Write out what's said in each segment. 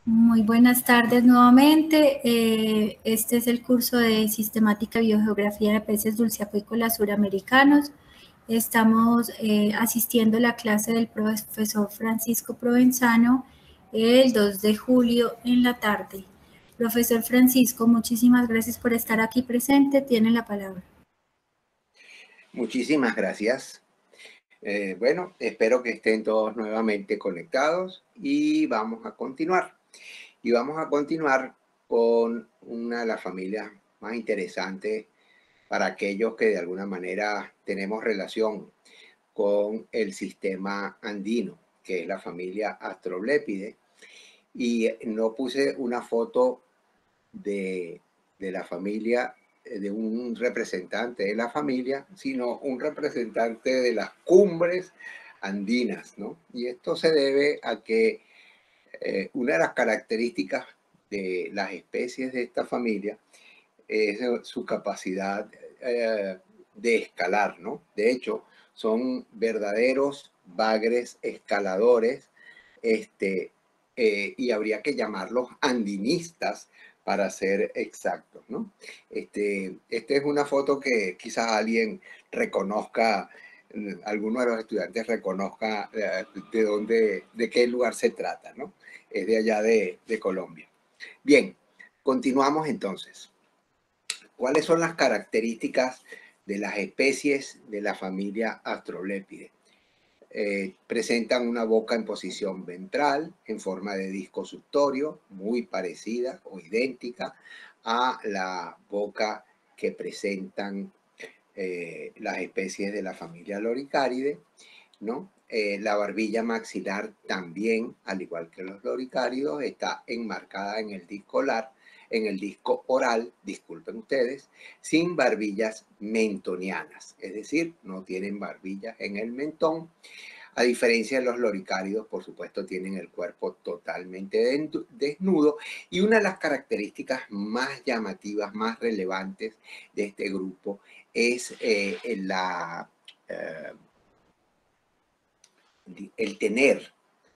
Muy buenas tardes nuevamente. Este es el curso de Sistemática y Biogeografía de Peces dulceacuícolas suramericanos. Estamos asistiendo a la clase del profesor Francisco Provenzano el 2 de julio en la tarde. Profesor Francisco, muchísimas gracias por estar aquí presente. Tiene la palabra. Muchísimas gracias. Bueno, espero que estén todos nuevamente conectados y vamos a continuar. Y vamos a continuar con una de las familias más interesantes para aquellos que de alguna manera tenemos relación con el sistema andino, que es la familia Astroblepidae. Y no puse una foto de la familia, de un representante de la familia, sino un representante de las cumbres andinas, ¿no? Y esto se debe a que una de las características de las especies de esta familia es su capacidad de escalar, ¿no? De hecho, son verdaderos bagres escaladores, y habría que llamarlos andinistas para ser exactos, ¿no? Esta es una foto que quizás alguien reconozca, alguno de los estudiantes reconozca de qué lugar se trata, ¿no? Es de allá de Colombia. Bien, continuamos entonces. ¿Cuáles son las características de las especies de la familia Astroblepidae? Presentan una boca en posición ventral, en forma de disco suctorio, muy parecida o idéntica a la boca que presentan las especies de la familia Loricaridae, ¿no? La barbilla maxilar también, al igual que los loricáridos, está enmarcada en el disco oral, disculpen ustedes, sin barbillas mentonianas, es decir, no tienen barbillas en el mentón. A diferencia de los loricáridos, por supuesto, tienen el cuerpo totalmente desnudo, y una de las características más llamativas, más relevantes de este grupo es el tener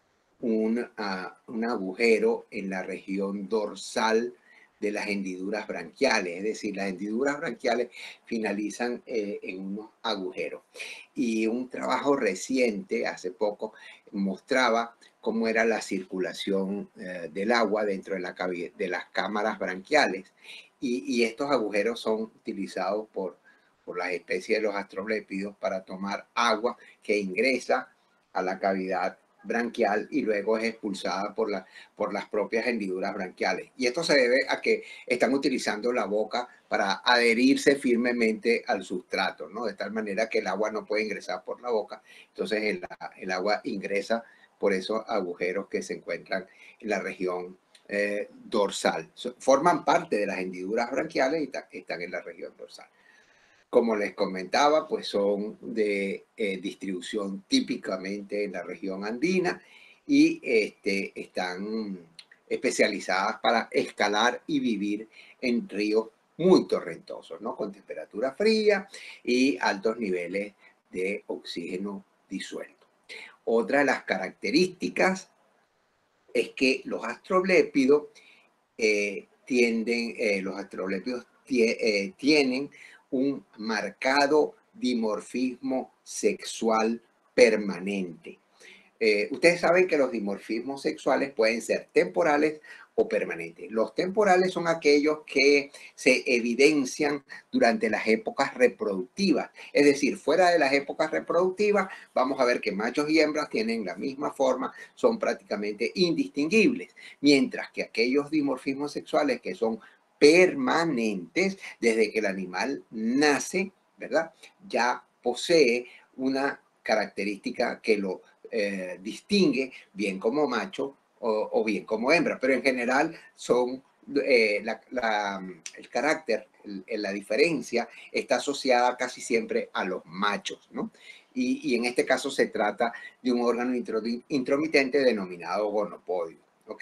un agujero en la región dorsal de las hendiduras branquiales, es decir, las hendiduras branquiales finalizan en unos agujeros. Y un trabajo reciente, hace poco, mostraba cómo era la circulación del agua dentro de las cámaras branquiales. Y estos agujeros son utilizados por las especies de los astroblépidos para tomar agua que ingresa a la cavidad branquial y luego es expulsada por las propias hendiduras branquiales. Y esto se debe a que están utilizando la boca para adherirse firmemente al sustrato, ¿no? De tal manera que el agua no puede ingresar por la boca. Entonces el agua ingresa por esos agujeros que se encuentran en la región dorsal. Forman parte de las hendiduras branquiales y están en la región dorsal. Como les comentaba, pues son de distribución típicamente en la región andina y están especializadas para escalar y vivir en ríos muy torrentosos, ¿no? Con temperatura fría y altos niveles de oxígeno disuelto. Otra de las características es que los astroblépidos tienen un marcado dimorfismo sexual permanente. Ustedes saben que los dimorfismos sexuales pueden ser temporales o permanentes. Los temporales son aquellos que se evidencian durante las épocas reproductivas. Es decir, fuera de las épocas reproductivas, vamos a ver que machos y hembras tienen la misma forma, son prácticamente indistinguibles. Mientras que aquellos dimorfismos sexuales que son permanentes, desde que el animal nace, ¿verdad? Ya posee una característica que lo distingue bien como macho o bien como hembra, pero en general son el carácter, la diferencia está asociada casi siempre a los machos, ¿no? Y en este caso se trata de un órgano intromitente denominado gonopodio, ¿ok?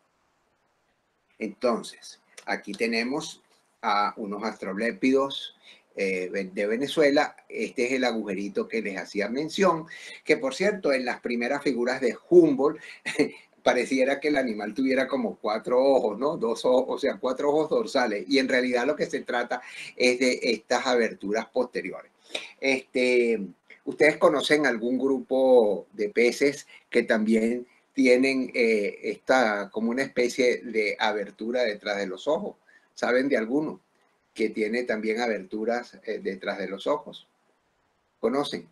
Entonces, aquí tenemos a unos astroblépidos de Venezuela. Este es el agujerito que les hacía mención, que por cierto, en las primeras figuras de Humboldt pareciera que el animal tuviera como 4 ojos, ¿no? 2 ojos, o sea, 4 ojos dorsales. Y en realidad lo que se trata es de estas aberturas posteriores. ¿Ustedes conocen algún grupo de peces que también tienen esta como una especie de abertura detrás de los ojos? ¿Saben de alguno que tiene también aberturas detrás de los ojos? ¿Conocen?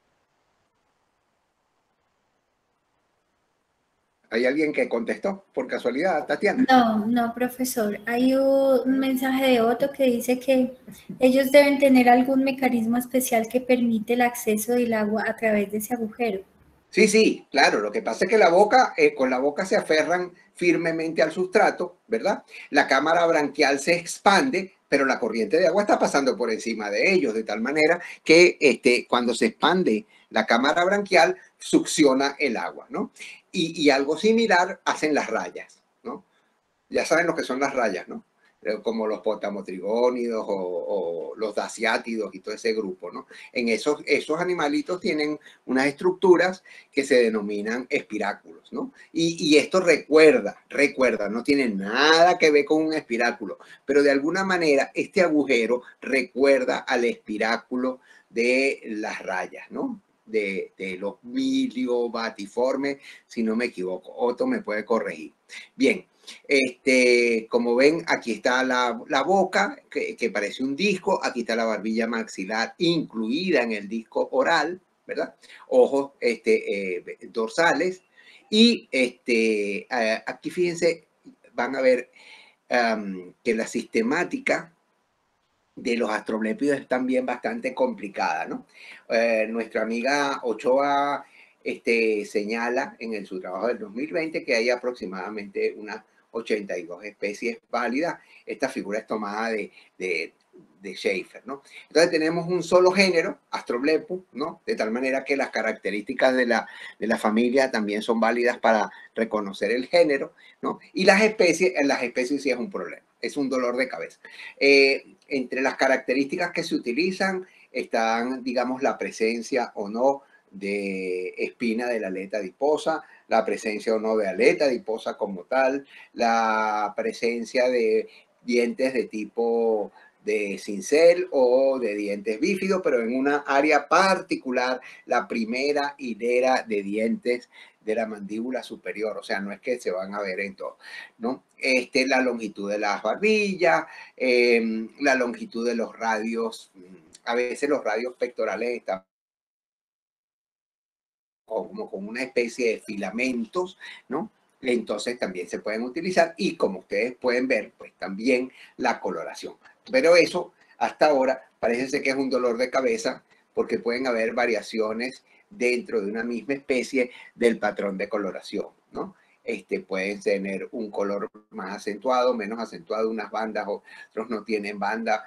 ¿Hay alguien que contestó por casualidad, Tatiana? No, no, profesor. Hay un mensaje de Otto que dice que ellos deben tener algún mecanismo especial que permite el acceso del agua a través de ese agujero. Sí, sí, claro. Lo que pasa es que la boca, con la boca se aferran firmemente al sustrato, ¿verdad? La cámara branquial se expande, pero la corriente de agua está pasando por encima de ellos, de tal manera que cuando se expande la cámara branquial, succiona el agua, ¿no? Y algo similar hacen las rayas, ¿no? Ya saben lo que son las rayas, ¿no? Como los potamotrigónidos o los daciátidos y todo ese grupo, ¿no? En esos animalitos tienen unas estructuras que se denominan espiráculos, ¿no? Y esto recuerda, no tiene nada que ver con un espiráculo, pero de alguna manera este agujero recuerda al espiráculo de las rayas, ¿no? De los miliobatiformes, si no me equivoco. Otto me puede corregir. Bien. Como ven, aquí está la boca, que parece un disco. Aquí está la barbilla maxilar incluida en el disco oral, ¿verdad? Ojos dorsales. Y aquí fíjense, van a ver que la sistemática de los astroblépidos es también bastante complicada, ¿no? Nuestra amiga Ochoa señala en su trabajo del 2020 que hay aproximadamente unas 82 especies válidas. Esta figura es tomada de Schaefer, ¿no? Entonces tenemos un solo género, Astroblepus, ¿no? De tal manera que las características de la familia también son válidas para reconocer el género, ¿no? Y las especies sí es un problema, es un dolor de cabeza. Entre las características que se utilizan están, digamos, la presencia o no de espina de la aleta adiposa, la presencia o no de aleta adiposa como tal, la presencia de dientes de tipo de cincel o de dientes bífidos, pero en una área particular, la primera hilera de dientes de la mandíbula superior, o sea, no es que se van a ver en todo, ¿no? La longitud de las barbillas, la longitud de los radios, a veces los radios pectorales están como con una especie de filamentos, ¿no? Entonces también se pueden utilizar y como ustedes pueden ver, pues también la coloración. Pero eso hasta ahora parece ser que es un dolor de cabeza porque pueden haber variaciones dentro de una misma especie del patrón de coloración, ¿no? Pueden tener un color más acentuado, menos acentuado, unas bandas, otros no tienen banda,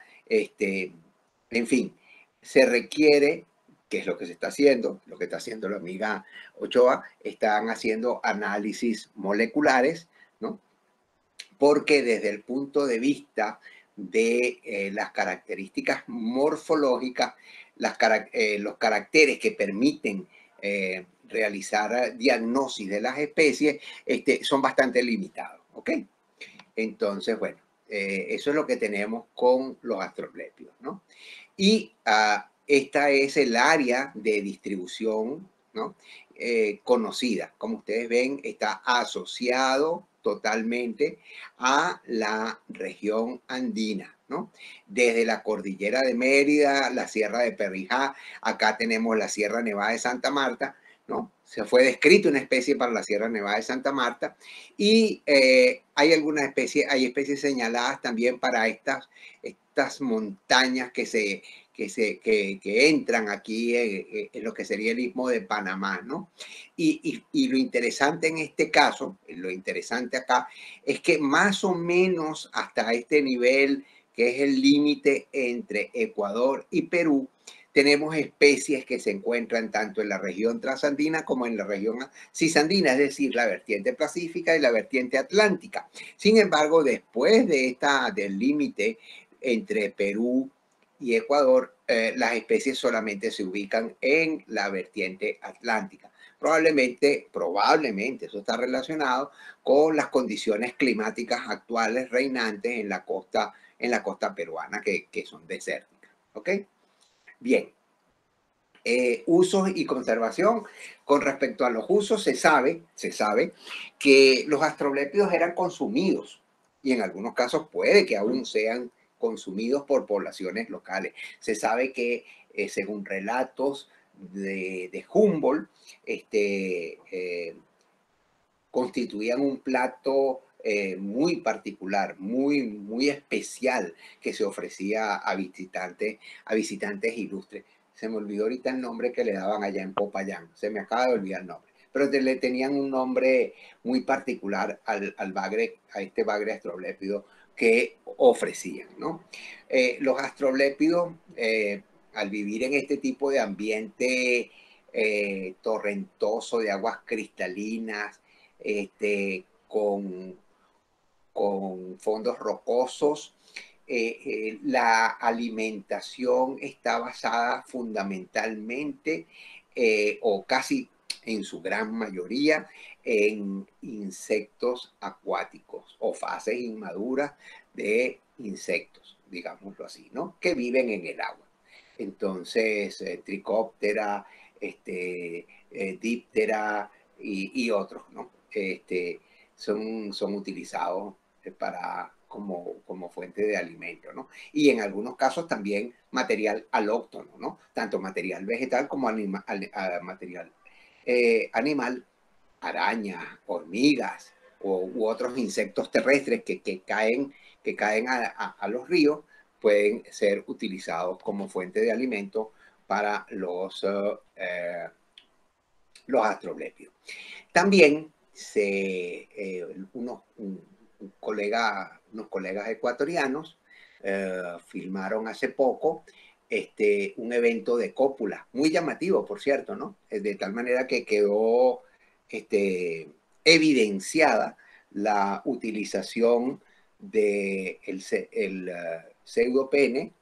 en fin, se requiere, que es lo que se está haciendo, lo que está haciendo la amiga Ochoa, están haciendo análisis moleculares, ¿no? Porque desde el punto de vista de las características morfológicas, los caracteres que permiten realizar diagnosis de las especies son bastante limitados, ¿ok? Entonces, bueno, eso es lo que tenemos con los astroblépidos, ¿no? Y esta es el área de distribución, ¿no? Conocida. Como ustedes ven, está asociado totalmente a la región andina, ¿no? Desde la cordillera de Mérida, la sierra de Perijá, acá tenemos la Sierra Nevada de Santa Marta, ¿no? Se fue descrito una especie para la Sierra Nevada de Santa Marta y hay algunas especies, hay especies señaladas también para estas montañas que entran aquí en lo que sería el Istmo de Panamá, ¿no? Y lo interesante en este caso, lo interesante acá, es que más o menos hasta este nivel, que es el límite entre Ecuador y Perú, tenemos especies que se encuentran tanto en la región transandina como en la región cisandina, es decir, la vertiente pacífica y la vertiente atlántica. Sin embargo, después del límite entre Perú y Ecuador, las especies solamente se ubican en la vertiente atlántica. Probablemente eso está relacionado con las condiciones climáticas actuales reinantes en la costa peruana, que son desérticas. ¿Ok? Bien. Usos y conservación. Con respecto a los usos, se sabe que los astroblépidos eran consumidos y en algunos casos puede que aún sean consumidos por poblaciones locales. Se sabe que, según relatos de Humboldt, constituían un plato muy particular, muy especial, que se ofrecía a visitantes ilustres. Se me olvidó ahorita el nombre que le daban allá en Popayán, se me acaba de olvidar el nombre, pero le tenían un nombre muy particular a este bagre astroblépido que ofrecían, ¿no? Los astroblépidos, al vivir en este tipo de ambiente torrentoso, de aguas cristalinas, con fondos rocosos, la alimentación está basada fundamentalmente, o casi en su gran mayoría, en insectos acuáticos o fases inmaduras de insectos, digámoslo así, ¿no? Que viven en el agua. Entonces, tricóptera, díptera y otros, ¿no? Son utilizados como fuente de alimento, ¿no? Y en algunos casos también material alóctono, ¿no? Tanto material vegetal como material animal, arañas, hormigas u otros insectos terrestres que caen a los ríos, pueden ser utilizados como fuente de alimento para los astroblépidos. También unos colegas ecuatorianos filmaron hace poco un evento de cópula, muy llamativo, por cierto, ¿no? De tal manera que quedó evidenciada la utilización del pseudopene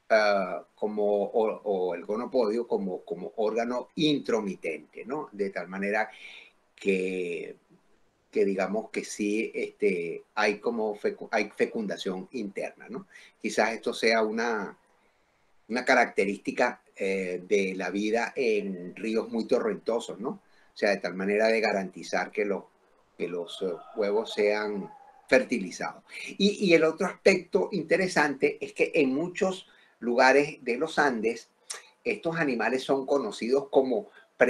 o el gonopodio como órgano intromitente, ¿no? De tal manera que digamos que sí hay hay fecundación interna, ¿no? Quizás esto sea una característica de la vida en ríos muy torrentosos, ¿no? O sea, de tal manera de garantizar que los huevos sean fertilizados. Y el otro aspecto interesante es que en muchos lugares de los Andes, estos animales son conocidos como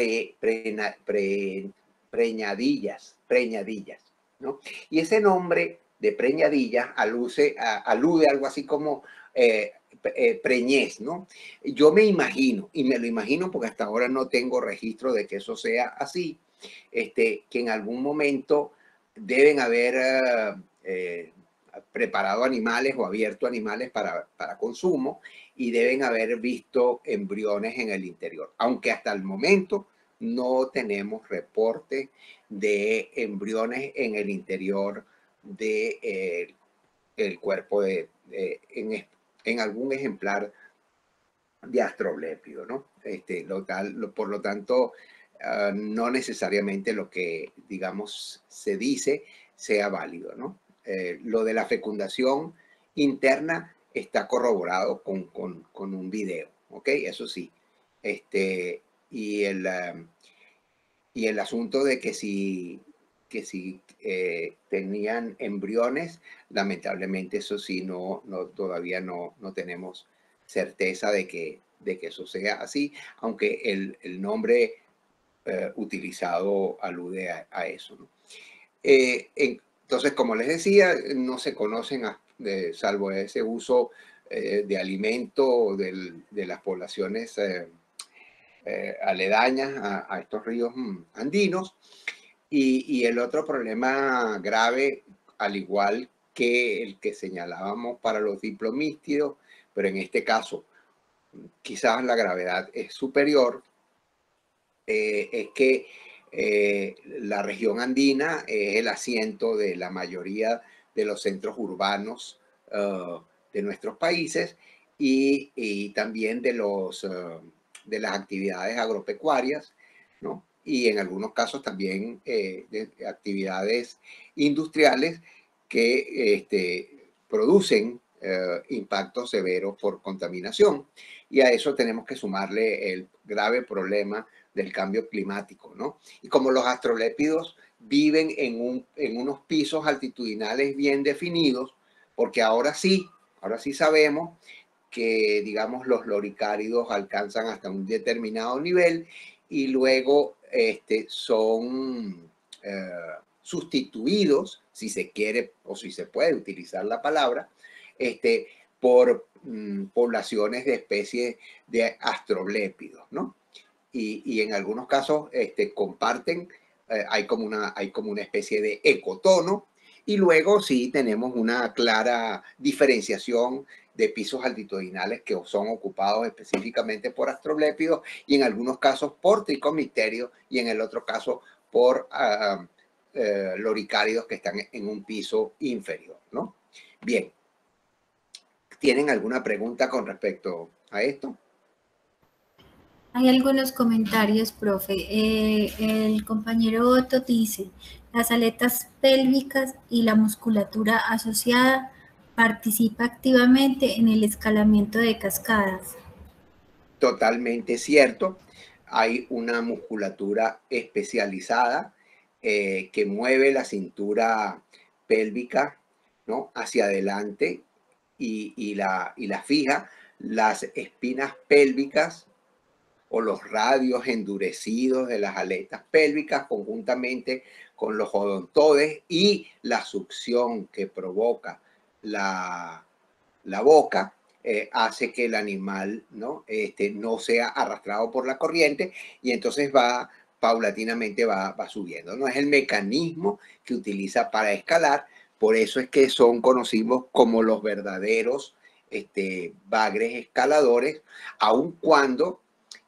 preñadillas, ¿no? Y ese nombre de preñadillas alude a algo así como preñez, ¿no? Yo me imagino, y me lo imagino porque hasta ahora no tengo registro de que eso sea así, que en algún momento deben haber preparado animales o abierto animales para consumo y deben haber visto embriones en el interior, aunque hasta el momento no tenemos reporte de embriones en el interior de el cuerpo en algún ejemplar de astroblépido, ¿no? Por lo tanto, no necesariamente lo que, digamos, se dice sea válido, ¿no? Lo de la fecundación interna está corroborado con un video, ¿ok? Eso sí. Y y el asunto de que si tenían embriones, lamentablemente eso sí, todavía no tenemos certeza de que eso sea así, aunque el nombre utilizado alude a eso, ¿no? Entonces, como les decía, no se conocen, salvo ese uso de alimento de las poblaciones aledañas a estos ríos andinos. Y el otro problema grave, al igual que el que señalábamos para los diplomístidos, pero en este caso quizás la gravedad es superior, es que la región andina es el asiento de la mayoría de los centros urbanos de nuestros países y también de las actividades agropecuarias, ¿no? y en algunos casos también de actividades industriales que producen impactos severos por contaminación. Y a eso tenemos que sumarle el grave problema del cambio climático, ¿no? Y como los astrolépidos viven en unos pisos altitudinales bien definidos, porque ahora sí sabemos que, digamos, los loricáridos alcanzan hasta un determinado nivel y luego son sustituidos, si se quiere o si se puede utilizar la palabra, por poblaciones de especies de astroblépidos, ¿no? Y en algunos casos comparten, hay como una especie de ecotono, y luego sí tenemos una clara diferenciación de pisos altitudinales que son ocupados específicamente por astroblépidos y en algunos casos por tricomisterios y en el otro caso por loricáridos que están en un piso inferior, ¿no? Bien, ¿tienen alguna pregunta con respecto a esto? Hay algunos comentarios, profe. El compañero Otto dice, las aletas pélvicas y la musculatura asociada participa activamente en el escalamiento de cascadas. Totalmente cierto. Hay una musculatura especializada que mueve la cintura pélvica, ¿no?, hacia adelante y la fija. Las espinas pélvicas o los radios endurecidos de las aletas pélvicas conjuntamente con los odontodes y la succión que provoca la boca hace que el animal no sea arrastrado por la corriente y entonces paulatinamente va subiendo. No es el mecanismo que utiliza para escalar, por eso es que son conocidos como los verdaderos bagres escaladores, aun cuando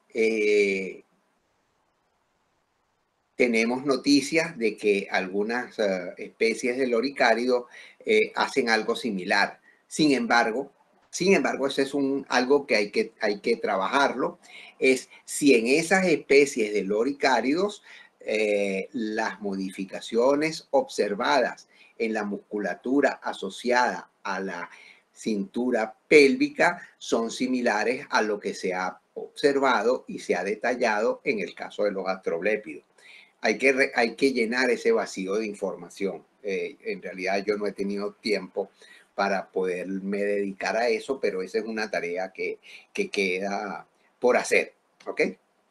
tenemos noticias de que algunas especies de loricárido hacen algo similar. Sin embargo, eso es algo que hay que trabajarlo. Es si en esas especies de loricáridos las modificaciones observadas en la musculatura asociada a la cintura pélvica son similares a lo que se ha observado y se ha detallado en el caso de los astroblépidos. Hay que llenar ese vacío de información. En realidad yo no he tenido tiempo para poderme dedicar a eso, pero esa es una tarea que queda por hacer. ¿Ok?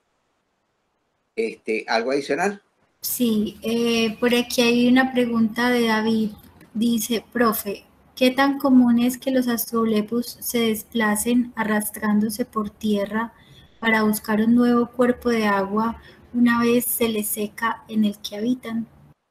¿Algo adicional? Sí, por aquí hay una pregunta de David. Dice, profe, ¿qué tan común es que los astrolepus se desplacen arrastrándose por tierra para buscar un nuevo cuerpo de agua una vez se les seca en el que habitan?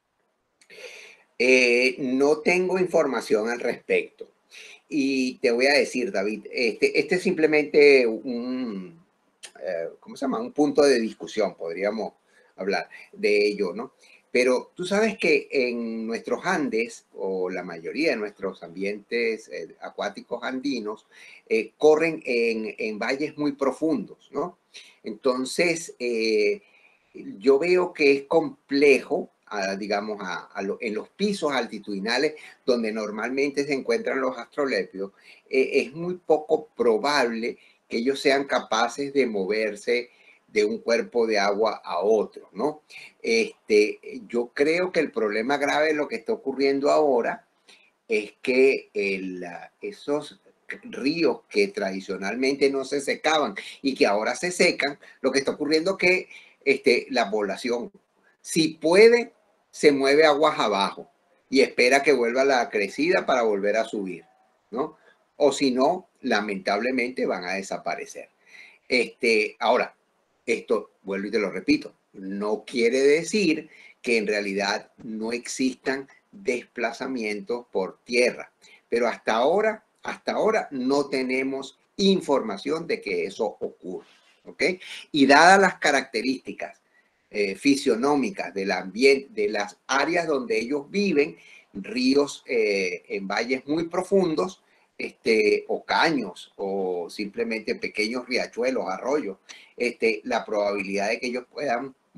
No tengo información al respecto. Y te voy a decir, David, este es simplemente ¿cómo se llama? Un punto de discusión, podríamos hablar de ello, ¿no? Pero tú sabes que en nuestros Andes, o la mayoría de nuestros ambientes acuáticos andinos, corren en valles muy profundos, ¿no? Entonces, yo veo que es complejo, digamos, en los pisos altitudinales donde normalmente se encuentran los astrolépidos, es muy poco probable que ellos sean capaces de moverse de un cuerpo de agua a otro, ¿no? Yo creo que el problema grave de lo que está ocurriendo ahora es que esos ríos que tradicionalmente no se secaban y que ahora se secan, lo que está ocurriendo es que la población, si puede, se mueve aguas abajo y espera que vuelva la crecida para volver a subir, ¿no? O si no, lamentablemente van a desaparecer. Ahora, esto, vuelvo y te lo repito, no quiere decir que en realidad no existan desplazamientos por tierra, pero hasta ahora no tenemos información de que eso ocurre, ¿ok? Y dadas las características fisionómicas del ambiente, de las áreas donde ellos viven, ríos en valles muy profundos, o caños, o simplemente pequeños riachuelos, arroyos, la probabilidad de que ellos puedan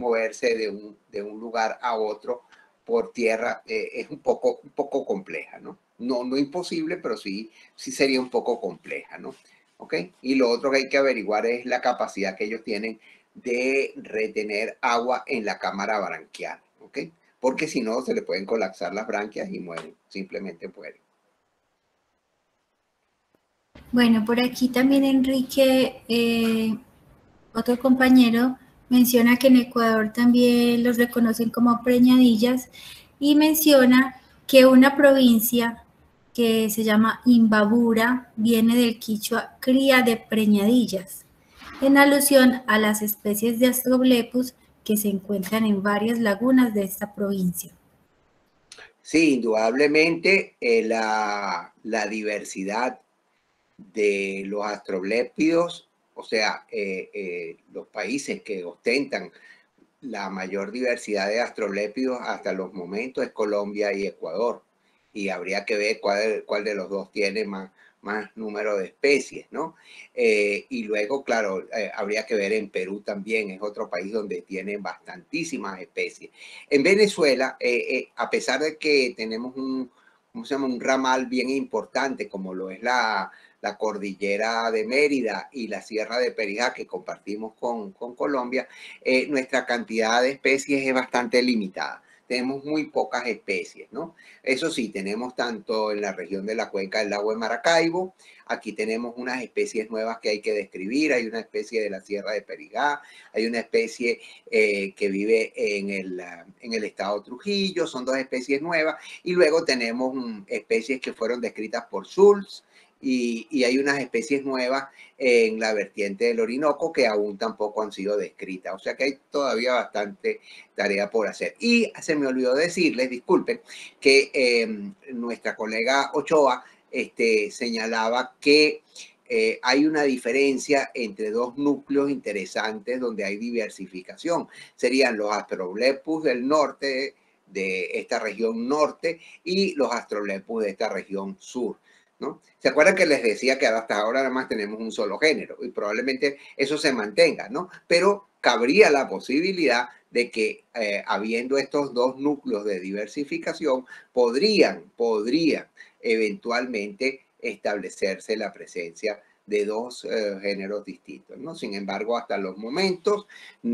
moverse de un lugar a otro por tierra es un poco compleja, ¿no? No imposible, pero sí sería un poco compleja, ¿no? ¿Ok? Y lo otro que hay que averiguar es la capacidad que ellos tienen de retener agua en la cámara branquial, ¿ok? Porque si no, se le pueden colapsar las branquias y mueren, simplemente mueren. Bueno, por aquí también Enrique, otro compañero, menciona que en Ecuador también los reconocen como preñadillas y menciona que una provincia que se llama Imbabura viene del quichua cría de preñadillas, en alusión a las especies de Astroblepus que se encuentran en varias lagunas de esta provincia. Sí, indudablemente la diversidad de los astroblépidos, o sea, los países que ostentan la mayor diversidad de astroblépidos hasta los momentos es Colombia y Ecuador. Y habría que ver cuál de los dos tiene más número de especies, ¿no? Y luego, claro, habría que ver en Perú también, es otro país donde tiene bastantísimas especies. En Venezuela, a pesar de que tenemos ¿cómo se llama? Un ramal bien importante, como lo es la cordillera de Mérida y la sierra de Perijá que compartimos con Colombia, nuestra cantidad de especies es bastante limitada. Tenemos muy pocas especies, ¿no? Eso sí, tenemos tanto en la región de la cuenca del lago de Maracaibo, aquí tenemos unas especies nuevas que hay que describir, hay una especie de la sierra de Perijá, hay una especie que vive en el estado Trujillo, son dos especies nuevas, y luego tenemos especies que fueron descritas por Schultz, y hay unas especies nuevas en la vertiente del Orinoco que aún tampoco han sido descritas. O sea que hay todavía bastante tarea por hacer. Y se me olvidó decirles, disculpen, que nuestra colega Ochoa señalaba que hay una diferencia entre dos núcleos interesantes donde hay diversificación. Serían los Astroblepus del norte, de esta región norte, y los Astroblepus de esta región sur, ¿no? ¿Se acuerdan que les decía que hasta ahora nada más tenemos un solo género? Y probablemente eso se mantenga, ¿no? Pero cabría la posibilidad de que habiendo estos dos núcleos de diversificación, podrían eventualmente establecerse la presencia de dos géneros distintos, ¿no? Sin embargo, hasta los momentos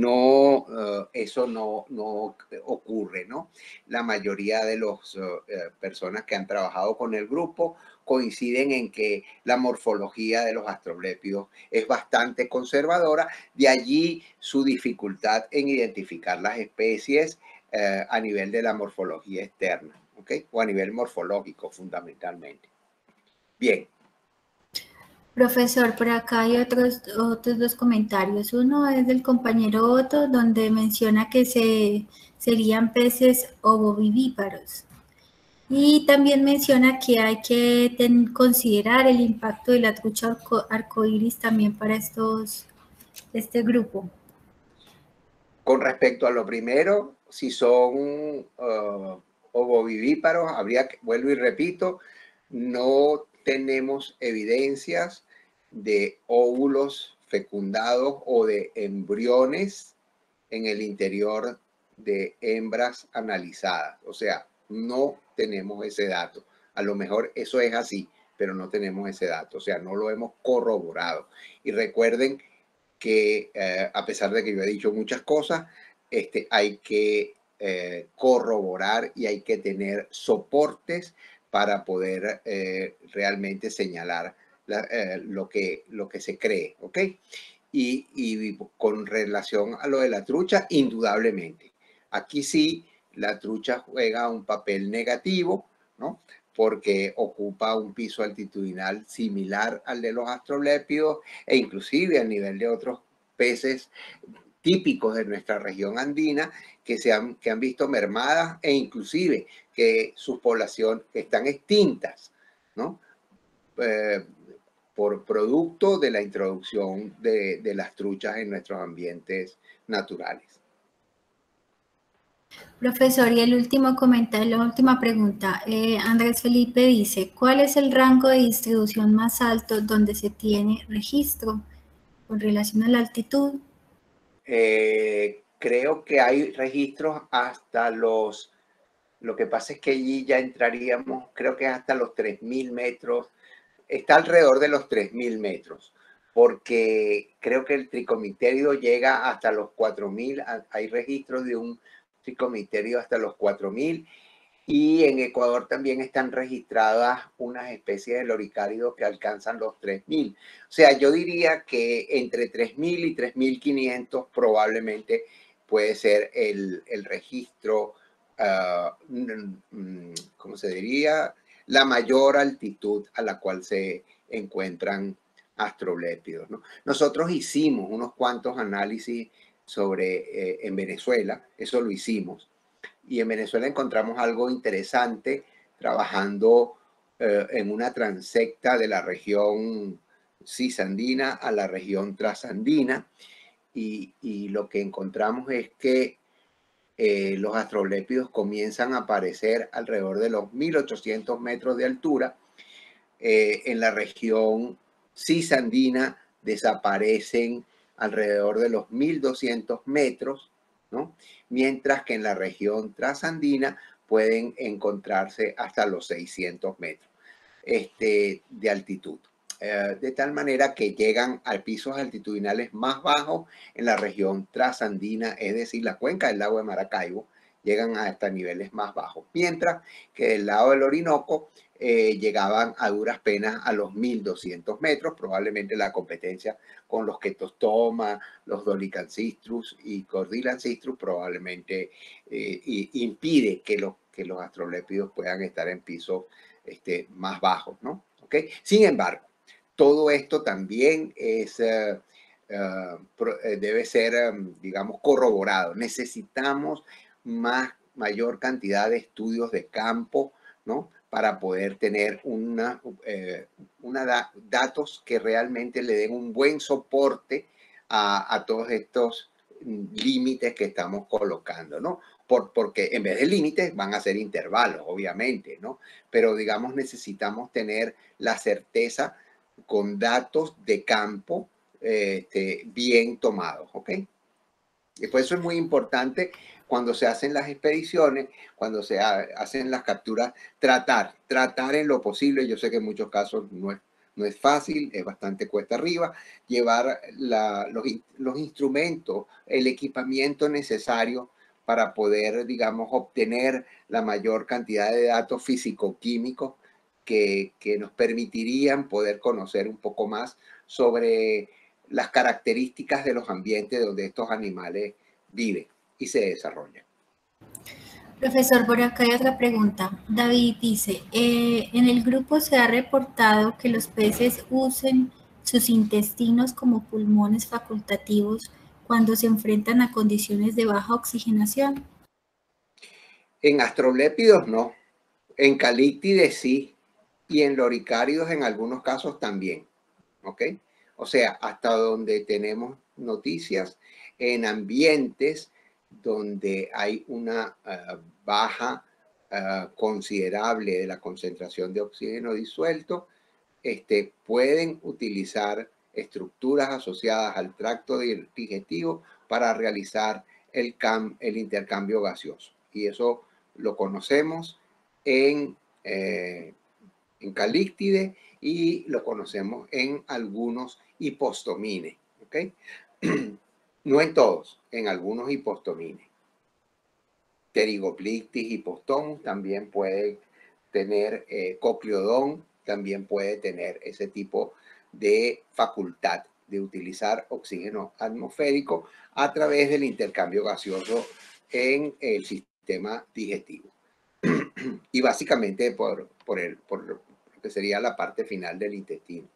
eso no ocurre, ¿no? La mayoría de las personas que han trabajado con el grupo coinciden en que la morfología de los astroblépidos es bastante conservadora, de allí su dificultad en identificar las especies a nivel de la morfología externa, ¿ok? O a nivel morfológico fundamentalmente. Bien. Profesor, por acá hay otros dos comentarios. Uno es del compañero Otto, donde menciona que serían peces ovovivíparos. Y también menciona que hay que considerar el impacto de la trucha arcoíris también para este grupo. Con respecto a lo primero, si son ovovivíparos, vuelvo y repito, no tenemos evidencias de óvulos fecundados o de embriones en el interior de hembras analizadas. O sea, no tenemos ese dato. A lo mejor eso es así, pero no tenemos ese dato. O sea, no lo hemos corroborado. Y recuerden que a pesar de que yo he dicho muchas cosas, hay que corroborar y hay que tener soportes para poder realmente señalar lo que se cree, ¿ok? Y con relación a lo de la trucha, indudablemente. Aquí sí, la trucha juega un papel negativo, ¿no? Porque ocupa un piso altitudinal similar al de los astroblépidos e inclusive a nivel de otros peces típicos de nuestra región andina que han visto mermadas e inclusive que sus poblaciones están extintas, ¿no? Por producto de la introducción de las truchas en nuestros ambientes naturales. Profesor, y el último comentario, la última pregunta. Andrés Felipe dice, ¿cuál es el rango de distribución más alto donde se tiene registro con relación a la altitud? creo que hay registros hasta los, lo que pasa es que allí ya entraríamos, creo que hasta los 3.000 metros, está alrededor de los 3.000 metros, porque creo que el tricomitério llega hasta los 4.000, hay registros de un tricomitério hasta los 4.000, y en Ecuador también están registradas unas especies de loricáridos que alcanzan los 3.000. O sea, yo diría que entre 3.000 y 3.500 probablemente puede ser el registro, ¿cómo se diría? La mayor altitud a la cual se encuentran astroléptidos, ¿no? Nosotros hicimos unos cuantos análisis sobre en Venezuela, eso lo hicimos, y en Venezuela encontramos algo interesante trabajando en una transecta de la región cisandina a la región trasandina, y lo que encontramos es que los astroléptidos comienzan a aparecer alrededor de los 1.800 metros de altura. En la región cisandina desaparecen alrededor de los 1.200 metros, ¿no? Mientras que en la región trasandina pueden encontrarse hasta los 600 metros de altitud. De tal manera que llegan a pisos altitudinales más bajos en la región trasandina, es decir, la cuenca del lago de Maracaibo, llegan hasta niveles más bajos, mientras que del lado del Orinoco llegaban a duras penas a los 1.200 metros, probablemente la competencia con los Quetostoma, los Dolichocistrus y Cordylancistrus probablemente impide que los astroléptidos puedan estar en pisos más bajos, ¿no? ¿Okay? Sin embargo, todo esto también es, debe ser, digamos, corroborado. Necesitamos mayor cantidad de estudios de campo, ¿no? Para poder tener datos que realmente le den un buen soporte a todos estos límites que estamos colocando, ¿no? Porque en vez de límites van a ser intervalos, obviamente, ¿no? Pero digamos necesitamos tener la certeza con datos de campo bien tomados, ¿ok? Y por eso es muy importante cuando se hacen las expediciones, cuando se hacen las capturas, tratar en lo posible. Yo sé que en muchos casos no es fácil, es bastante cuesta arriba, llevar los instrumentos, el equipamiento necesario para poder, digamos, obtener la mayor cantidad de datos físico-químicos que nos permitirían poder conocer un poco más sobre las características de los ambientes donde estos animales viven y se desarrollan. Profesor, por acá hay otra pregunta. David dice, en el grupo se ha reportado que los peces usen sus intestinos como pulmones facultativos cuando se enfrentan a condiciones de baja oxigenación. En astroléptidos no, en calíctides sí, y en loricáridos en algunos casos también, ¿ok? O sea, hasta donde tenemos noticias, en ambientes donde hay una baja considerable de la concentración de oxígeno disuelto, pueden utilizar estructuras asociadas al tracto digestivo para realizar el intercambio gaseoso. Y eso lo conocemos en calíctide y lo conocemos en algunos hipostomines. ¿Okay? No en todos, en algunos hipostomines. Pterigoplictis hipostomus también puede tener, Cocleodon también puede tener ese tipo de facultad de utilizar oxígeno atmosférico a través del intercambio gaseoso en el sistema digestivo. Y básicamente por lo que sería la parte final del intestino.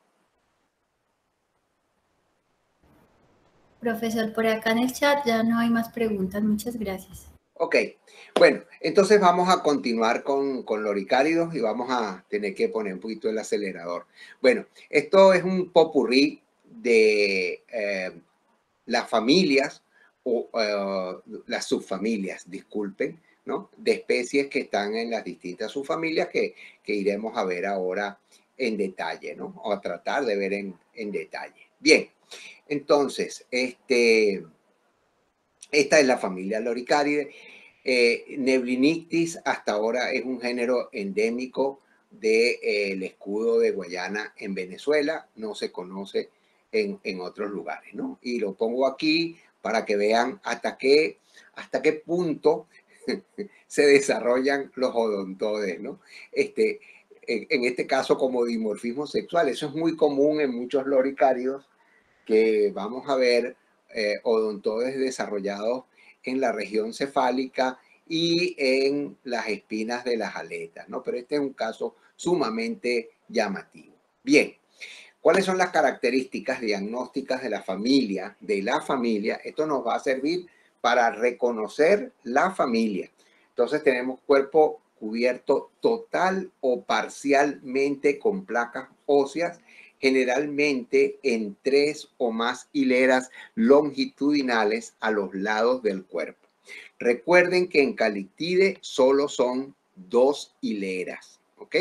Profesor, por acá en el chat ya no hay más preguntas. Muchas gracias. Ok, bueno, entonces vamos a continuar con loricáridos y vamos a tener que poner un poquito el acelerador. Bueno, esto es un popurrí de las familias o las subfamilias, disculpen, ¿no? De especies que están en las distintas subfamilias que iremos a ver ahora en detalle, ¿no? O a tratar de ver en detalle. Bien, entonces, Esta es la familia Loricariidae. Neblinictis hasta ahora es un género endémico del escudo de Guayana en Venezuela, no se conoce en otros lugares, ¿no? Y lo pongo aquí para que vean hasta qué punto se desarrollan los odontodes, ¿no? En este caso como dimorfismo sexual, eso es muy común en muchos loricáridos, que vamos a ver odontodes desarrollados en la región cefálica y en las espinas de las aletas, ¿no? Pero este es un caso sumamente llamativo. Bien, ¿cuáles son las características diagnósticas de la familia? Esto nos va a servir para reconocer la familia. Entonces tenemos cuerpo cubierto total o parcialmente con placas óseas, generalmente en 3 o más hileras longitudinales a los lados del cuerpo. Recuerden que en Calictide solo son 2 hileras, ¿ok?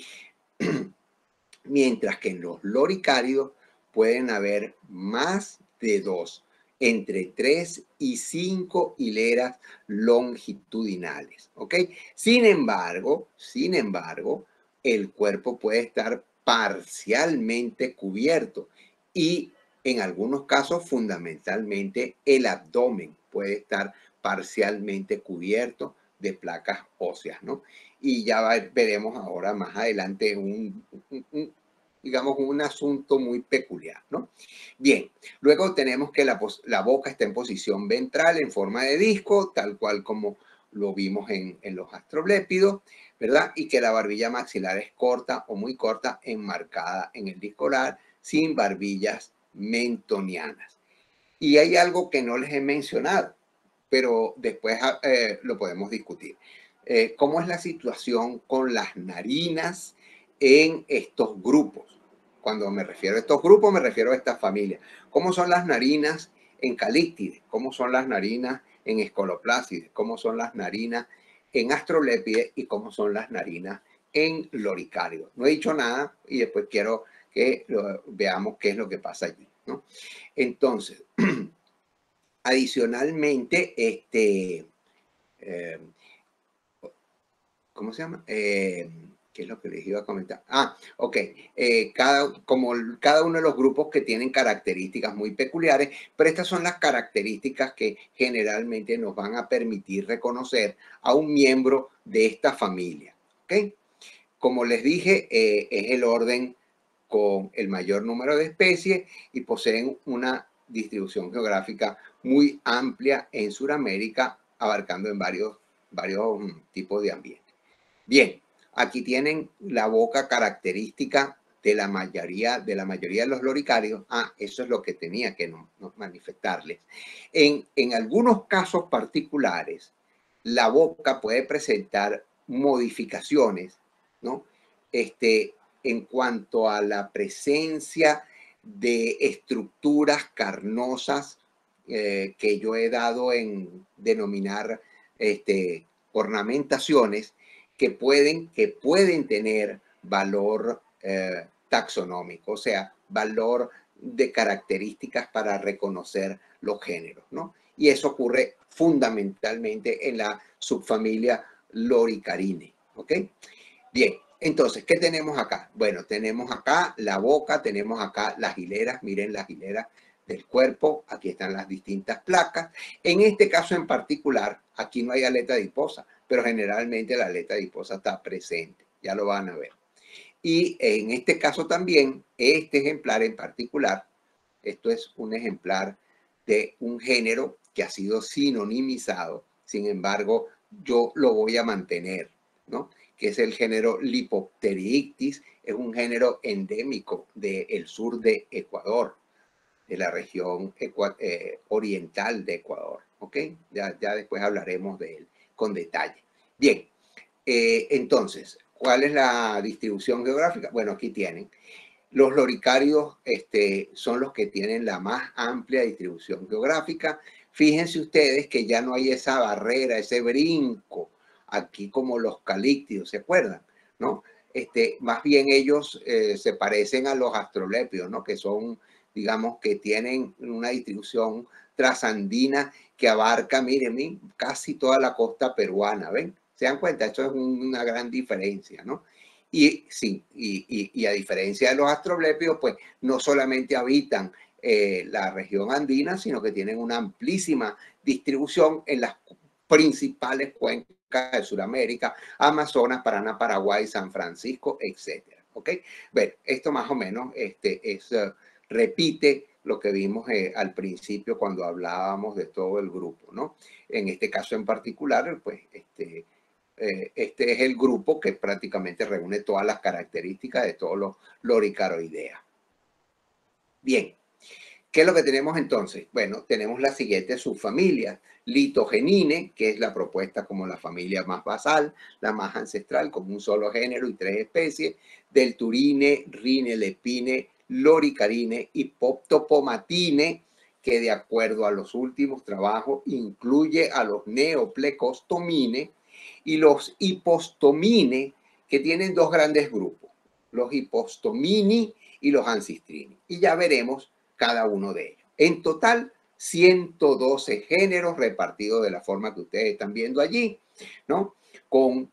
Mientras que en los loricáridos pueden haber más de 2, entre 3 y 5 hileras longitudinales, ¿ok? Sin embargo, el cuerpo puede estar parcialmente cubierto y en algunos casos, fundamentalmente, el abdomen puede estar parcialmente cubierto de placas óseas, ¿no? Y ya veremos ahora más adelante digamos, un asunto muy peculiar, ¿no? Bien, luego tenemos que la boca está en posición ventral en forma de disco, tal cual como lo vimos en los astroblépidos, ¿verdad? Y que la barbilla maxilar es corta o muy corta, enmarcada en el disco oral, sin barbillas mentonianas. Y hay algo que no les he mencionado, pero después lo podemos discutir. ¿Cómo es la situación con las narinas en estos grupos? Cuando me refiero a estos grupos, me refiero a estas familias. ¿Cómo son las narinas en Calíctides? ¿Cómo son las narinas en Escoloplácides? ¿Cómo son las narinas en Astrolépide? ¿Y cómo son las narinas en Loricáridos? No he dicho nada y después quiero que veamos qué es lo que pasa allí, ¿no? Entonces, adicionalmente, ¿cómo se llama? ¿Qué es lo que les iba a comentar? Ok. Como cada uno de los grupos que tienen características muy peculiares, pero estas son las características que generalmente nos van a permitir reconocer a un miembro de esta familia. ¿Ok? Como les dije, es el orden con el mayor número de especies y poseen una distribución geográfica muy amplia en Sudamérica, abarcando en varios tipos de ambientes. Bien, aquí tienen la boca característica de la mayoría de los loricáridos. Eso es lo que tenía que manifestarles. En algunos casos particulares, la boca puede presentar modificaciones, ¿no? En cuanto a la presencia de estructuras carnosas que yo he dado en denominar ornamentaciones que pueden tener valor taxonómico, o sea, valor de características para reconocer los géneros, ¿no? Y eso ocurre fundamentalmente en la subfamilia Loricarinae, ¿ok? Bien, entonces, ¿qué tenemos acá? Bueno, tenemos acá la boca, tenemos acá las hileras, miren las hileras del cuerpo, aquí están las distintas placas. En este caso en particular, aquí no hay aleta adiposa, pero generalmente la aleta adiposa está presente, ya lo van a ver. Y en este caso también, este ejemplar en particular, esto es un ejemplar de un género que ha sido sinonimizado, sin embargo, yo lo voy a mantener, ¿no? Que es el género Lipopteriictis, es un género endémico del sur de Ecuador, de la región oriental de Ecuador, ¿ok? Ya después hablaremos de él con detalle. Bien, entonces, ¿cuál es la distribución geográfica? Bueno, aquí tienen. Los loricáridos son los que tienen la más amplia distribución geográfica. Fíjense ustedes que ya no hay esa barrera, ese brinco, aquí como los calíctidos, ¿se acuerdan? ¿No? Más bien ellos se parecen a los astrolépidos, ¿no? Que son, digamos, que tienen una distribución trasandina que abarca, miren, casi toda la costa peruana, ¿ven? ¿Se dan cuenta? Esto es una gran diferencia, ¿no? Y sí, y a diferencia de los astroblépidos, pues no solamente habitan la región andina, sino que tienen una amplísima distribución en las principales cuencas de Sudamérica, Amazonas, Paraná, Paraguay, San Francisco, etcétera. ¿Ok? Bueno, esto más o menos repite lo que vimos al principio cuando hablábamos de todo el grupo, ¿no? En este caso en particular, pues este es el grupo que prácticamente reúne todas las características de todos los loricaroideas. Bien, ¿qué es lo que tenemos entonces? Bueno, tenemos las siguientes subfamilias. Litogenine, que es la propuesta como la familia más basal, la más ancestral, con un solo género y 3 especies. Delturine, Rhinelepine, Loricarine y Poptopomatine, que de acuerdo a los últimos trabajos incluye a los Neoplecostomine y los Hipostomine, que tienen dos grandes grupos, los Hipostomini y los Ancistrini. Y ya veremos cada uno de ellos. En total, 112 géneros repartidos de la forma que ustedes están viendo allí, ¿no? Con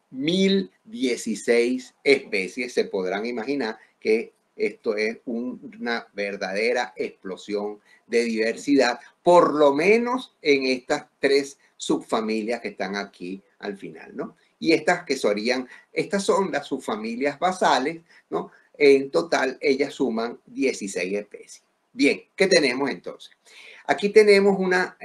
1016 especies. Se podrán imaginar que esto es una verdadera explosión de diversidad, por lo menos en estas 3 subfamilias que están aquí al final, ¿no? Y estas son las subfamilias basales, ¿no? En total, ellas suman 16 especies. Bien, ¿qué tenemos entonces? Aquí tenemos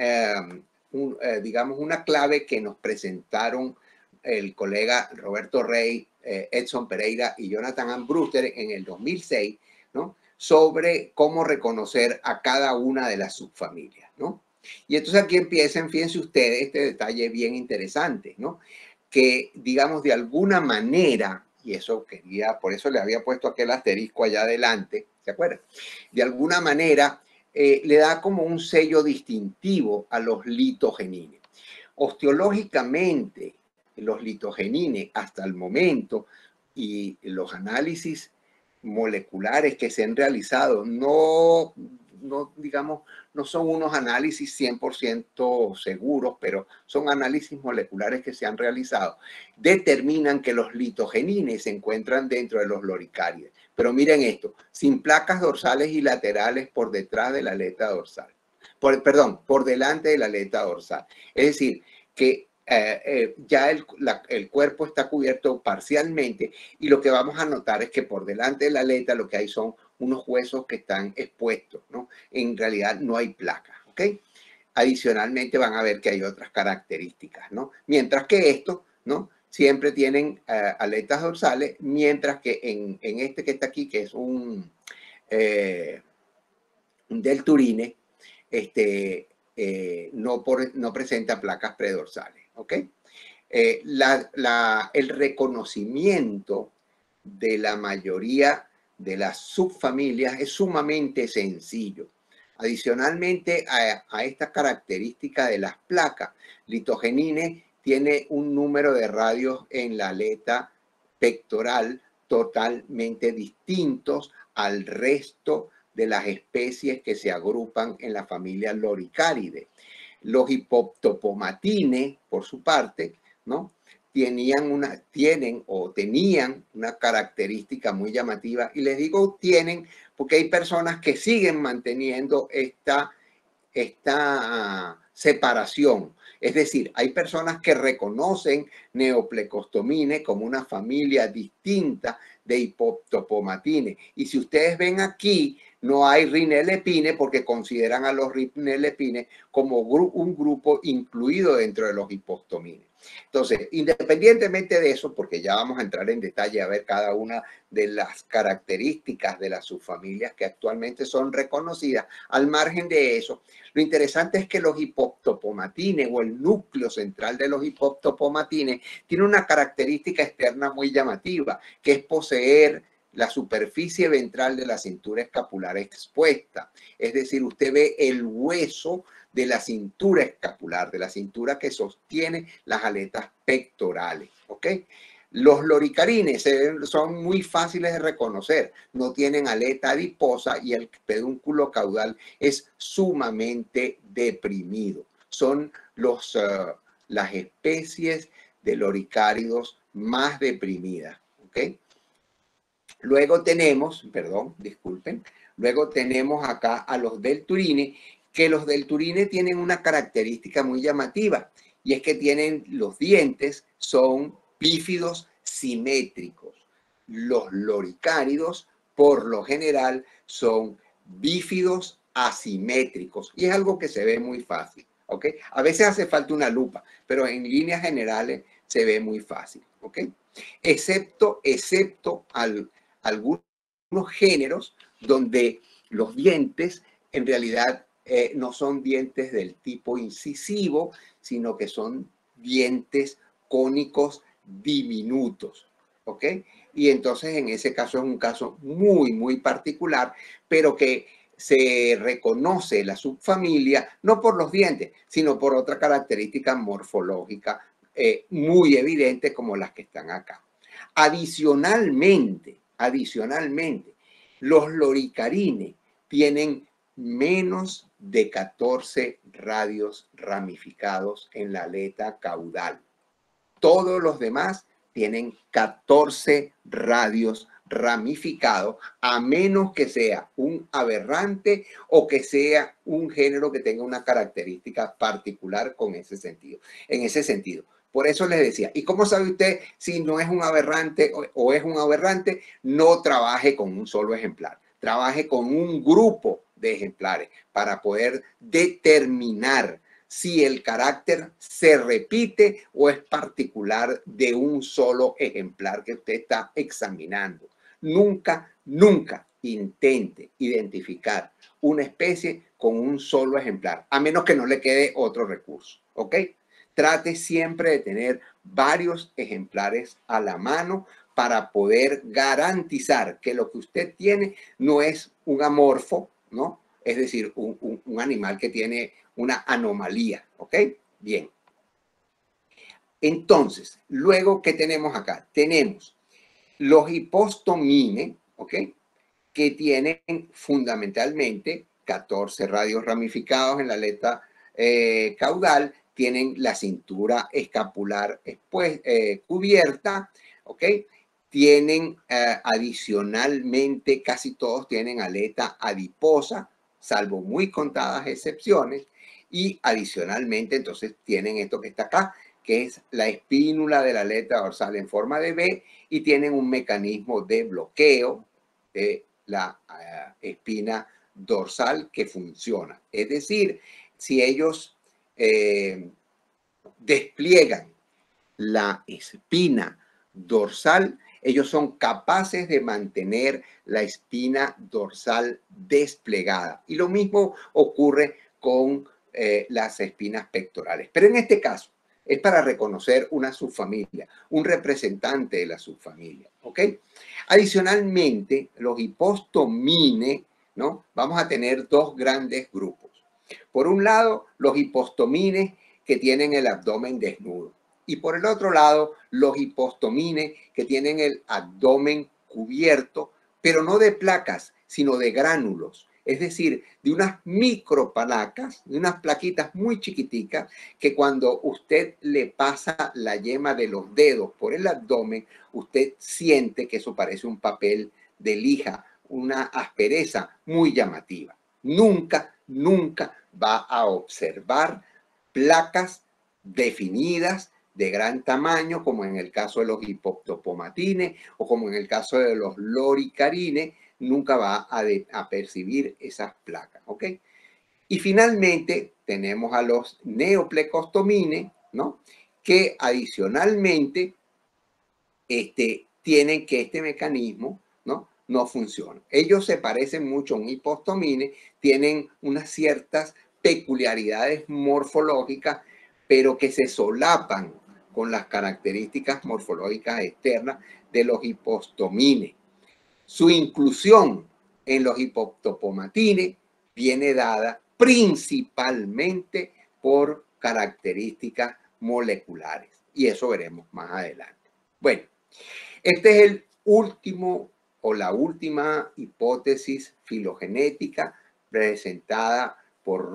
digamos, una clave que nos presentaron el colega Roberto Rey, Edson Pereira y Jonathan Ambruster en el 2006, ¿no? Sobre cómo reconocer a cada una de las subfamilias, ¿no? Y entonces aquí empiezan, fíjense ustedes, este detalle bien interesante, ¿no? Que, digamos, de alguna manera, y eso por eso le había puesto aquel asterisco allá adelante, ¿se acuerdan? De alguna manera le da como un sello distintivo a los litogenines. Osteológicamente, los litogenines hasta el momento y los análisis moleculares que se han realizado digamos, no son unos análisis 100% seguros, pero son análisis moleculares que se han realizado, determinan que los litogenines se encuentran dentro de los loricárides. Pero miren esto, sin placas dorsales y laterales por detrás de la aleta dorsal. Por delante de la aleta dorsal. Es decir, que ya el cuerpo está cubierto parcialmente y lo que vamos a notar es que por delante de la aleta lo que hay son unos huesos que están expuestos, ¿no? En realidad no hay placas, ¿ok? Adicionalmente van a ver que hay otras características, ¿no? Mientras que estos, ¿no? Siempre tienen aletas dorsales, mientras que en este que está aquí, que es un delturine, no presenta placas predorsales, ¿ok? El reconocimiento de la mayoría de las subfamilias es sumamente sencillo. Adicionalmente a esta característica de las placas, litogenine tiene un número de radios en la aleta pectoral totalmente distintos al resto de las especies que se agrupan en la familia Loricaridae. Los hipoptopomatines, por su parte, ¿no? Tenían una característica muy llamativa. Y les digo tienen porque hay personas que siguen manteniendo esta separación. Es decir, hay personas que reconocen Neoplecostomine como una familia distinta de Hipoptopomatine. Y si ustedes ven aquí, no hay Rhinelepine porque consideran a los Rhinelepine como un grupo incluido dentro de los Hipostomines. Entonces, independientemente de eso, porque ya vamos a entrar en detalle a ver cada una de las características de las subfamilias que actualmente son reconocidas, al margen de eso, lo interesante es que los hipoptopomatines o el núcleo central de los hipoptopomatines tiene una característica externa muy llamativa, que es poseer la superficie ventral de la cintura escapular expuesta. Es decir, usted ve el hueso de la cintura escapular, de la cintura que sostiene las aletas pectorales. ¿Ok? Los loricarines son muy fáciles de reconocer, no tienen aleta adiposa y el pedúnculo caudal es sumamente deprimido. Son las especies de loricáridos más deprimidas, ¿ok? Luego tenemos, perdón, disculpen, luego tenemos acá a los delturines, que los delturines tienen una característica muy llamativa, y es que tienen los dientes, son bífidos simétricos. Los loricáridos, por lo general, son bífidos asimétricos, y es algo que se ve muy fácil, ¿ok? A veces hace falta una lupa, pero en líneas generales se ve muy fácil, ¿ok? Excepto algunos géneros donde los dientes en realidad no son dientes del tipo incisivo, sino que son dientes cónicos diminutos, ¿ok? Y entonces en ese caso es un caso muy, muy particular, pero que se reconoce la subfamilia no por los dientes, sino por otra característica morfológica muy evidente como las que están acá. Adicionalmente, los loricarines tienen menos de 14 radios ramificados en la aleta caudal. Todos los demás tienen 14 radios ramificados, a menos que sea un aberrante o que sea un género que tenga una característica particular con ese sentido, en ese sentido. Por eso les decía, ¿y cómo sabe usted si no es un aberrante o es un aberrante? No trabaje con un solo ejemplar, trabaje con un grupo de ejemplares para poder determinar si el carácter se repite o es particular de un solo ejemplar que usted está examinando. Nunca, nunca intente identificar una especie con un solo ejemplar, a menos que no le quede otro recurso, ¿ok? Trate siempre de tener varios ejemplares a la mano para poder garantizar que lo que usted tiene no es un amorfo, ¿no? Es decir, un animal que tiene una anomalía, ¿ok? Bien. Entonces, luego, ¿qué tenemos acá? Tenemos los hipostomines, ¿ok? Que tienen fundamentalmente 14 radios ramificados en la aleta caudal, tienen la cintura escapular cubierta, ¿ok? Tienen adicionalmente, casi todos tienen aleta adiposa, salvo muy contadas excepciones, y adicionalmente entonces tienen esto que está acá, que es la espínula de la aleta dorsal en forma de V, y tienen un mecanismo de bloqueo de la espina dorsal que funciona. Es decir, si ellos despliegan la espina dorsal, ellos son capaces de mantener la espina dorsal desplegada. Y lo mismo ocurre con las espinas pectorales. Pero en este caso es para reconocer una subfamilia, un representante de la subfamilia, ¿ok? Adicionalmente, los hipostomines, ¿no? Vamos a tener dos grandes grupos. Por un lado, los hipostomines que tienen el abdomen desnudo. Y por el otro lado, los hipostomines que tienen el abdomen cubierto, pero no de placas, sino de gránulos. Es decir, de unas micropalacas, de unas plaquitas muy chiquiticas, que cuando usted le pasa la yema de los dedos por el abdomen, usted siente que eso parece un papel de lija, una aspereza muy llamativa. Nunca, nunca va a observar placas definidas de gran tamaño, como en el caso de los hipoptopomatines o como en el caso de los loricarines, nunca va a percibir esas placas, ¿ok? Y finalmente tenemos a los neoplecostomines, ¿no? Que adicionalmente tienen que este mecanismo, ¿no? No funciona. Ellos se parecen mucho a un hipostomine, tienen unas ciertas peculiaridades morfológicas, pero que se solapan con las características morfológicas externas de los hipostomines. Su inclusión en los hipoptopomatines viene dada principalmente por características moleculares, y eso veremos más adelante. Bueno, Este es el último o la última hipótesis filogenética presentada por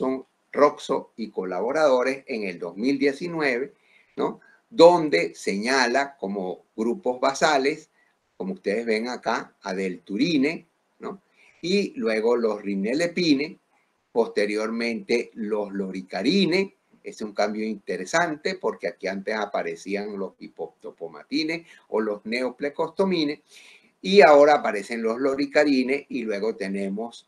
Roxo y colaboradores en el 2019, ¿no? Donde señala como grupos basales, como ustedes ven acá, adelturine, ¿no? Y luego los rinelepine, posteriormente los loricarine. Es un cambio interesante porque aquí antes aparecían los hipoptopomatines o los neoplecostomines y ahora aparecen los loricarines y luego tenemos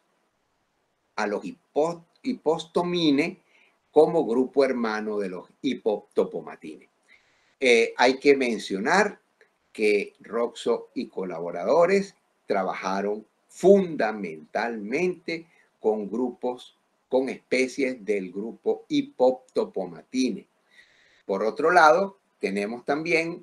a los hipostomines como grupo hermano de los hipoptopomatines. Hay que mencionar que Roxo y colaboradores trabajaron fundamentalmente con grupos, con especies del grupo Hipoptopomatine. Por otro lado, tenemos también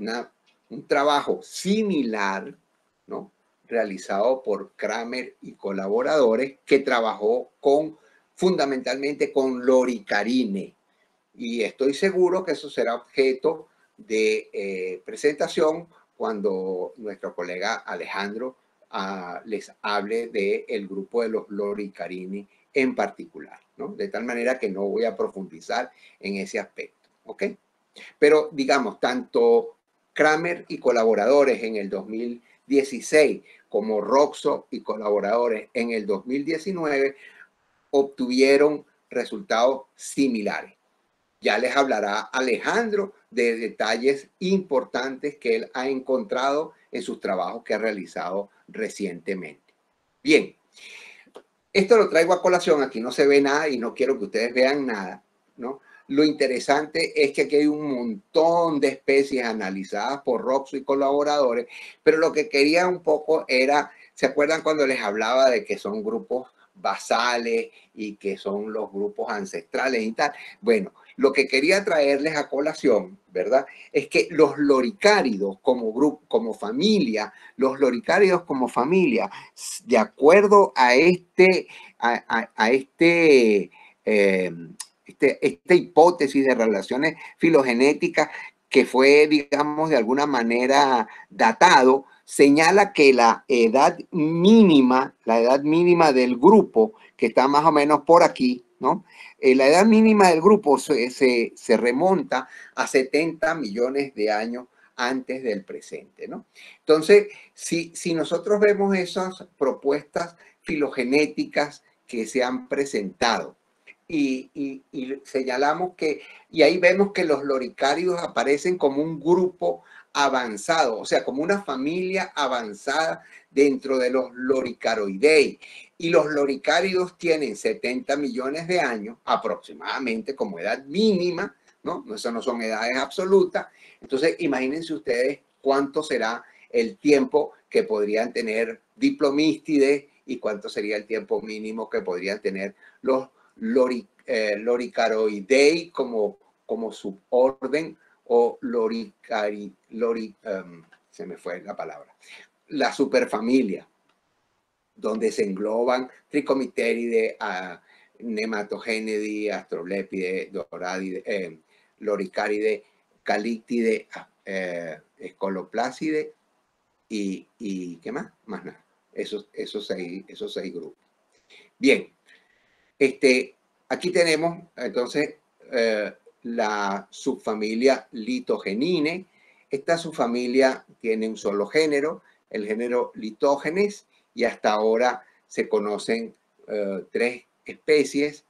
un trabajo similar, ¿no? Realizado por Kramer y colaboradores, que trabajó fundamentalmente con loricarine. Y estoy seguro que eso será objeto de presentación cuando nuestro colega Alejandro les hable del grupo de los loricarini en particular, ¿no? De tal manera que no voy a profundizar en ese aspecto, ¿ok? Pero digamos, tanto Kramer y colaboradores en el 2016 como Roxo y colaboradores en el 2019 obtuvieron resultados similares. Ya les hablará Alejandro de detalles importantes que él ha encontrado en sus trabajos que ha realizado recientemente. Bien, esto lo traigo a colación, aquí no se ve nada y no quiero que ustedes vean nada, ¿no? Lo interesante es que aquí hay un montón de especies analizadas por Roxo y colaboradores, pero lo que quería un poco era, ¿se acuerdan cuando les hablaba de que son grupos basales y que son los grupos ancestrales y tal? Bueno, lo que quería traerles a colación, ¿verdad? Es que los loricáridos como grupo, como familia, los loricáridos como familia, de acuerdo a esta hipótesis de relaciones filogenéticas que fue, digamos, de alguna manera datado, señala que la edad mínima del grupo, que está más o menos por aquí, ¿no? La edad mínima del grupo se remonta a 70 millones de años antes del presente, ¿no? Entonces, si nosotros vemos esas propuestas filogenéticas que se han presentado y señalamos que, y ahí vemos que los loricáridos aparecen como un grupo avanzado, o sea, como una familia avanzada dentro de los loricaroidei. Y los loricáridos tienen 70 millones de años aproximadamente como edad mínima, ¿no? Eso no son edades absolutas. Entonces, imagínense ustedes cuánto será el tiempo que podrían tener diplomístides y cuánto sería el tiempo mínimo que podrían tener los loricaroidei como suborden o se me fue la palabra, la superfamilia, donde se engloban Trichomitheridae, Nematogenidae, Astrolepidae, Doradidae, Loricaridae, Calictidae, Escoloplácidae y ¿qué más? Más nada. Esos seis grupos. Bien, aquí tenemos entonces la subfamilia Litogenine. Esta subfamilia tiene un solo género, el género Litógenes, y hasta ahora se conocen 3 especies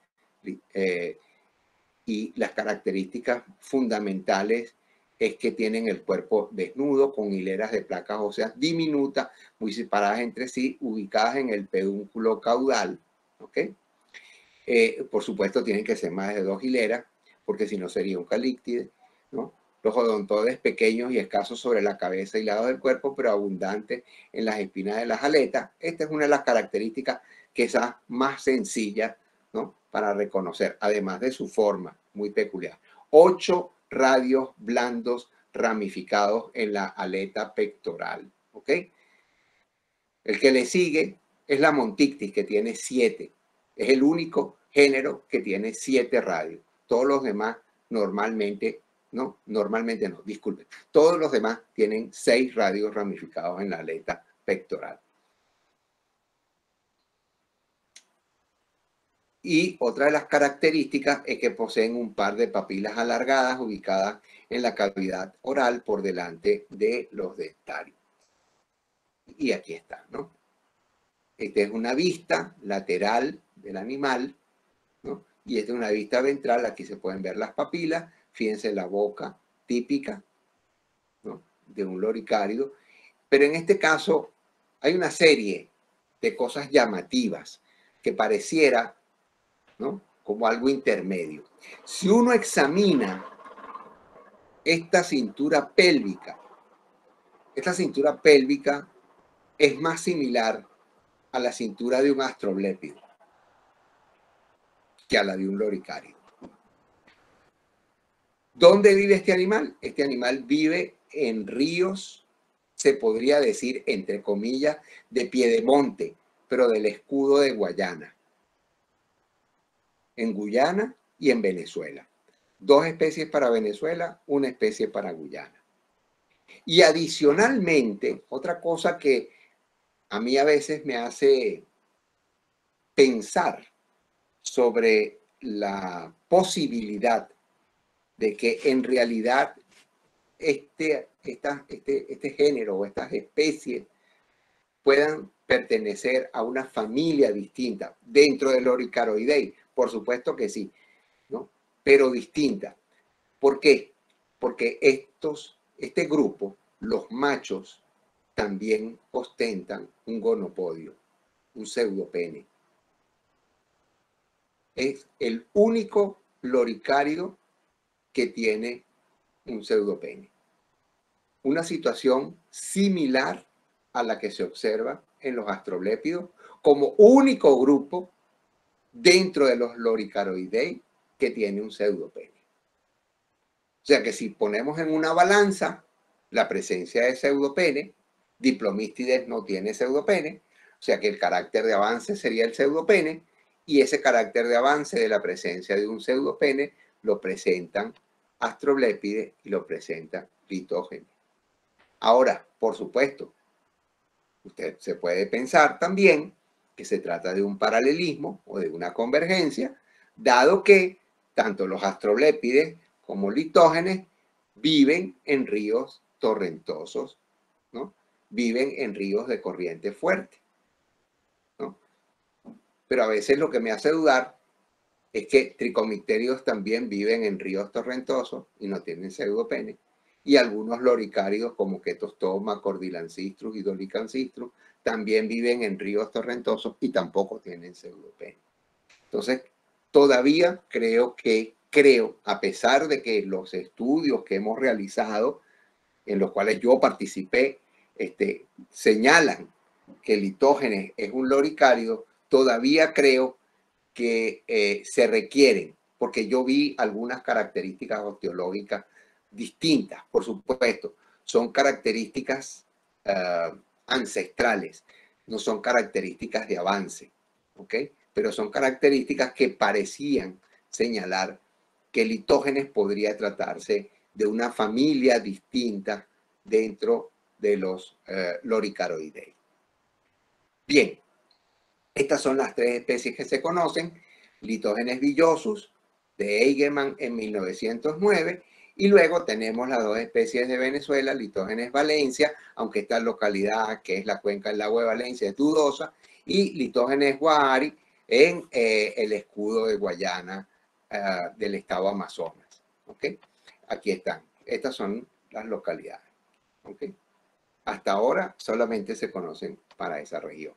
y las características fundamentales es que tienen el cuerpo desnudo con hileras de placas óseas diminutas, muy separadas entre sí, ubicadas en el pedúnculo caudal, ¿ok? Por supuesto, tienen que ser más de 2 hileras, porque si no sería un calíctide, ¿no? Los odontoides pequeños y escasos sobre la cabeza y lados del cuerpo, pero abundantes en las espinas de las aletas. Esta es una de las características quizás más sencillas, ¿no? Para reconocer, además de su forma muy peculiar. 8 radios blandos ramificados en la aleta pectoral, ¿ok? El que le sigue es la Montictis, que tiene 7. Es el único género que tiene 7 radios. Todos los demás normalmente No, normalmente no, disculpen. Todos los demás tienen 6 radios ramificados en la aleta pectoral. Y otra de las características es que poseen un par de papilas alargadas ubicadas en la cavidad oral por delante de los dentarios. Y aquí está, ¿no? Esta es una vista lateral del animal, ¿no? Y esta es una vista ventral. Aquí se pueden ver las papilas. Fíjense la boca típica, ¿no?, de un loricárido. Pero en este caso hay una serie de cosas llamativas que pareciera, ¿no?, como algo intermedio. Si uno examina esta cintura pélvica es más similar a la cintura de un astroblépido que a la de un loricárido. ¿Dónde vive este animal? Este animal vive en ríos, se podría decir, entre comillas, de piedemonte, pero del escudo de Guayana. En Guyana y en Venezuela. 2 especies para Venezuela, 1 especie para Guyana. Y adicionalmente, otra cosa que a mí a veces me hace pensar sobre la posibilidad de que en realidad este género o estas especies puedan pertenecer a una familia distinta dentro del Loricaroidea. Por supuesto que sí, ¿no?, pero distinta. ¿Por qué? Porque este grupo, los machos, también ostentan un gonopodio, un pseudopene. Es el único loricárido que tiene un pseudopene. Una situación similar a la que se observa en los astroblépidos como único grupo dentro de los Loricaroidea que tiene un pseudopene. O sea que si ponemos en una balanza la presencia de pseudopene, Diplomystides no tiene pseudopene, o sea que el carácter de avance sería el pseudopene, y ese carácter de avance de la presencia de un pseudopene lo presentan astroblépides y lo presentan Litógenes. Ahora, por supuesto, usted se puede pensar también que se trata de un paralelismo o de una convergencia, dado que tanto los astroblépides como Litógenes viven en ríos torrentosos, ¿no? Viven en ríos de corriente fuerte, ¿no? Pero a veces lo que me hace dudar es que Trichomicterios también viven en ríos torrentosos y no tienen pseudopene. Y algunos loricáridos como Ketostoma, Cordylancistrus y Dolicancistrus también viven en ríos torrentosos y tampoco tienen pseudopene. Entonces, todavía creo, a pesar de que los estudios que hemos realizado, en los cuales yo participé, señalan que Litógenes es un loricárido, todavía creo que se requieren, porque yo vi algunas características osteológicas distintas, por supuesto, son características ancestrales, no son características de avance, ¿ok? Pero son características que parecían señalar que Litógenes podría tratarse de una familia distinta dentro de los Loricaroidea. Bien, estas son las 3 especies que se conocen: Litógenes villosus, de Eigenmann en 1909, y luego tenemos las 2 especies de Venezuela, Litógenes Valencia, aunque esta localidad, que es la cuenca del lago de Valencia, es dudosa, y Litógenes Guari en el escudo de Guayana del estado Amazonas. ¿Okay? Aquí están. Estas son las localidades. ¿Okay? Hasta ahora solamente se conocen para esa región.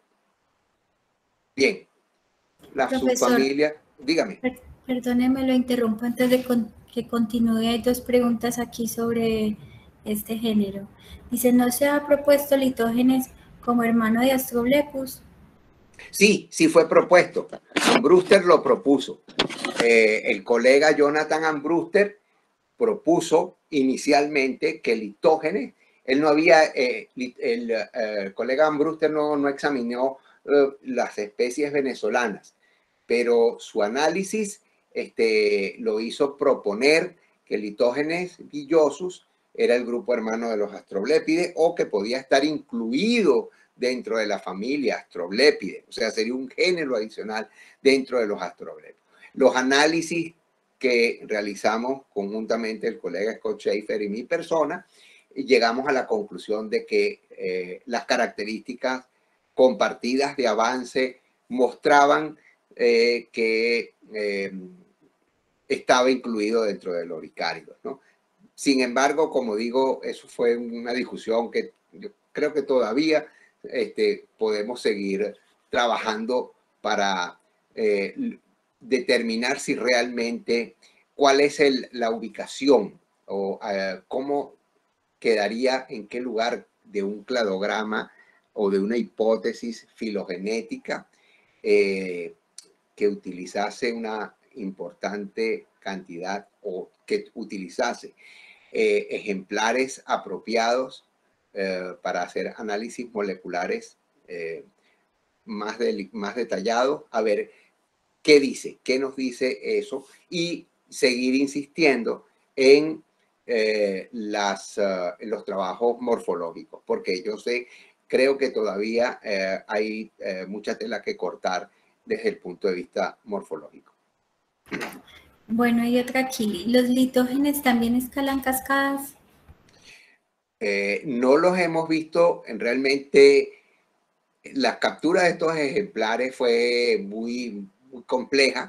Bien, la subfamilia, dígame. Perdóneme, lo interrumpo antes de que continúe. Hay 2 preguntas aquí sobre este género. Dice, ¿no se ha propuesto Litógenes como hermano de Astroblepus? Sí, sí fue propuesto. Ambruster lo propuso. El colega Jonathan Ambruster propuso inicialmente que Litógenes, él no había, el colega Ambruster no examinó las especies venezolanas, pero su análisis lo hizo proponer que Litógenes villosus era el grupo hermano de los Astroblépides o que podía estar incluido dentro de la familia Astroblépides, o sea, sería un género adicional dentro de los Astroblépides. Los análisis que realizamos conjuntamente el colega Scott Schaefer y mi persona, llegamos a la conclusión de que las características compartidas de avance mostraban que estaba incluido dentro de los oricáridos, ¿no? Sin embargo, como digo, eso fue una discusión que yo creo que todavía podemos seguir trabajando para determinar si realmente cuál es la ubicación o cómo quedaría en qué lugar de un cladograma o de una hipótesis filogenética que utilizase una importante cantidad o que utilizase ejemplares apropiados para hacer análisis moleculares más detallados, a ver qué dice, qué nos dice eso y seguir insistiendo en los trabajos morfológicos, porque yo creo que todavía hay mucha tela que cortar desde el punto de vista morfológico. Bueno, y otra aquí, ¿los litógenes también escalan cascadas? No los hemos visto realmente. La captura de estos ejemplares fue muy compleja.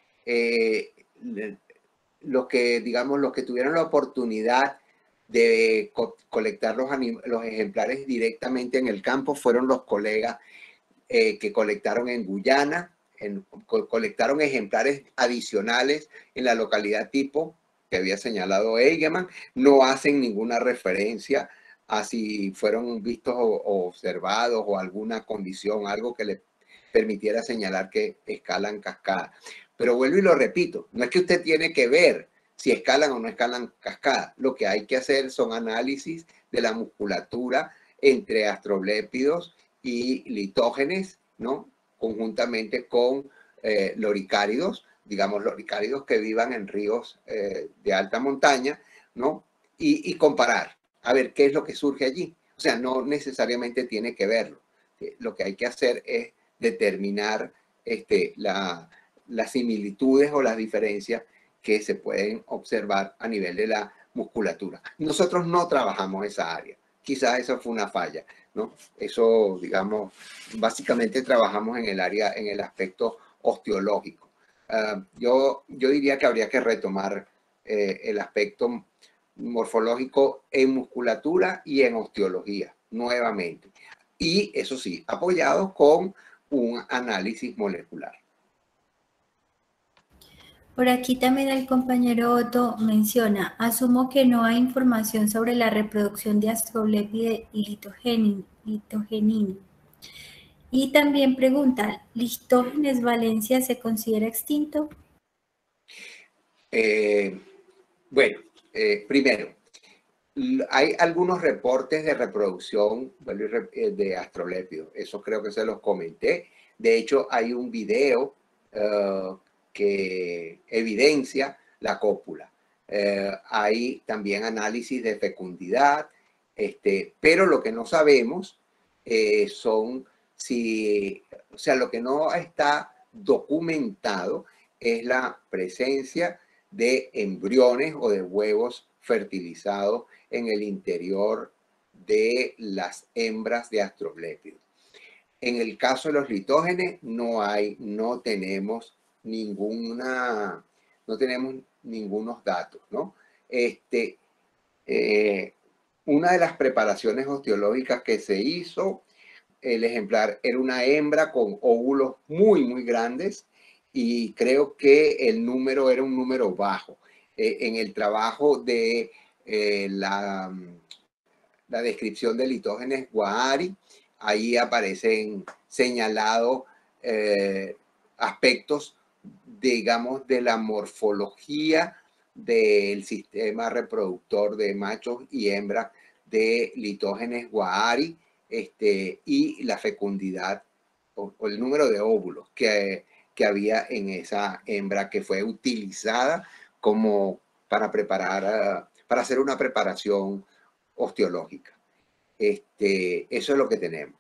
Los que tuvieron la oportunidad de colectar los ejemplares directamente en el campo fueron los colegas que colectaron en Guyana, colectaron ejemplares adicionales en la localidad tipo que había señalado Eigenmann. No hacen ninguna referencia a si fueron vistos o observados o alguna condición, algo que les permitiera señalar que escalan cascada. Pero vuelvo y lo repito, no es que usted tiene que ver si escalan o no escalan cascada. Lo que hay que hacer son análisis de la musculatura entre astroblépidos y litógenes, ¿no? Conjuntamente con loricáridos, digamos loricáridos que vivan en ríos de alta montaña, ¿no? Y comparar, a ver qué es lo que surge allí. O sea, no necesariamente tiene que verlo. Lo que hay que hacer es determinar las similitudes o las diferencias que se pueden observar a nivel de la musculatura. Nosotros no trabajamos esa área. Quizás eso fue una falla, ¿no? Eso, digamos, básicamente trabajamos en el área, en el aspecto osteológico. Yo diría que habría que retomar el aspecto morfológico en musculatura y en osteología nuevamente. Y eso sí, apoyados con un análisis molecular. Por aquí también el compañero Otto menciona, asumo que no hay información sobre la reproducción de astrolépide y litogenina. Y también pregunta, ¿Litógenes Valencia se considera extinto? Bueno, primero, hay algunos reportes de reproducción de astrolépidos. Eso creo que se los comenté. De hecho, hay un video que evidencia la cópula. Hay también análisis de fecundidad, pero lo que no sabemos son si, o sea, lo que no está documentado es la presencia de embriones o de huevos fertilizados en el interior de las hembras de astroblépidos. En el caso de los litógenes no tenemos ningunos datos, ¿no? Una de las preparaciones osteológicas que se hizo, el ejemplar era una hembra con óvulos muy grandes y creo que el número era un número bajo. En el trabajo de la descripción de litógenes Guattari, ahí aparecen señalados aspectos, digamos, de la morfología del sistema reproductor de machos y hembras de litógenes Guattari, y la fecundidad o el número de óvulos que había en esa hembra que fue utilizada como para para hacer una preparación osteológica. Eso es lo que tenemos.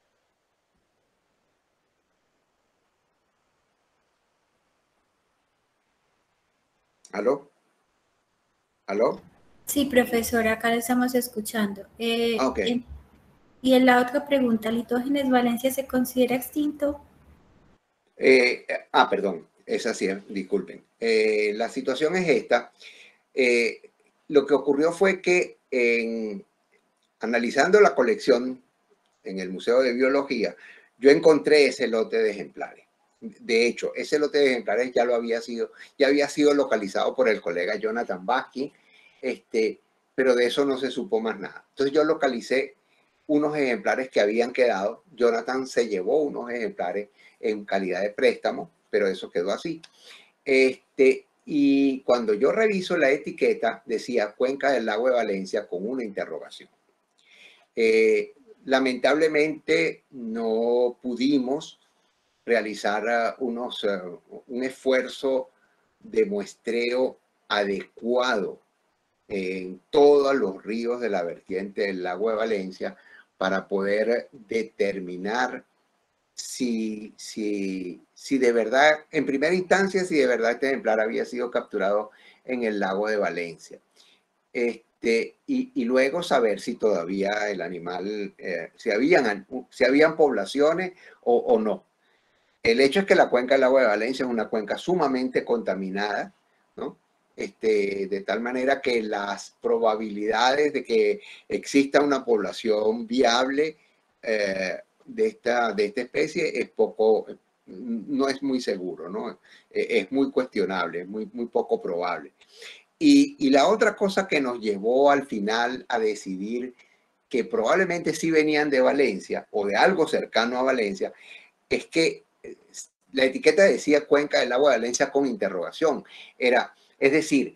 ¿Aló? ¿Aló? Sí, profesor, acá lo estamos escuchando. Ok. Y en la otra pregunta, ¿Litógenes Valencia se considera extinto? Perdón, esa sí, disculpen. La situación es esta. Eh, lo que ocurrió fue que analizando la colección en el Museo de Biología, yo encontré ese lote de ejemplares. De hecho, ese lote de ejemplares ya había sido localizado por el colega Jonathan Baskin, pero de eso no se supo más nada. Entonces yo localicé unos ejemplares que habían quedado. Jonathan se llevó unos ejemplares en calidad de préstamo, pero eso quedó así. Y cuando yo reviso la etiqueta, decía Cuenca del Lago de Valencia con una interrogación. Lamentablemente no pudimos realizar un esfuerzo de muestreo adecuado en todos los ríos de la vertiente del lago de Valencia para poder determinar si de verdad, en primera instancia, si de verdad este ejemplar había sido capturado en el lago de Valencia. Y luego saber si todavía el animal, si habían poblaciones o no. El hecho es que la cuenca del lago de Valencia es una cuenca sumamente contaminada, ¿no? De tal manera que las probabilidades de que exista una población viable de esta especie no es muy seguro, ¿no? Es muy cuestionable, es muy poco probable. Y la otra cosa que nos llevó al final a decidir que probablemente sí venían de Valencia o de algo cercano a Valencia, es que la etiqueta decía Cuenca del Lago de Valencia con interrogación. Es decir,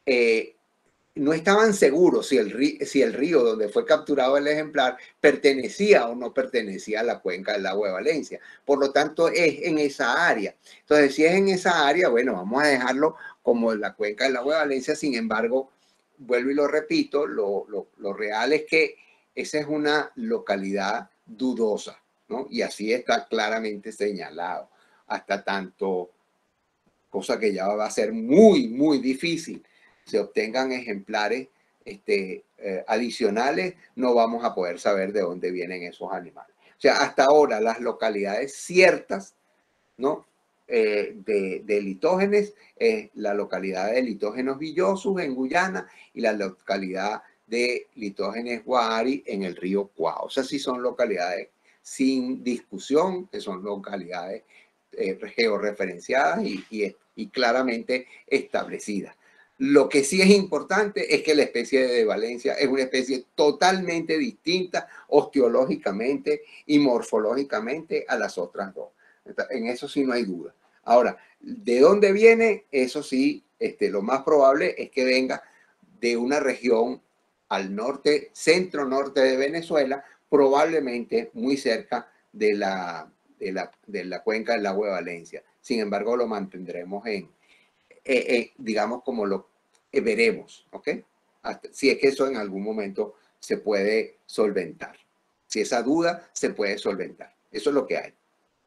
no estaban seguros si el río donde fue capturado el ejemplar pertenecía o no pertenecía a la cuenca del Lago de Valencia. Por lo tanto, es en esa área. Entonces, si es en esa área, bueno, vamos a dejarlo como la cuenca del Lago de Valencia. Sin embargo, vuelvo y lo repito, lo real es que esa es una localidad dudosa, ¿no? Y así está claramente señalado. Hasta tanto, cosa que ya va a ser muy difícil, se obtengan ejemplares adicionales, no vamos a poder saber de dónde vienen esos animales. O sea, hasta ahora las localidades ciertas, ¿no? De litógenes, la localidad de Litógenos Villosus en Guyana y la localidad de Litógenes Guari en el río Cuao. O sea, sí son localidades sin discusión, que son localidades georreferenciadas y claramente establecidas. Lo que sí es importante es que la especie de Valencia es una especie totalmente distinta osteológicamente y morfológicamente a las otras dos. En eso sí no hay duda. Ahora, ¿de dónde viene? Eso sí, lo más probable es que venga de una región al norte, centro-norte de Venezuela, probablemente muy cerca de la cuenca del lago de Valencia. Sin embargo, lo mantendremos digamos, como lo veremos, ¿ok? Si es que eso en algún momento se puede solventar. Si esa duda se puede solventar. Eso es lo que hay.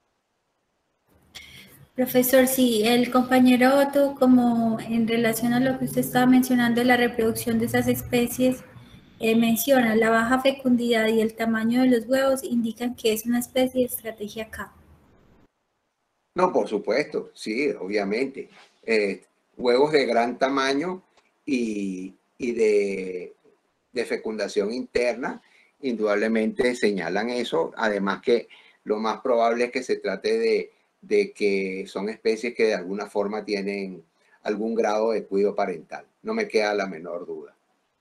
Profesor, sí, el compañero Otto, como en relación a lo que usted estaba mencionando de la reproducción de esas especies, menciona la baja fecundidad y el tamaño de los huevos indican que es una especie de estrategia K. No, por supuesto, sí, obviamente. Huevos de gran tamaño y de fecundación interna, indudablemente señalan eso. Además que lo más probable es que se trate de que son especies que de alguna forma tienen algún grado de cuidado parental. No me queda la menor duda.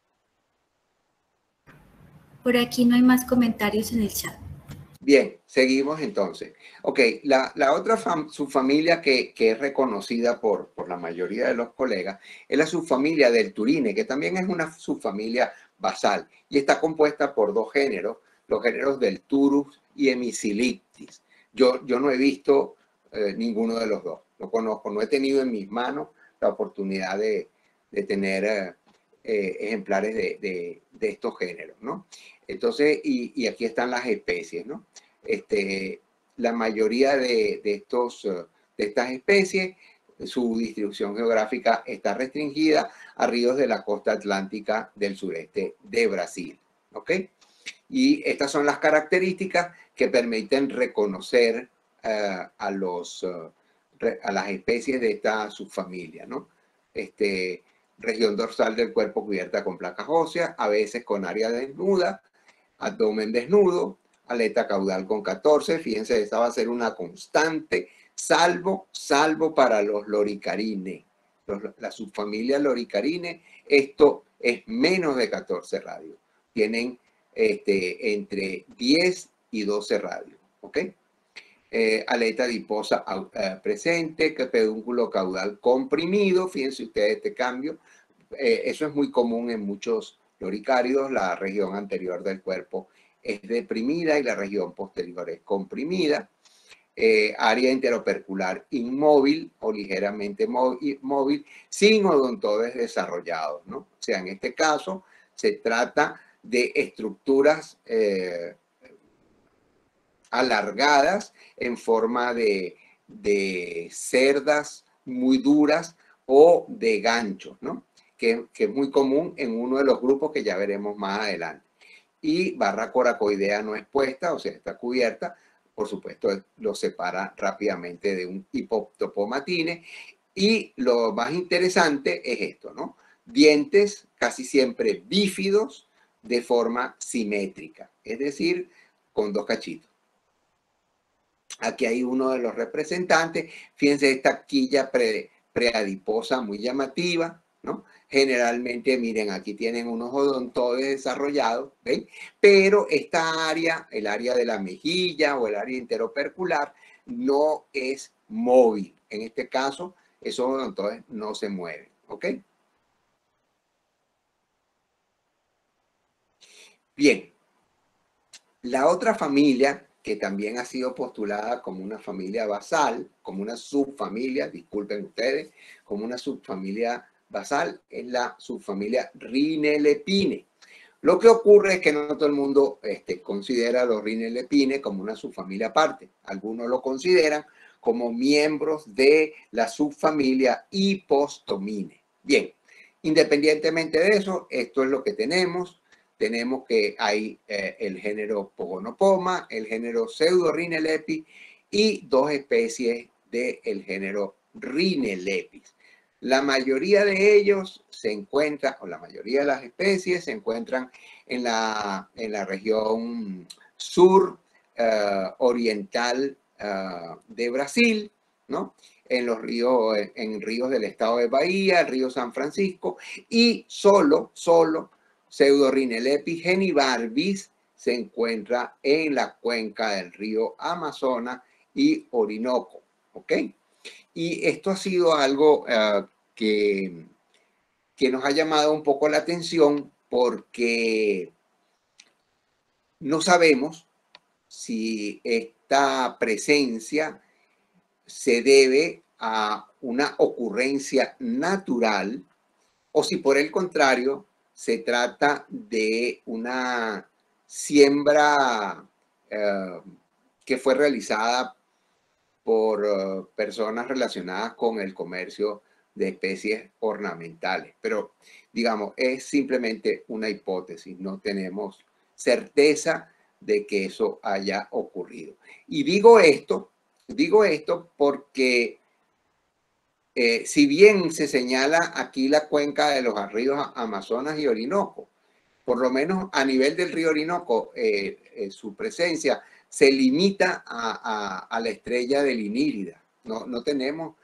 Por aquí no hay más comentarios en el chat. Bien, seguimos entonces. Ok, la otra subfamilia que es reconocida por la mayoría de los colegas es la subfamilia del Turine, que también es una subfamilia basal y está compuesta por dos géneros, los géneros del Turus y Hemisiliptis. Yo no he visto ninguno de los dos, no conozco, no he tenido en mis manos la oportunidad de tener ejemplares de estos géneros, ¿no? Entonces, y aquí están las especies, ¿no? La mayoría de estas especies, su distribución geográfica está restringida a ríos de la costa atlántica del sureste de Brasil, ¿ok? Y estas son las características que permiten reconocer a las especies de esta subfamilia, ¿no? Región dorsal del cuerpo cubierta con placas óseas, a veces con área desnuda, abdomen desnudo, aleta caudal con 14. Fíjense, esta va a ser una constante, salvo para los loricarines. La subfamilia loricarines, esto es menos de 14 radios. Tienen entre 10 y 12 radios, ¿ok? Aleta adiposa presente, pedúnculo caudal comprimido. Fíjense ustedes este cambio. Eso es muy común en muchos loricáridos. La región anterior del cuerpo es deprimida y la región posterior es comprimida. Área interopercular inmóvil o ligeramente móvil, sin odontoides desarrollados, ¿no? O sea, en este caso se trata de estructuras alargadas en forma de cerdas muy duras o de ganchos, ¿no? Que es muy común en uno de los grupos que ya veremos más adelante. Y barra coracoidea no expuesta, o sea, está cubierta, por supuesto, lo separa rápidamente de un hipoptopomatine. Y lo más interesante es esto, ¿no? Dientes casi siempre bífidos de forma simétrica, es decir, con dos cachitos. Aquí hay uno de los representantes. Fíjense esta quilla preadiposa muy llamativa, ¿no? Generalmente, miren, aquí tienen unos odontoides desarrollados, ¿ven? Pero esta área, el área de la mejilla o el área interopercular, no es móvil. En este caso, esos odontoides no se mueven, ¿ok? Bien, la otra familia que también ha sido postulada como una familia basal, como una subfamilia, disculpen ustedes, como una subfamilia basal, es la subfamilia Rhinelepine. Lo que ocurre es que no todo el mundo considera a los Rhinelepine como una subfamilia aparte. Algunos lo consideran como miembros de la subfamilia Hypostomine. Bien, independientemente de eso, esto es lo que tenemos. Tenemos que hay el género Pogonopoma, el género Pseudorhinelepis y dos especies del género Rhinelepis. La mayoría de ellos se encuentran, o la mayoría de las especies se encuentran en la región sur oriental de Brasil, ¿no? En los ríos, en ríos del estado de Bahía, el río San Francisco, y solo Pseudorhinelepis genibarbis se encuentra en la cuenca del río Amazonas y Orinoco, ¿ok? Y esto ha sido algo que nos ha llamado un poco la atención porque no sabemos si esta presencia se debe a una ocurrencia natural o si por el contrario se trata de una siembra que fue realizada por personas relacionadas con el comercio de especies ornamentales. Pero, digamos, es simplemente una hipótesis, no tenemos certeza de que eso haya ocurrido. Y digo esto porque si bien se señala aquí la cuenca de los ríos Amazonas y Orinoco, por lo menos a nivel del río Orinoco, su presencia se limita a la estrella de Linírida. No tenemos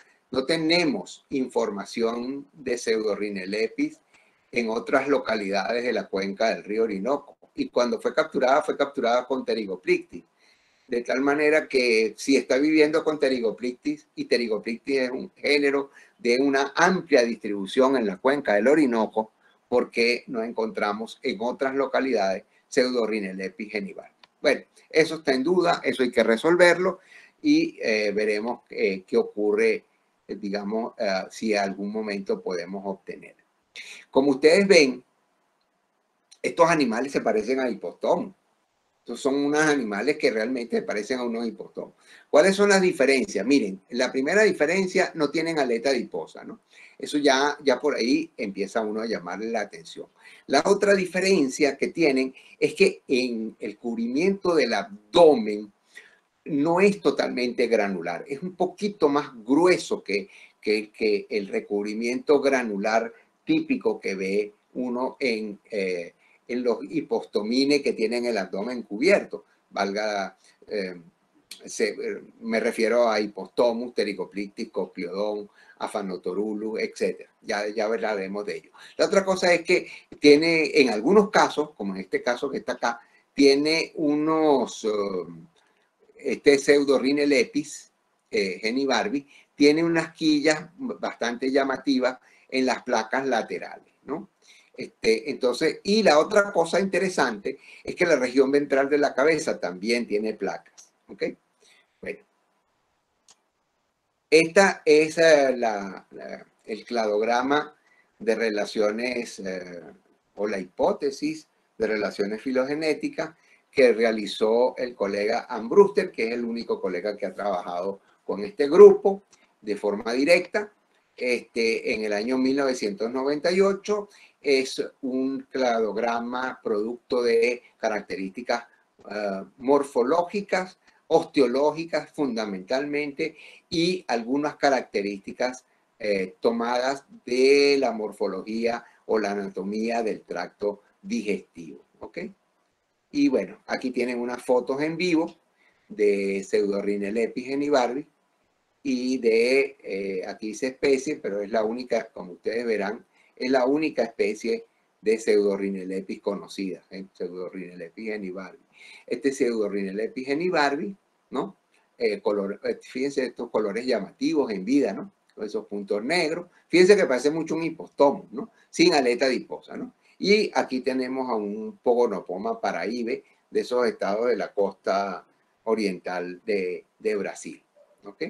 información de Pseudorhinelepis en otras localidades de la cuenca del río Orinoco. Y cuando fue capturada con Pterygoplictis. De tal manera que si está viviendo con Pterygoplictis, y Pterygoplictis es un género de una amplia distribución en la cuenca del Orinoco, porque nos encontramos en otras localidades Pseudorhinelepis genival. Bueno, eso está en duda, eso hay que resolverlo y veremos qué ocurre, digamos, si en algún momento podemos obtener. Como ustedes ven, estos animales se parecen a hipopótamos. Estos son unos animales que realmente se parecen a unos hipopótamos. ¿Cuáles son las diferencias? Miren, la primera diferencia, no tienen aleta adiposa, ¿no? Eso ya por ahí empieza uno a llamarle la atención. La otra diferencia que tienen es que en el cubrimiento del abdomen no es totalmente granular, es un poquito más grueso que el recubrimiento granular típico que ve uno en los hipostomines que tienen el abdomen cubierto. Valga, me refiero a Hipostomus, Ptericoplictis, Cocleodon, Afanotorulus, etc. Ya hablaremos de ello. La otra cosa es que tiene, en algunos casos, como en este caso que está acá, tiene unos... este Pseudorhine lepis, genibarbi, tiene unas quillas bastante llamativas en las placas laterales, ¿no? Entonces, y la otra cosa interesante es que la región ventral de la cabeza también tiene placas, ¿ok? Bueno, esta es el cladograma de relaciones o la hipótesis de relaciones filogenéticas que realizó el colega Ambruster, que es el único colega que ha trabajado con este grupo de forma directa. En el año 1998 es un cladograma producto de características morfológicas, osteológicas fundamentalmente, y algunas características tomadas de la morfología o la anatomía del tracto digestivo, ¿ok? Y bueno, aquí tienen unas fotos en vivo de Pseudorhine lepis genibarbi y de, aquí dice especie, pero es la única, como ustedes verán, es la única especie de Pseudorhine lepis conocida, Pseudorhine lepis genibarbi. Este Pseudorhine lepis genibarbi, ¿no? Fíjense estos colores llamativos en vida, ¿no? Con esos puntos negros. Fíjense que parece mucho un hipostomo, ¿no? Sin aleta adiposa, ¿no? Y aquí tenemos a un Pogonopoma paraíbe de esos estados de la costa oriental de Brasil, ¿ok?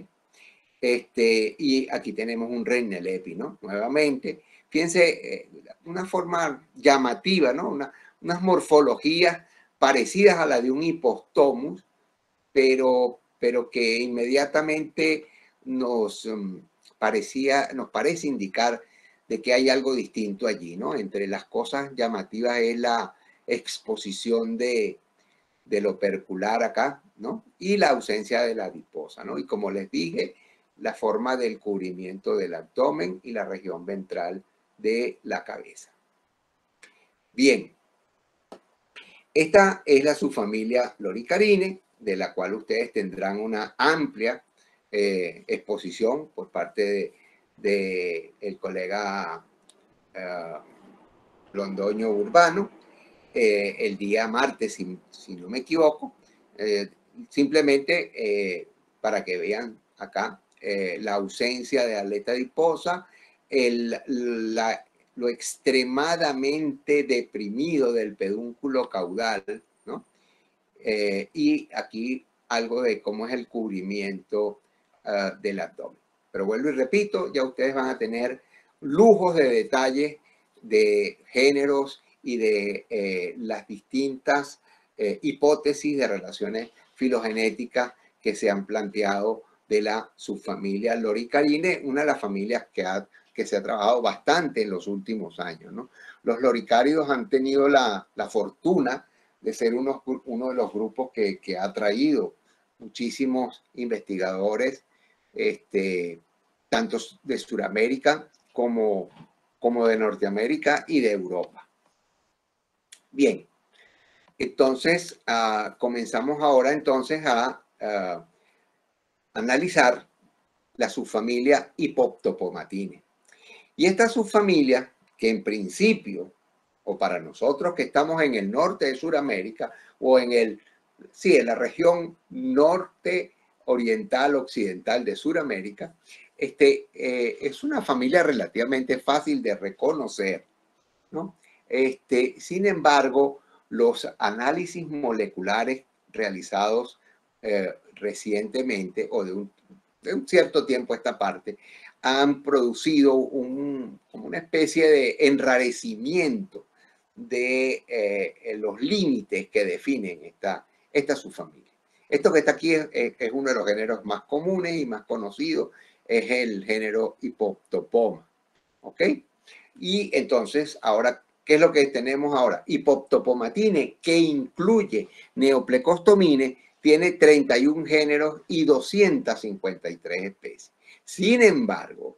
Y aquí tenemos un Reine lepis, ¿no? Nuevamente, fíjense, una forma llamativa, ¿no? Unas morfologías parecidas a la de un Hipostomus, pero que inmediatamente nos parece indicar de que hay algo distinto allí, ¿no? Entre las cosas llamativas es la exposición del opercular acá, ¿no? Y la ausencia de la adiposa, ¿no? Y como les dije, la forma del cubrimiento del abdomen y la región ventral de la cabeza. Bien, esta es la subfamilia Loricarinae, de la cual ustedes tendrán una amplia exposición por parte de el colega Londoño Urbano, el día martes, si no me equivoco, simplemente para que vean acá la ausencia de aleta adiposa, lo extremadamente deprimido del pedúnculo caudal, ¿no? Y aquí algo de cómo es el cubrimiento del abdomen. Pero vuelvo y repito, ya ustedes van a tener lujos de detalles de géneros y de las distintas hipótesis de relaciones filogenéticas que se han planteado de la subfamilia Loricarinae, una de las familias que se ha trabajado bastante en los últimos años, ¿no? Los loricáridos han tenido la fortuna de ser uno de los grupos que ha traído muchísimos investigadores, tanto de Sudamérica como de Norteamérica y de Europa. Bien, entonces comenzamos ahora entonces a analizar la subfamilia Hipoptopomatine. Y esta subfamilia, que en principio, o para nosotros que estamos en el norte de Sudamérica, o en la región norte oriental occidental de Sudamérica, es una familia relativamente fácil de reconocer, ¿no? Sin embargo, los análisis moleculares realizados recientemente o de un cierto tiempo a esta parte han producido como una especie de enrarecimiento de los límites que definen esta subfamilia. Esto que está aquí es uno de los géneros más comunes y más conocidos, es el género Hipoptopoma. ¿Ok? Y entonces, ahora, ¿qué es lo que tenemos ahora? Hipoptopomatine, que incluye Neoplecostomine, tiene 31 géneros y 253 especies. Sin embargo,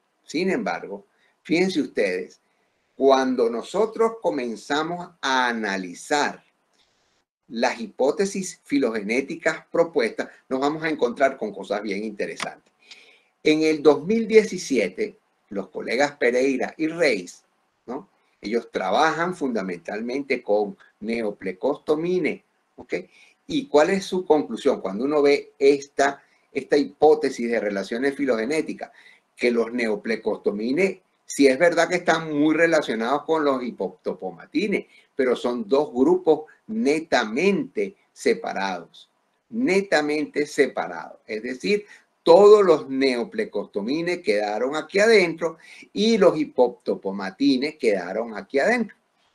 fíjense ustedes, cuando nosotros comenzamos a analizar las hipótesis filogenéticas propuestas, nos vamos a encontrar con cosas bien interesantes. En el 2017, los colegas Pereira y Reis, ¿no? Ellos trabajan fundamentalmente con Neoplecostomine, ¿ok? ¿Y cuál es su conclusión? Cuando uno ve esta hipótesis de relaciones filogenéticas, que los Neoplecostomine, sí es verdad que están muy relacionados con los Hipoptopomatines, pero son dos grupos netamente separados. Netamente separados. Es decir, todos los neoplecostomines quedaron aquí adentro y los hipoptopomatines quedaron aquí adentro.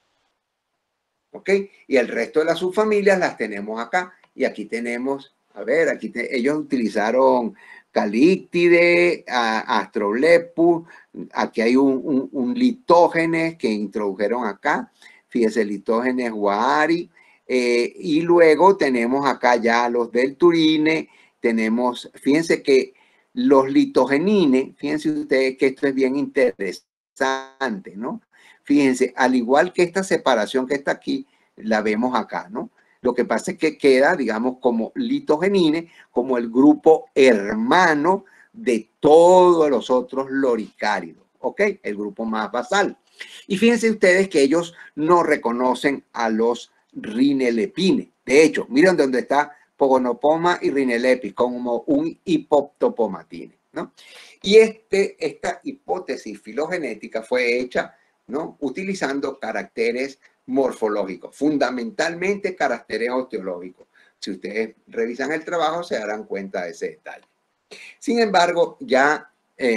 ¿Ok? Y el resto de las subfamilias las tenemos acá. Y aquí tenemos, a ver, aquí ellos utilizaron Calíctide, Astroblepus, aquí hay un litógenes que introdujeron acá. Fíjense, litógenes Guari. Y luego tenemos acá ya los del Turine. Tenemos, fíjense que los litogenines, fíjense ustedes que esto es bien interesante, ¿no? Fíjense, al igual que esta separación que está aquí, la vemos acá, ¿no? Lo que pasa es que queda, digamos, como litogenine, como el grupo hermano de todos los otros loricáridos, ¿ok? El grupo más basal. Y fíjense ustedes que ellos no reconocen a los rinelepines. De hecho, miren dónde está Pogonopoma y rinelepis, como un hipoptopomatine, ¿no? Y esta hipótesis filogenética fue hecha, ¿no? Utilizando caracteres morfológicos, fundamentalmente caracteres osteológicos. Si ustedes revisan el trabajo, se darán cuenta de ese detalle. Sin embargo, ya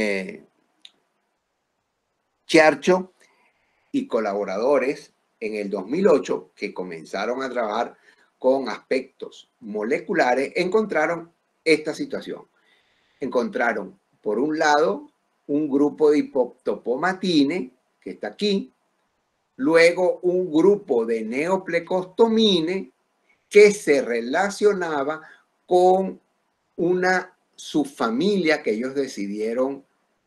Chiarcho y colaboradores en el 2008, que comenzaron a trabajar con aspectos moleculares, encontraron esta situación. Encontraron, por un lado, un grupo de hipoptopomatine, que está aquí, luego un grupo de neoplecostomine que se relacionaba con una subfamilia que ellos decidieron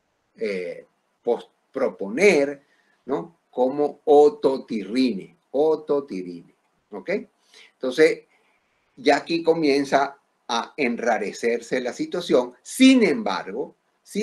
proponer, ¿no? Como ototirrine, ¿ok? Entonces, ya aquí comienza a enrarecerse la situación. Sin embargo,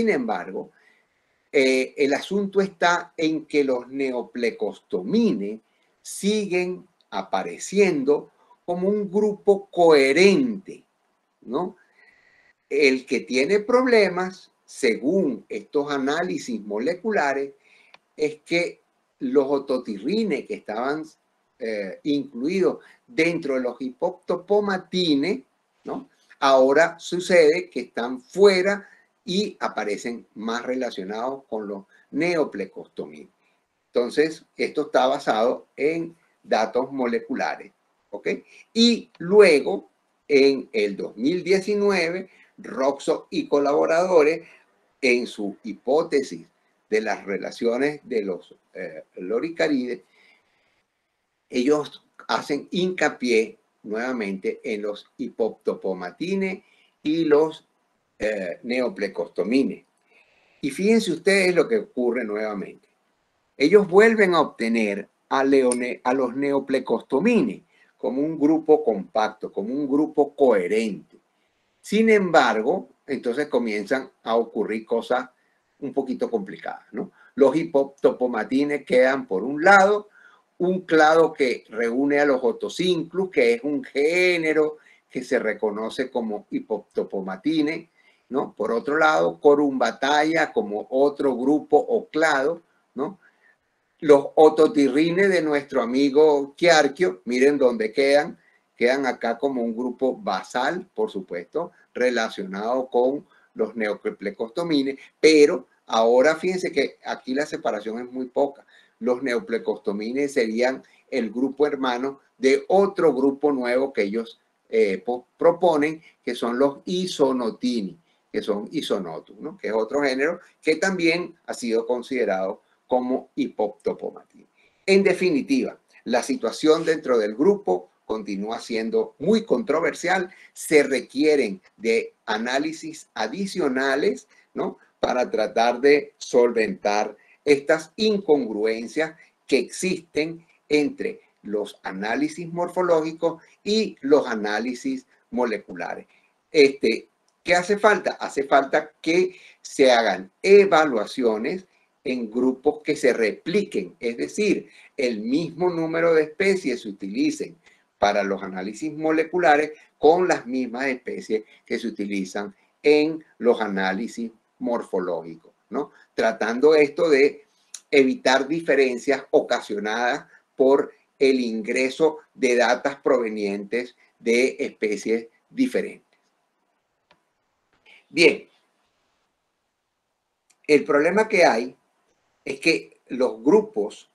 el asunto está en que los neoplecostomines siguen apareciendo como un grupo coherente, ¿no? El que tiene problemas, según estos análisis moleculares, es que los ototirrines que estaban incluidos dentro de los hipoptopomatines, ¿no? Ahora sucede que están fuera y aparecen más relacionados con los neoplecostomines. Entonces, esto está basado en datos moleculares, ¿ok? Y luego, en el 2019, Roxo y colaboradores, en su hipótesis de las relaciones de los loricarides, ellos hacen hincapié nuevamente en los hipoptopomatines y los neoplecostomines. Y fíjense ustedes lo que ocurre nuevamente. Ellos vuelven a obtener a los neoplecostomines como un grupo compacto, como un grupo coherente. Sin embargo, entonces comienzan a ocurrir cosas un poquito complicadas, ¿no? Los hipoptopomatines quedan por un lado, un clado que reúne a los otocinclus, que es un género que se reconoce como hipoptopomatines, ¿no? Por otro lado, Corumbataya como otro grupo o clado, ¿no? Los ototirrines de nuestro amigo Chiarchio, miren dónde quedan acá como un grupo basal, por supuesto, relacionado con los neoplecostomines, pero Ahora fíjense que aquí la separación es muy poca. Los neoplecostomines serían el grupo hermano de otro grupo nuevo que ellos proponen, que son los isonotini, que son isonotus, ¿no? Que es otro género que también ha sido considerado como hipoptopomatini. En definitiva, la situación dentro del grupo continúa siendo muy controversial. Se requieren de análisis adicionales, ¿no?, para tratar de solventar estas incongruencias que existen entre los análisis morfológicos y los análisis moleculares. ¿Qué hace falta? Hace falta que se hagan evaluaciones en grupos que se repliquen, es decir, el mismo número de especies se utilicen para los análisis moleculares con las mismas especies que se utilizan en los análisis morfológicos, ¿no? Tratando esto de evitar diferencias ocasionadas por el ingreso de datos provenientes de especies diferentes. Bien, el problema que hay es que los grupos,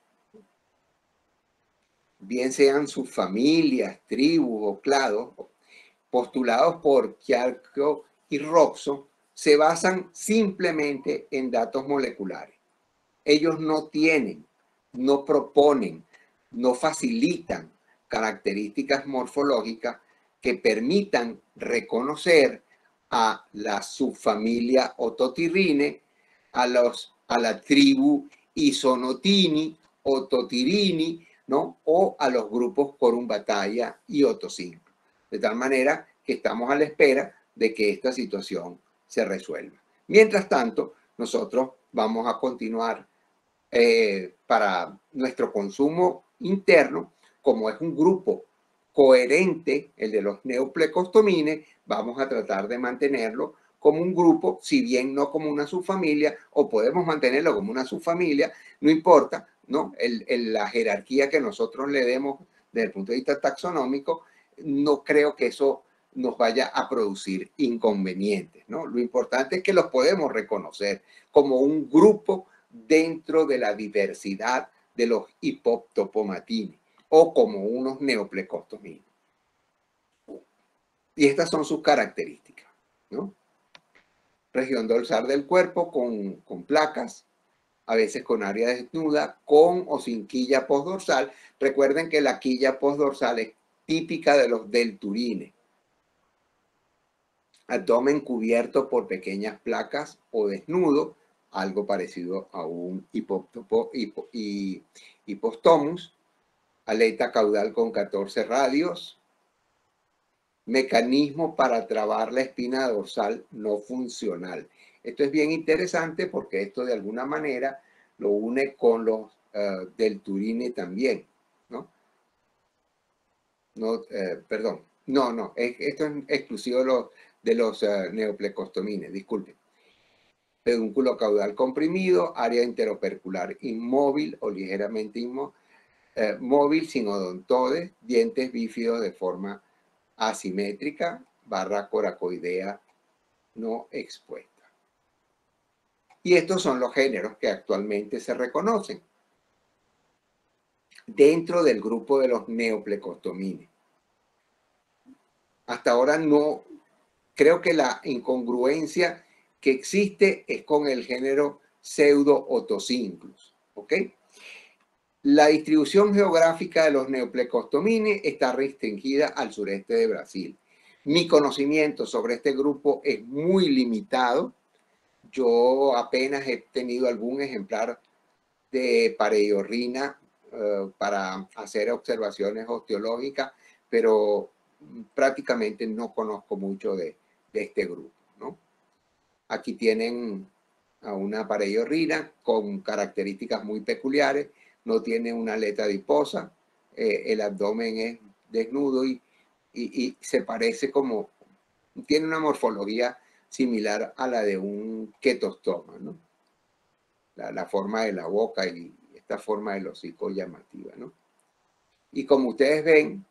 bien sean subfamilias, tribus o clados, postulados por Chiarco y Roxo, se basan simplemente en datos moleculares. Ellos no tienen, no proponen, no facilitan características morfológicas que permitan reconocer a la subfamilia Ototirrine, a la tribu Isonotini, Ototirini, ¿no?, o a los grupos Corumbataya y Otocinclo. De tal manera que estamos a la espera de que esta situación se resuelva. Mientras tanto, nosotros vamos a continuar para nuestro consumo interno, como es un grupo coherente, el de los neoplecostomines, vamos a tratar de mantenerlo como un grupo, si bien no como una subfamilia, o podemos mantenerlo como una subfamilia, no importa, ¿no? La jerarquía que nosotros le demos desde el punto de vista taxonómico, no creo que eso nos vaya a producir inconvenientes, ¿no? Lo importante es que los podemos reconocer como un grupo dentro de la diversidad de los hipoptopomatini o como unos neoplecostomines. Y estas son sus características, ¿no? Región dorsal del cuerpo con placas, a veces con área desnuda, con o sin quilla postdorsal. Recuerden que la quilla postdorsal es típica de los delturines. Abdomen cubierto por pequeñas placas o desnudo, algo parecido a un hipostomus. Aleta caudal con 14 radios. Mecanismo para trabar la espina dorsal no funcional. Esto es bien interesante porque esto de alguna manera lo une con los delturines también, ¿no? No, perdón. No, esto es exclusivo de los neoplecostomines, disculpen. Pedúnculo caudal comprimido, área interopercular inmóvil o ligeramente móvil, sin odontodes, dientes bífidos de forma asimétrica, barra coracoidea no expuesta. Y estos son los géneros que actualmente se reconocen dentro del grupo de los neoplecostomines. Hasta ahora no, creo que la incongruencia que existe es con el género Pseudo-Otocinclus, ¿ok? La distribución geográfica de los neoplecostomines está restringida al sureste de Brasil. Mi conocimiento sobre este grupo es muy limitado. Yo apenas he tenido algún ejemplar de pareiorrhina para hacer observaciones osteológicas, pero prácticamente no conozco mucho de este grupo, ¿no? Aquí tienen a una pareiorrhina con características muy peculiares. No tiene una aleta adiposa, el abdomen es desnudo y se parece como, tiene una morfología similar a la de un quetostoma, ¿no? La forma de la boca y esta forma del hocico llamativa, ¿no? Y como ustedes ven,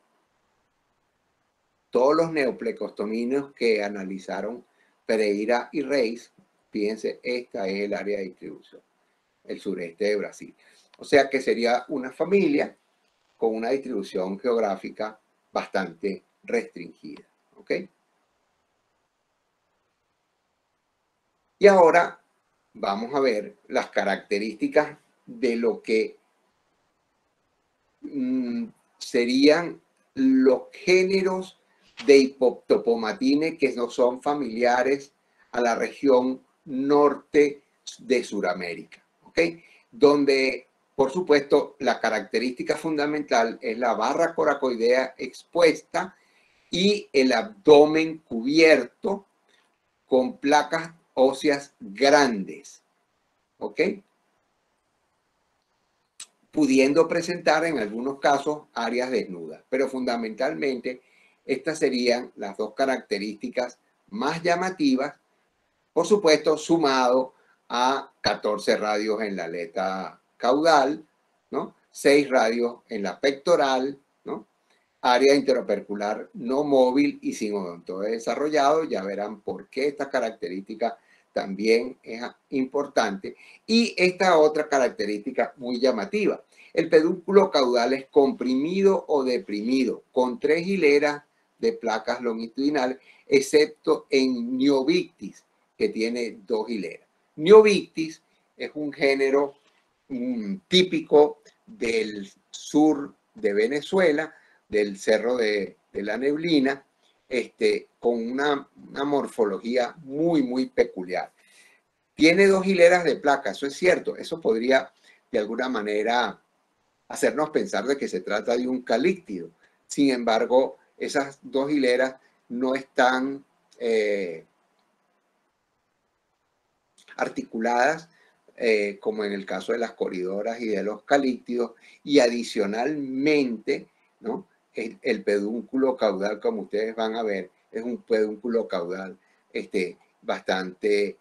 todos los neoplecostominios que analizaron Pereira y Reis fíjense, esta es el área de distribución, el sureste de Brasil. O sea que sería una familia con una distribución geográfica bastante restringida. ¿Ok? Y ahora vamos a ver las características de lo que serían los géneros de Hipoptopomatine que no son familiares a la región norte de Sudamérica, ¿ok? Donde, por supuesto, la característica fundamental es la barra coracoidea expuesta y el abdomen cubierto con placas óseas grandes, ¿ok? Pudiendo presentar en algunos casos áreas desnudas, pero fundamentalmente estas serían las dos características más llamativas, por supuesto sumado a 14 radios en la aleta caudal, ¿no? 6 radios en la pectoral, ¿no? Área interopercular no móvil y sin odonto desarrollado. Ya verán por qué esta característica también es importante. Y esta otra característica muy llamativa. El pedúnculo caudal es comprimido o deprimido, con 3 hileras de placas longitudinales, excepto en Niovictis, que tiene 2 hileras. Niovictis es un género típico del sur de Venezuela, del Cerro de la Neblina, con una morfología muy peculiar. Tiene 2 hileras de placas, eso es cierto, eso podría de alguna manera hacernos pensar de que se trata de un calíctido. Sin embargo, esas 2 hileras no están articuladas como en el caso de las coridoras y de los calíctidos, y adicionalmente, ¿no? El pedúnculo caudal, como ustedes van a ver, es un pedúnculo caudal bastante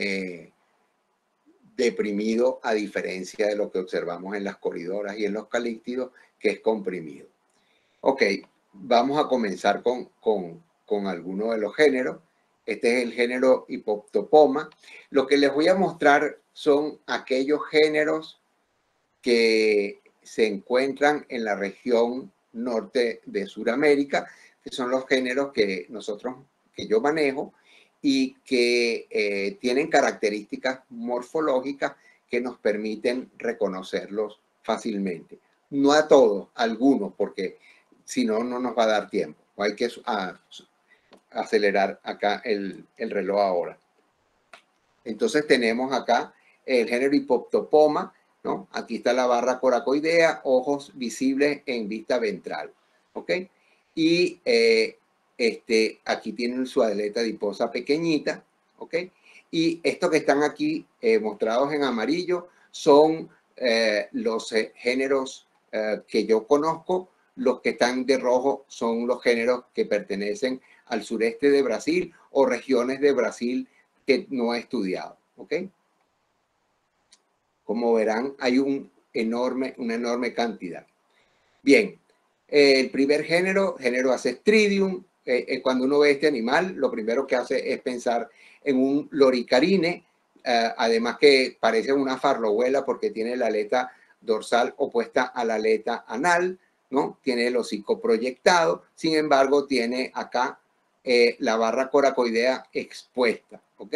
deprimido, a diferencia de lo que observamos en las coridoras y en los calíctidos, que es comprimido. Ok, vamos a comenzar con algunos de los géneros. Este es el género Hipoptopoma. Lo que les voy a mostrar son aquellos géneros que se encuentran en la región norte de Sudamérica, que son los géneros que yo manejo y que tienen características morfológicas que nos permiten reconocerlos fácilmente. No a todos, a algunos, porque si no, no nos va a dar tiempo. Hay que acelerar acá el reloj ahora. Entonces tenemos acá el género Hipoptopoma, ¿no? Aquí está la barra coracoidea, ojos visibles en vista ventral, ¿ok? Y aquí tienen su aleta adiposa pequeñita, ¿ok? Y estos que están aquí mostrados en amarillo son los géneros que yo conozco. Los que están de rojo son los géneros que pertenecen al sureste de Brasil o regiones de Brasil que no he estudiado, ¿ok? Como verán, hay una enorme cantidad. Bien, el primer género Acestridium. Cuando uno ve este animal, lo primero que hace es pensar en un loricarine, además que parece una farlohuela porque tiene la aleta dorsal opuesta a la aleta anal, ¿no? Tiene el hocico proyectado, sin embargo, tiene acá la barra coracoidea expuesta, ¿ok?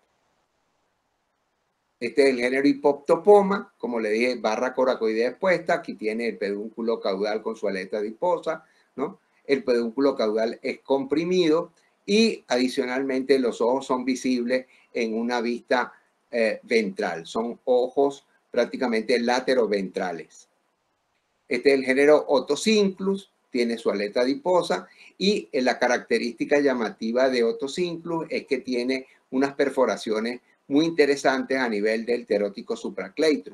Este es el género Hipoptopoma, como le dije, barra coracoidea expuesta. Aquí tiene el pedúnculo caudal con su aleta adiposa, ¿no? El pedúnculo caudal es comprimido y adicionalmente los ojos son visibles en una vista ventral. Son ojos prácticamente lateroventrales. Este es el género Otocinclus, tiene su aleta adiposa y la característica llamativa de Otocinclus es que tiene unas perforaciones muy interesantes a nivel del terótico supracleitrum.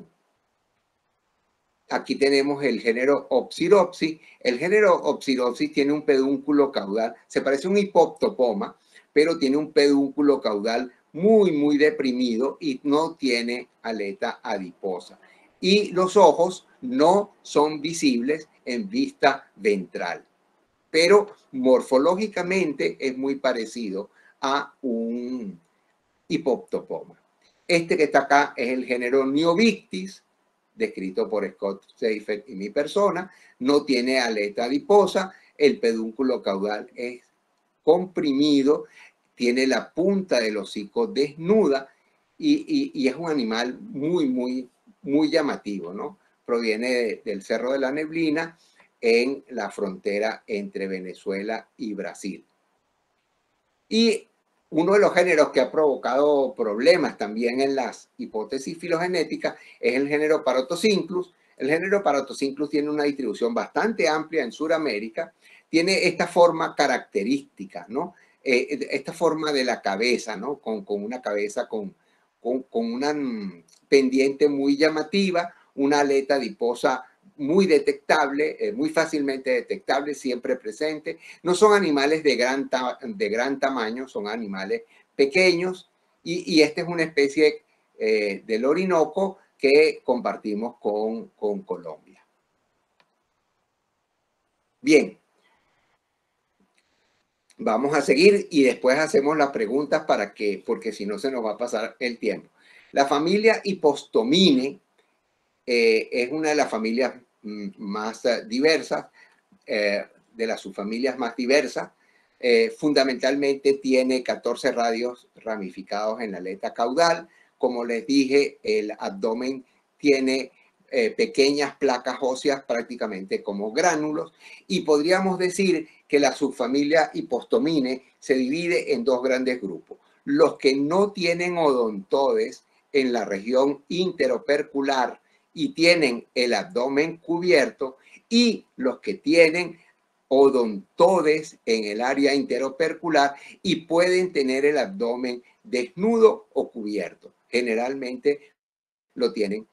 Aquí tenemos el género Opsiropsis. El género Opsiropsis tiene un pedúnculo caudal, se parece a un Hipoptopoma, pero tiene un pedúnculo caudal muy deprimido y no tiene aleta adiposa. Y los ojos no son visibles en vista ventral, pero morfológicamente es muy parecido a un Hipoptopoma. Este que está acá es el género Niovictis, descrito por Scott Seifert y mi persona. No tiene aleta adiposa, el pedúnculo caudal es comprimido, tiene la punta del hocico desnuda y es un animal muy llamativo, ¿no? Proviene del Cerro de la Neblina en la frontera entre Venezuela y Brasil. Y uno de los géneros que ha provocado problemas también en las hipótesis filogenéticas es el género Parotocinclus. El género Parotocinclus tiene una distribución bastante amplia en Sudamérica. Tiene esta forma característica, ¿no? Esta forma de la cabeza, ¿no? Con una cabeza con una pendiente muy llamativa, una aleta adiposa muy detectable, muy fácilmente detectable, siempre presente. No son animales de gran tamaño, son animales pequeños y esta es una especie del Orinoco que compartimos con Colombia. Bien, vamos a seguir y después hacemos las preguntas porque si no se nos va a pasar el tiempo. La familia Hypostomine es una de las familias más diversas, de las subfamilias más diversas. Fundamentalmente tiene 14 radios ramificados en la aleta caudal. Como les dije, el abdomen tiene pequeñas placas óseas prácticamente como gránulos y podríamos decir que la subfamilia Hypostomine se divide en dos grandes grupos. Los que no tienen odontodes en la región interopercular y tienen el abdomen cubierto, y los que tienen odontodes en el área interopercular y pueden tener el abdomen desnudo o cubierto. Generalmente lo tienen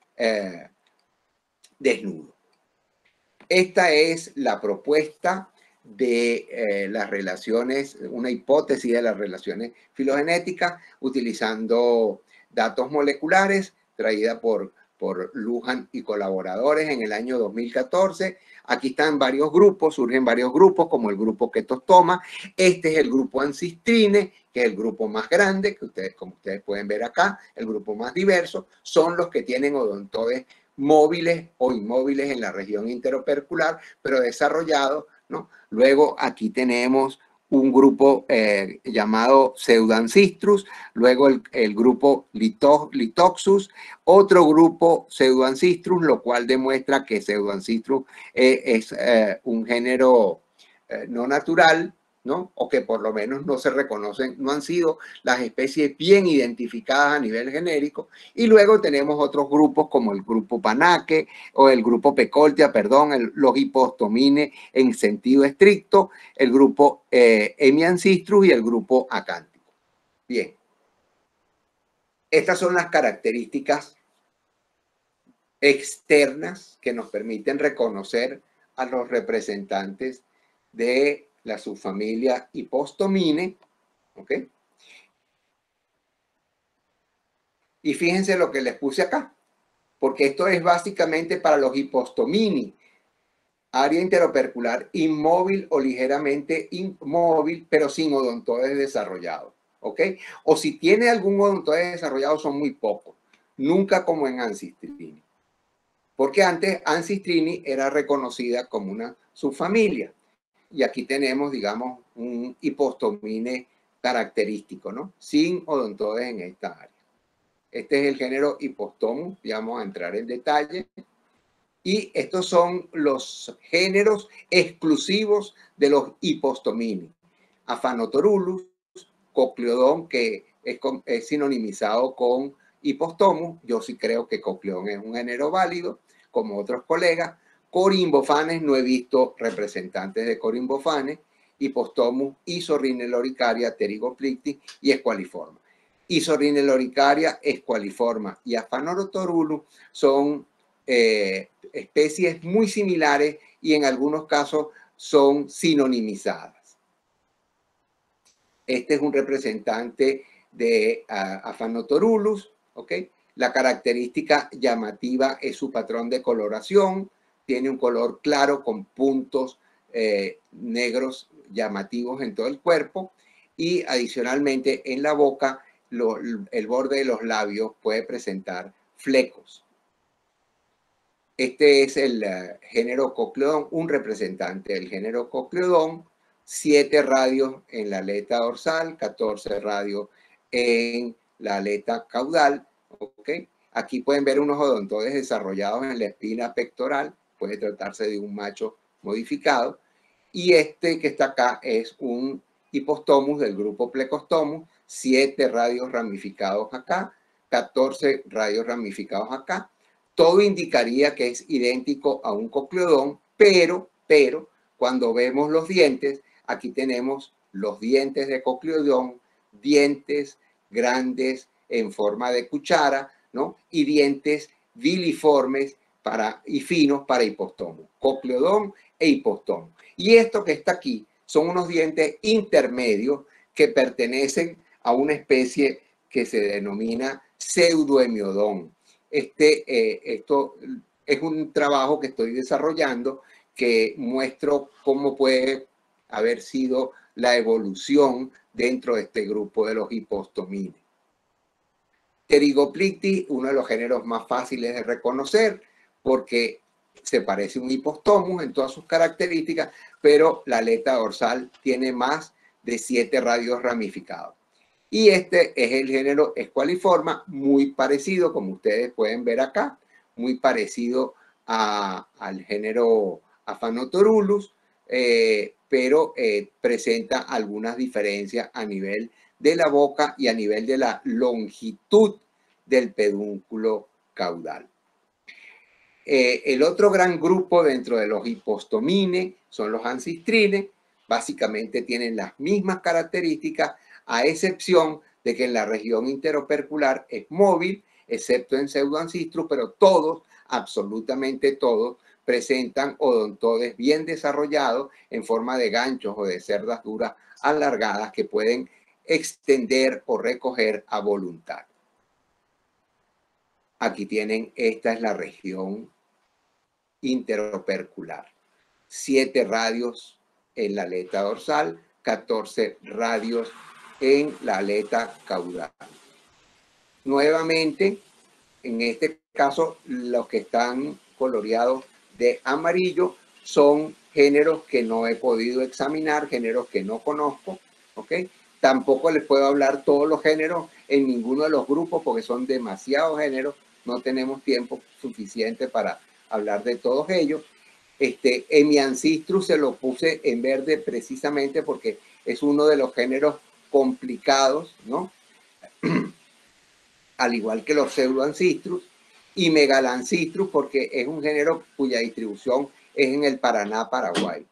desnudo. Esta es la propuesta de las relaciones, una hipótesis de las relaciones filogenéticas utilizando datos moleculares traída por Lujan y colaboradores en el año 2014. Aquí están varios grupos, surgen varios grupos como el grupo Ketostoma. Este es el grupo Ancistrine, que es el grupo más grande, que como ustedes pueden ver acá, el grupo más diverso, son los que tienen odontodes móviles o inmóviles en la región interopercular, pero desarrollados, ¿no? Luego aquí tenemos un grupo llamado Pseudancistrus, luego el grupo Litoxus, otro grupo Pseudancistrus, lo cual demuestra que Pseudancistrus es un género no natural, ¿no? O que por lo menos no se reconocen, no han sido las especies bien identificadas a nivel genérico. Y luego tenemos otros grupos como el grupo Panaque o el grupo Pecoltia, perdón, los Hypostomine en sentido estricto, el grupo Hemiancistrus y el grupo Acántico. Bien. Estas son las características externas que nos permiten reconocer a los representantes de la subfamilia Hypostomine, ¿ok? Y fíjense lo que les puse acá, porque esto es básicamente para los Hypostomini, área interopercular inmóvil o ligeramente inmóvil, pero sin odontoides desarrollados, ¿ok? O si tiene algún odontoide desarrollado, son muy pocos, nunca como en Ancistrini, porque antes Ancistrini era reconocida como una subfamilia. Y aquí tenemos, digamos, un Hypostomine característico, ¿no? Sin odontoides en esta área. Este es el género Hypostomus, ya vamos a entrar en detalle. Y estos son los géneros exclusivos de los Hypostomini. Aphanotorhulus, Cocleodon, que es sinonimizado con Hypostomus. Yo sí creo que Cocleodon es un género válido, como otros colegas. Corimbofanes, no he visto representantes de Corimbofanes. Hypostomus, Isorhineloricaria, Pterygoplictis y Esqualiforma. Isorhineloricaria, Esqualiforma y Aphanotorhulus son especies muy similares y en algunos casos son sinonimizadas. Este es un representante de Aphanotorhulus, ¿ok? La característica llamativa es su patrón de coloración, tiene un color claro con puntos negros llamativos en todo el cuerpo y adicionalmente en la boca el borde de los labios puede presentar flecos. Este es el género Cocleodon, un representante del género Cocleodon, 7 radios en la aleta dorsal, 14 radios en la aleta caudal. ¿Okay? Aquí pueden ver unos odontoides desarrollados en la espina pectoral, puede tratarse de un macho modificado. Y este que está acá es un Hypostomus del grupo Plecostomus, 7 radios ramificados acá, 14 radios ramificados acá. Todo indicaría que es idéntico a un cocleodón, pero cuando vemos los dientes, aquí tenemos los dientes de cocleodón, dientes grandes en forma de cuchara, ¿no? Y dientes viliformes y finos para hipostomo, cocleodón e hipostomo. Y esto que está aquí son unos dientes intermedios que pertenecen a una especie que se denomina pseudohemiodón. Esto es un trabajo que estoy desarrollando que muestro cómo puede haber sido la evolución dentro de este grupo de los hipostomines. Pterygoplictis, uno de los géneros más fáciles de reconocer porque se parece a un hipostomus en todas sus características, pero la aleta dorsal tiene más de 7 radios ramificados. Y este es el género Squaliforma, muy parecido, como ustedes pueden ver acá, muy parecido al género Aphanotorhulus, pero presenta algunas diferencias a nivel de la boca y a nivel de la longitud del pedúnculo caudal. El otro gran grupo dentro de los hipostomines son los ancistrines. Básicamente tienen las mismas características, a excepción de que en la región interopercular es móvil, excepto en pseudoancistrus, pero todos, absolutamente todos, presentan odontoides bien desarrollados en forma de ganchos o de cerdas duras alargadas que pueden extender o recoger a voluntad. Aquí tienen, esta es la región interopercular. 7 radios en la aleta dorsal, 14 radios en la aleta caudal. Nuevamente, en este caso, los que están coloreados de amarillo son géneros que no he podido examinar, géneros que no conozco, ¿ok? Tampoco les puedo hablar todos los géneros en ninguno de los grupos porque son demasiados géneros, no tenemos tiempo suficiente para hablar de todos ellos. Hemiancistrus se lo puse en verde precisamente porque es uno de los géneros complicados, ¿no? Al igual que los pseudoancistrus, y Megalancistrus porque es un género cuya distribución es en el Paraná, Paraguay.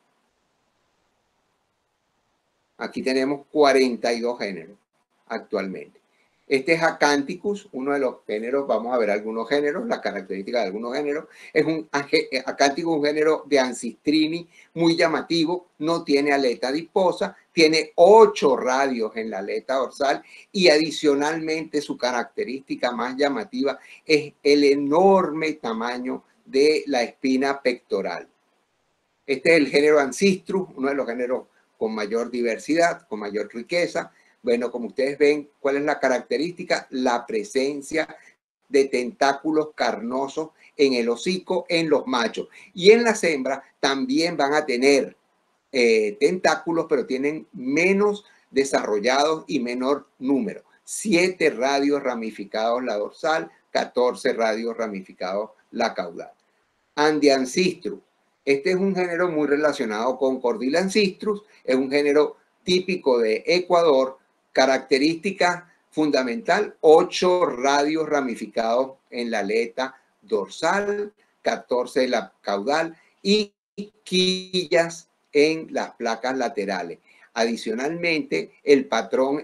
Aquí tenemos 42 géneros actualmente. Este es Acanthicus, uno de los géneros, vamos a ver algunos géneros, la característica de algunos géneros. Es un Acanthicus, un género de Ancistrini muy llamativo, no tiene aleta adiposa, tiene 8 radios en la aleta dorsal y adicionalmente su característica más llamativa es el enorme tamaño de la espina pectoral. Este es el género Ancistrus, uno de los géneros con mayor diversidad, con mayor riqueza. Bueno, como ustedes ven, ¿cuál es la característica? La presencia de tentáculos carnosos en el hocico en los machos. Y en las hembras también van a tener tentáculos, pero tienen menos desarrollados y menor número. 7 radios ramificados la dorsal, 14 radios ramificados la caudal. Andiancistrus. Este es un género muy relacionado con Cordylancistrus, es un género típico de Ecuador, característica fundamental, 8 radios ramificados en la aleta dorsal, 14 en la caudal y quillas en las placas laterales. Adicionalmente, el patrón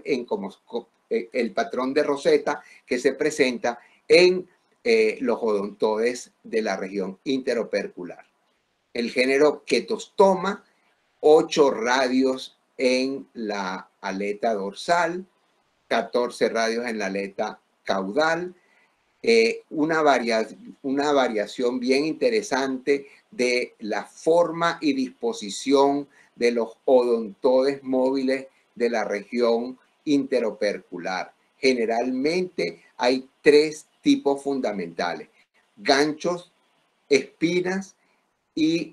de roseta que se presenta en los odontoides de la región interopercular. El género Quetostoma, 8 radios en la aleta dorsal, 14 radios en la aleta caudal, una variación bien interesante de la forma y disposición de los odontoides móviles de la región interopercular. generalmente hay tres tipos fundamentales: ganchos, espinas y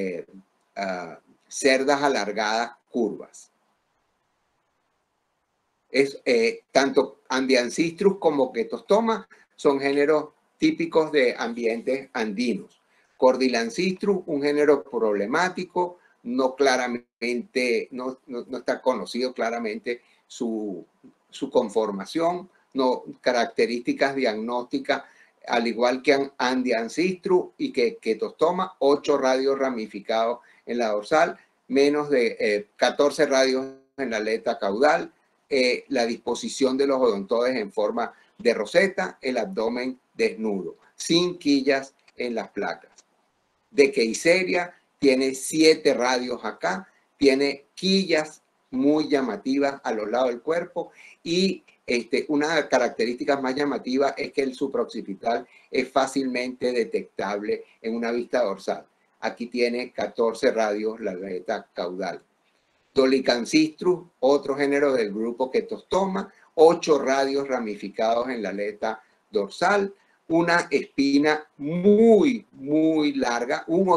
cerdas alargadas curvas. Tanto Andiancistrus como Quetostoma son géneros típicos de ambientes andinos. Cordylancistrus, un género problemático, no está conocido claramente su conformación, no características diagnósticas, al igual que Andiancistrus y que Quetostoma, 8 radios ramificados en la dorsal, menos de 14 radios en la aleta caudal, la disposición de los odontoides en forma de roseta, el abdomen desnudo, sin quillas en las placas. De Keisseria tiene 7 radios acá, tiene quillas muy llamativas a los lados del cuerpo y una característica más llamativa es que el supraoccipital es fácilmente detectable en una vista dorsal. Aquí tiene 14 radios la aleta caudal. Dolicancistrus, otro género del grupo Quetostoma, 8 radios ramificados en la aleta dorsal, una espina muy, muy larga, uno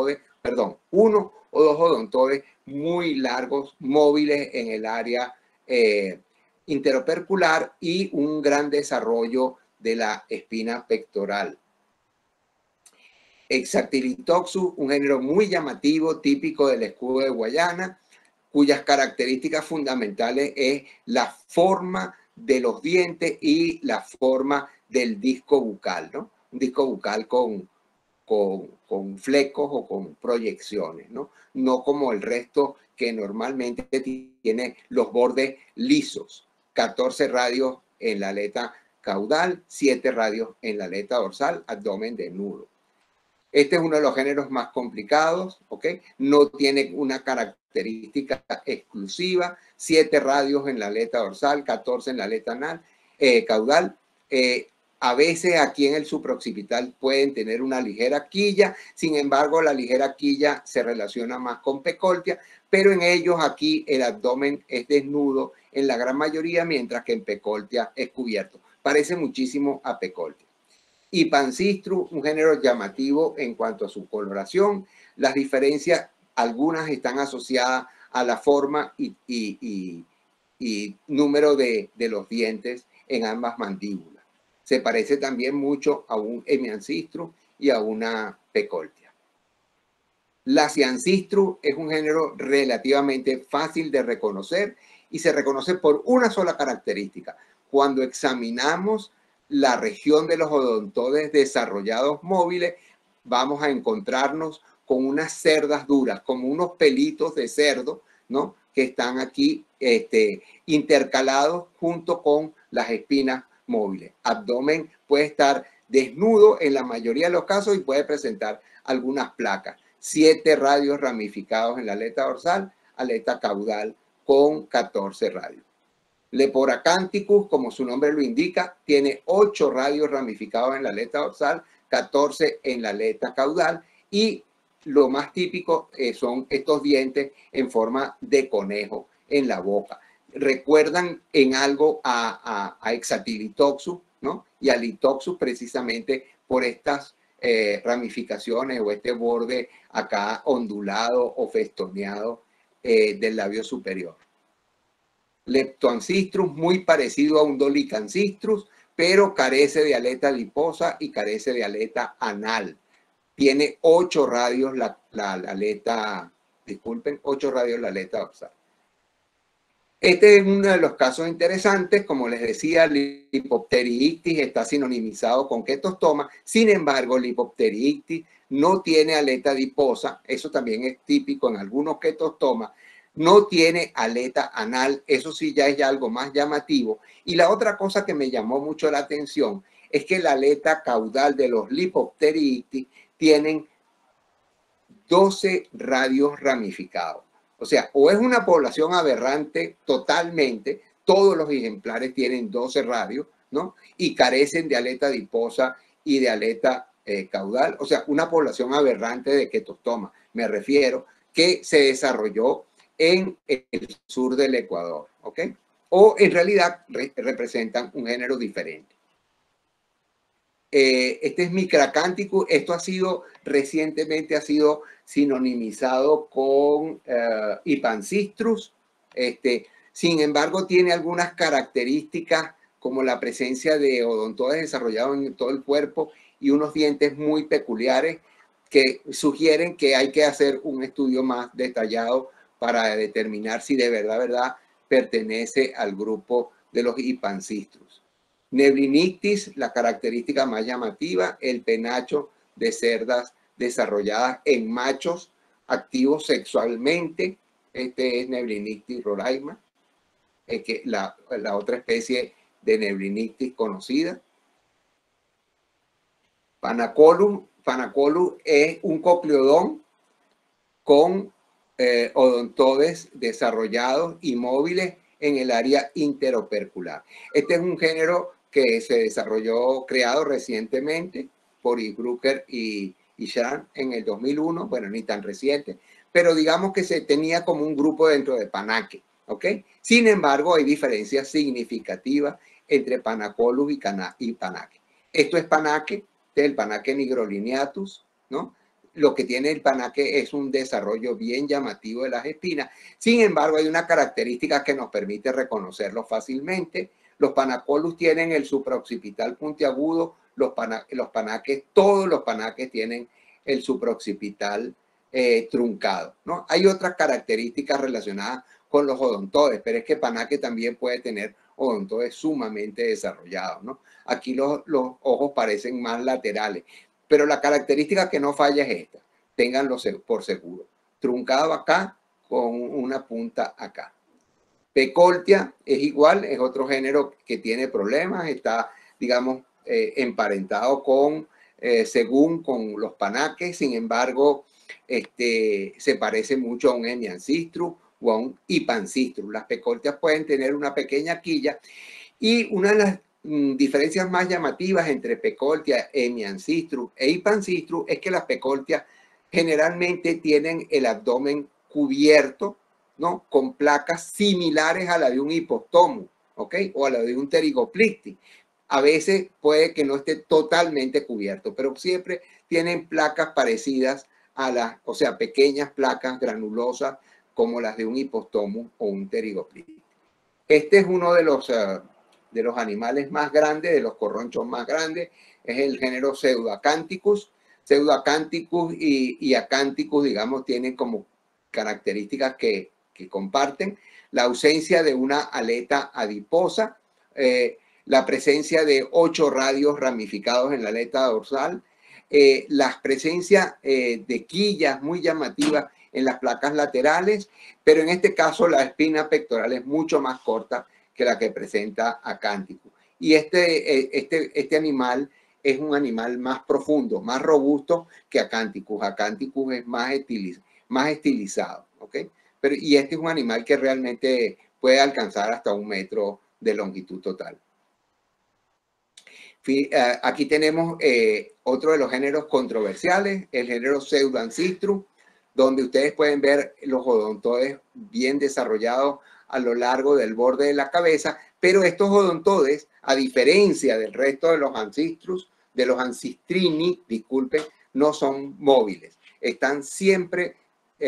o dos odontoides muy largos, móviles en el área interopercular y un gran desarrollo de la espina pectoral. Hexactilitoxus, un género muy llamativo, típico del escudo de Guayana, cuyas características fundamentales es la forma de los dientes y la forma del disco bucal, ¿no? Un disco bucal con flecos o con proyecciones, ¿no? No como el resto que normalmente tiene los bordes lisos. 14 radios en la aleta caudal, 7 radios en la aleta dorsal, abdomen desnudo. Este es uno de los géneros más complicados, ¿ok? No tiene una característica exclusiva, 7 radios en la aleta dorsal, 14 en la aleta caudal. A veces aquí en el supraoccipital pueden tener una ligera quilla, sin embargo la ligera quilla se relaciona más con Pecoltia, pero en ellos aquí el abdomen es desnudo en la gran mayoría, mientras que en Pecoltia es cubierto. Parece muchísimo a Pecoltia. Y Pancistrus, un género llamativo en cuanto a su coloración. Las diferencias, algunas están asociadas a la forma y número de los dientes en ambas mandíbulas. Se parece también mucho a un Hemiancistrus y a una Pecoltia. La Ciancistrus es un género relativamente fácil de reconocer y se reconoce por una sola característica. Cuando examinamos la región de los odontoides desarrollados móviles, vamos a encontrarnos con unas cerdas duras, como unos pelitos de cerdo, ¿no? Que están aquí intercalados junto con las espinas móviles. Abdomen puede estar desnudo en la mayoría de los casos y puede presentar algunas placas. 7 radios ramificados en la aleta dorsal, aleta caudal con 14 radios. Leporacanthicus, como su nombre lo indica, tiene 8 radios ramificados en la aleta dorsal, 14 en la aleta caudal y lo más típico son estos dientes en forma de conejo en la boca. Recuerdan en algo a Hexactilitoxus, ¿no? Y a Litoxus precisamente por estas ramificaciones o este borde acá ondulado o festoneado del labio superior. Leptoancistrus, muy parecido a un Dolicancistrus, pero carece de aleta adiposa y carece de aleta anal. Tiene 8 radios la aleta, disculpen, 8 radios la aleta dorsal. Este es uno de los casos interesantes. Como les decía, Lepopteriictis está sinonimizado con Quetostoma. Sin embargo, Lepopteriictis no tiene aleta adiposa. Eso también es típico en algunos Quetostomas. No tiene aleta anal, eso sí ya es algo más llamativo. Y la otra cosa que me llamó mucho la atención es que la aleta caudal de los Lepopteriictis tienen 12 radios ramificados. O sea, o es una población aberrante totalmente, todos los ejemplares tienen 12 radios, ¿no? Y carecen de aleta adiposa y de aleta caudal. O sea, una población aberrante de Quetostoma, me refiero, que se desarrolló en el sur del Ecuador, ¿ok? o en realidad representan un género diferente. Este es Micracanthicus. Esto recientemente ha sido sinonimizado con Hypancistrus. Sin embargo, tiene algunas características como la presencia de odontoides desarrollados en todo el cuerpo y unos dientes muy peculiares que sugieren que hay que hacer un estudio más detallado para determinar si de verdad pertenece al grupo de los Hypancistrus. Neblinictis, la característica más llamativa, el penacho de cerdas desarrolladas en machos activos sexualmente. Este es Neblinictis roraima, que la otra especie de Neblinictis conocida. Panacolum es un cocleodón con odontodes desarrollados y móviles en el área interopercular. Este es un género que se desarrolló, creado recientemente por Brucker y Schramm en el 2001, bueno, ni tan reciente, pero digamos que se tenía como un grupo dentro de Panaque, ¿ok? Sin embargo, hay diferencias significativas entre Panacolum y Panaque. Esto es Panaque, el Panaque nigrolineatus, ¿no? Lo que tiene el Panaque es un desarrollo bien llamativo de las espinas. Sin embargo, hay una característica que nos permite reconocerlo fácilmente. Los Panacolus tienen el supraoccipital puntiagudo, todos los Panaques tienen el supraoccipital truncado, ¿no? Hay otras características relacionadas con los odontoides, pero es que Panaque también puede tener odontoides sumamente desarrollados, ¿no? Aquí los ojos parecen más laterales. Pero la característica que no falla es esta, ténganlo por seguro. Truncado acá con una punta acá. Pecoltia es igual, es otro género que tiene problemas, está, digamos, emparentado según con los Panaques, sin embargo, se parece mucho a un Hemiancistrus o a un Hypancistrus. Las Pecoltias pueden tener una pequeña quilla y una de las diferencias más llamativas entre Pecoltia, Hemiancistrus e Hypancistrus es que las Pecoltias generalmente tienen el abdomen cubierto, ¿no? Con placas similares a la de un hipostomo, ¿ok? O a la de un pterigoplictis. A veces puede que no esté totalmente cubierto, pero siempre tienen placas parecidas a o sea, pequeñas placas granulosas como las de un hipostomo o un pterigoplictis. Este es uno de los animales más grandes, de los corronchos más grandes, es el género Pseudoacanthicus. Pseudoacanthicus y Acanthicus, digamos, tienen como características que comparten la ausencia de una aleta adiposa, la presencia de 8 radios ramificados en la aleta dorsal, la presencia de quillas muy llamativas en las placas laterales, pero en este caso la espina pectoral es mucho más corta que la que presenta Acanthicus. Y este animal es un animal más profundo, más robusto que Acanthicus. Acanthicus es más estilizado, ¿ok? Y este es un animal que realmente puede alcanzar hasta 1 metro de longitud total. Aquí tenemos otro de los géneros controversiales, el género Pseudoancistrus, donde ustedes pueden ver los odontoides bien desarrollados a lo largo del borde de la cabeza, pero estos odontoides, a diferencia del resto de los ancistrus, de los ancistrini, disculpen, no son móviles, están siempre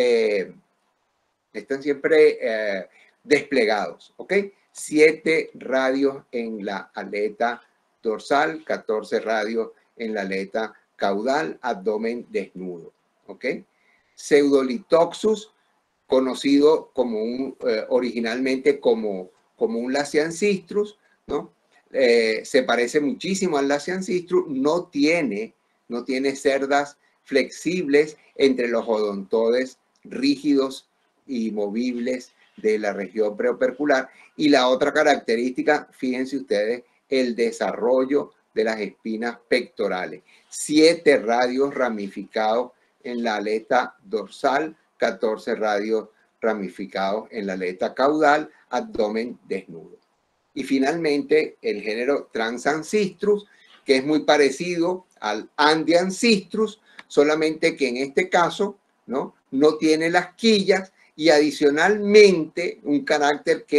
desplegados, ¿ok? 7 radios en la aleta dorsal, 14 radios en la aleta caudal, abdomen desnudo, ¿ok? Pseudolithoxus, conocido originalmente como un Lasiancistrus, ¿no? Se parece muchísimo al Lasiancistrus, no tiene cerdas flexibles entre los odontoides rígidos y movibles de la región preopercular. Y la otra característica, fíjense ustedes, el desarrollo de las espinas pectorales. 7 radios ramificados en la aleta dorsal, 14 radios ramificados en la aleta caudal, abdomen desnudo. Y finalmente el género Transancistrus, que es muy parecido al Andeancistrus, solamente que en este caso no tiene las quillas y adicionalmente un carácter que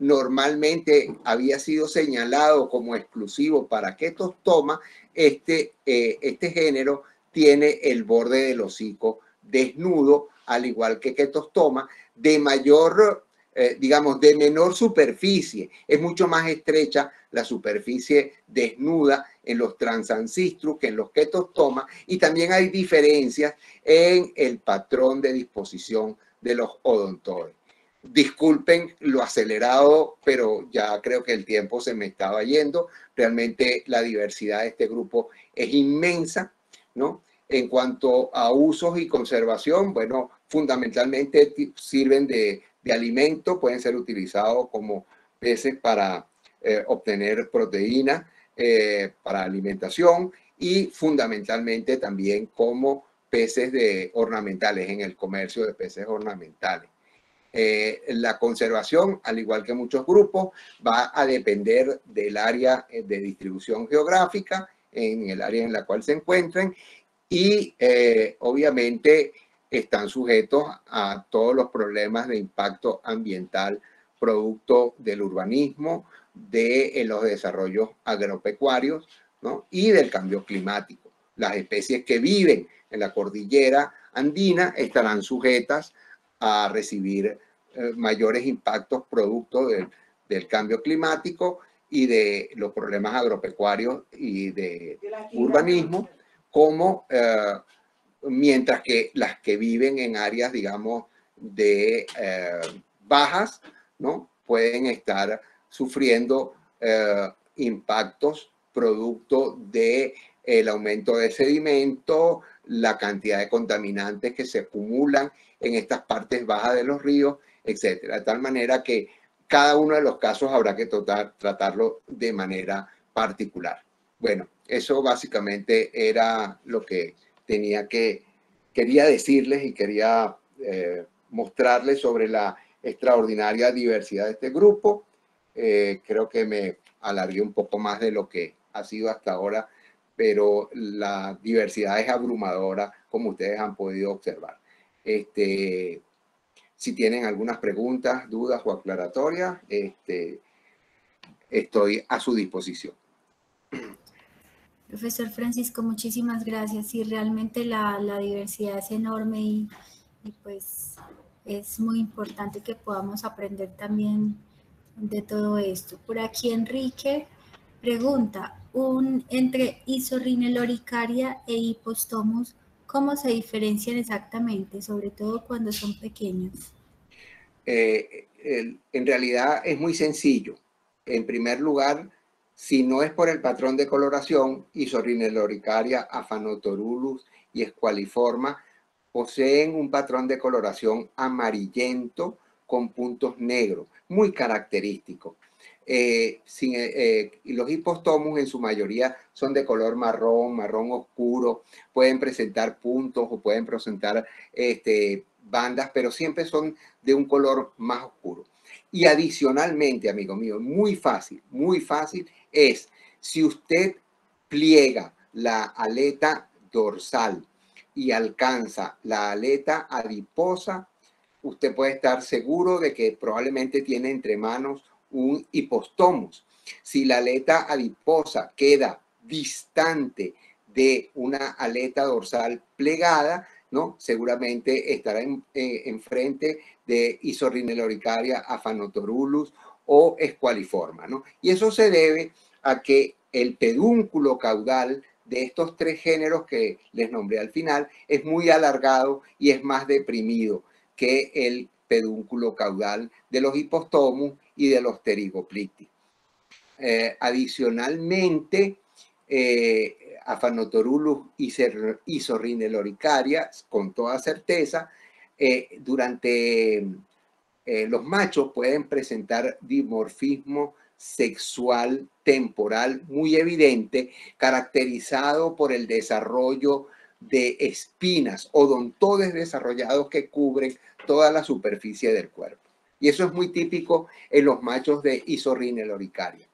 normalmente había sido señalado como exclusivo para Quetostoma, este género tiene el borde del hocico desnudo, al igual que Quetostoma, de mayor, digamos, de menor superficie. Es mucho más estrecha la superficie desnuda en los Transancistrus que en los Quetostoma, y también hay diferencias en el patrón de disposición de los odontoides. Disculpen lo acelerado, pero ya creo que el tiempo se me estaba yendo. Realmente la diversidad de este grupo es inmensa, ¿no? En cuanto a usos y conservación, bueno, fundamentalmente sirven de alimento, pueden ser utilizados como peces para obtener proteína, para alimentación, y fundamentalmente también como peces ornamentales, en el comercio de peces ornamentales. La conservación, al igual que muchos grupos, va a depender del área de distribución geográfica, en el área en la cual se encuentren, y obviamente están sujetos a todos los problemas de impacto ambiental producto del urbanismo, de los desarrollos agropecuarios, ¿no? Y del cambio climático. Las especies que viven en la cordillera andina estarán sujetas a recibir mayores impactos producto del cambio climático y de los problemas agropecuarios y de urbanismo, como mientras que las que viven en áreas, digamos, de bajas, ¿no? Pueden estar sufriendo impactos producto del aumento de sedimento, la cantidad de contaminantes que se acumulan en estas partes bajas de los ríos, etcétera. De tal manera que cada uno de los casos habrá que tratarlo de manera particular. Bueno, eso básicamente era lo que quería decirles y quería mostrarles sobre la extraordinaria diversidad de este grupo. Creo que me alargué un poco más de lo que ha sido hasta ahora, pero la diversidad es abrumadora, como ustedes han podido observar. Si tienen algunas preguntas, dudas o aclaratorias, estoy a su disposición. Profesor Francisco, muchísimas gracias. Y realmente la diversidad es enorme y pues es muy importante que podamos aprender también de todo esto. Por aquí Enrique pregunta, entre Isorrineloricaria e Hippostomus, ¿cómo se diferencian exactamente, sobre todo cuando son pequeños? En realidad es muy sencillo. En primer lugar, si no es por el patrón de coloración, Isorrineloricaria, Afanotorulus y Esqualiforma poseen un patrón de coloración amarillento con puntos negros, muy característico. Los Hippostomus en su mayoría son de color marrón, marrón oscuro, pueden presentar puntos o pueden presentar bandas, pero siempre son de un color más oscuro. Y adicionalmente, amigo mío, muy fácil, es si usted pliega la aleta dorsal y alcanza la aleta adiposa, usted puede estar seguro de que probablemente tiene entre manos un Hippostomus. Si la aleta adiposa queda distante de una aleta dorsal plegada, ¿no? Seguramente estará enfrente de Isorrineloricaria, Afanotorulus o Esqualiforma, ¿no? Y eso se debe a que el pedúnculo caudal de estos tres géneros que les nombré al final es muy alargado y es más deprimido que el pedúnculo caudal de los Hippostomus y de los Pterygoplictis. Adicionalmente, Afanotorulus Isorrineloricaria, con toda certeza, durante los machos pueden presentar dimorfismo sexual temporal muy evidente, caracterizado por el desarrollo de espinas, odontoides desarrollados que cubren toda la superficie del cuerpo. Y eso es muy típico en los machos de Isorrineloricaria.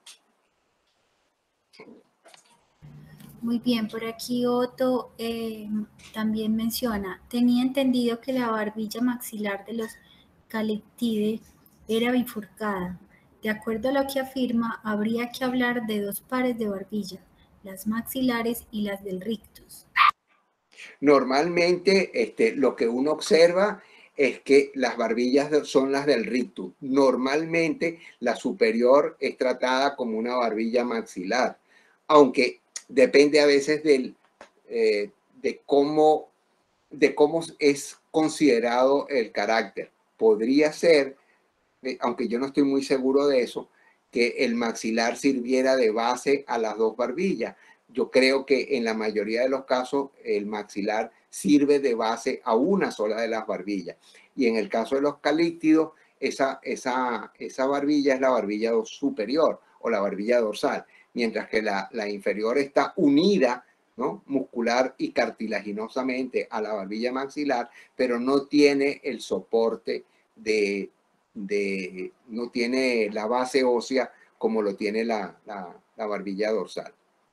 Muy bien, por aquí Otto también menciona, tenía entendido que la barbilla maxilar de los Calectidae era bifurcada. De acuerdo a lo que afirma, habría que hablar de dos pares de barbilla, las maxilares y las del rictus. Normalmente lo que uno observa es que las barbillas son las del rictus. Normalmente la superior es tratada como una barbilla maxilar, aunque depende a veces eh, de cómo, de cómo es considerado el carácter. Podría ser, aunque yo no estoy muy seguro de eso, que el maxilar sirviera de base a las dos barbillas. Yo creo que en la mayoría de los casos el maxilar sirve de base a una sola de las barbillas. Y en el caso de los calíptidos, esa barbilla es la barbilla superior o la barbilla dorsal, mientras que la inferior está unida, ¿no?, muscular y cartilaginosamente a la barbilla maxilar, pero no tiene el soporte no tiene la base ósea como lo tiene la barbilla dorsal.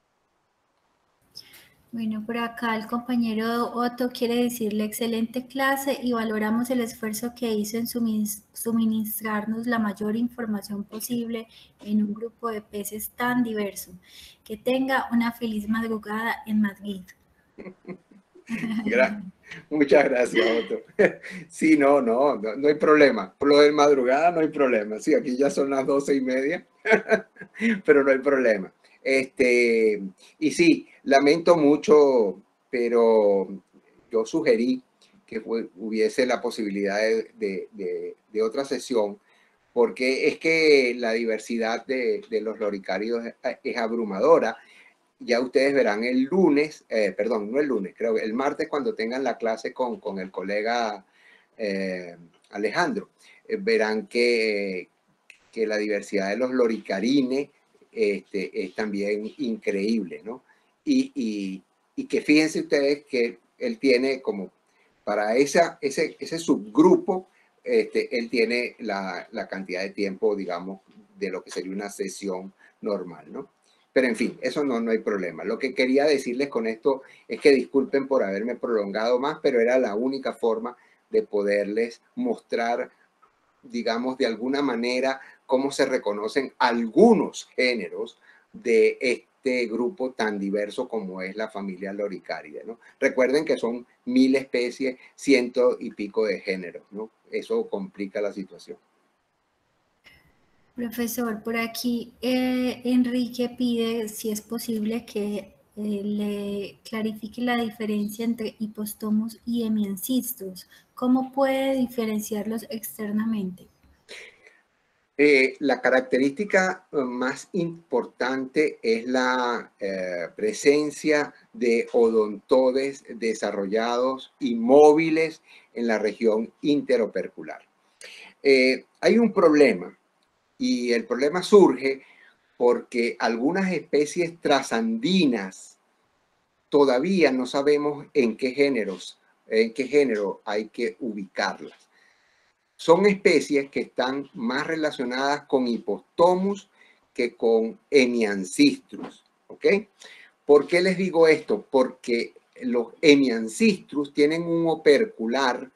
Bueno, por acá el compañero Otto quiere decirle excelente clase y valoramos el esfuerzo que hizo en suministrarnos la mayor información posible en un grupo de peces tan diverso. Que tenga una feliz madrugada en Madrid. Muchas gracias, Otto. Sí, no hay problema. Por lo de madrugada no hay problema. Sí, aquí ya son las 12:30, pero no hay problema. Y sí, lamento mucho, pero yo sugerí que hubiese la posibilidad de otra sesión, porque es que la diversidad de los loricáridos es abrumadora. Ya ustedes verán el lunes, perdón, no el lunes, creo que el martes cuando tengan la clase con el colega Alejandro, verán que la diversidad de los loricarines es también increíble, ¿no? Y que fíjense ustedes que él tiene como para ese subgrupo, él tiene la cantidad de tiempo, digamos, de lo que sería una sesión normal, ¿no? Pero en fin, eso no hay problema. Lo que quería decirles con esto es que disculpen por haberme prolongado más, pero era la única forma de poderles mostrar, digamos, de alguna manera cómo se reconocen algunos géneros de este grupo tan diverso como es la familia Loricaridae, ¿no? Recuerden que son 1000 especies, 100 y pico de géneros, ¿no? Eso complica la situación. Profesor, por aquí Enrique pide si es posible que le clarifique la diferencia entre hipostomus y hemiancistos. ¿Cómo puede diferenciarlos externamente? La característica más importante es la presencia de odontodes desarrollados y móviles en la región interopercular. Hay un problema, y el problema surge porque algunas especies trasandinas todavía no sabemos en qué género hay que ubicarlas. Son especies que están más relacionadas con Hypostomus que con Hemiancistrus, ¿ok? ¿Por qué les digo esto? Porque los Hemiancistrus tienen un opercular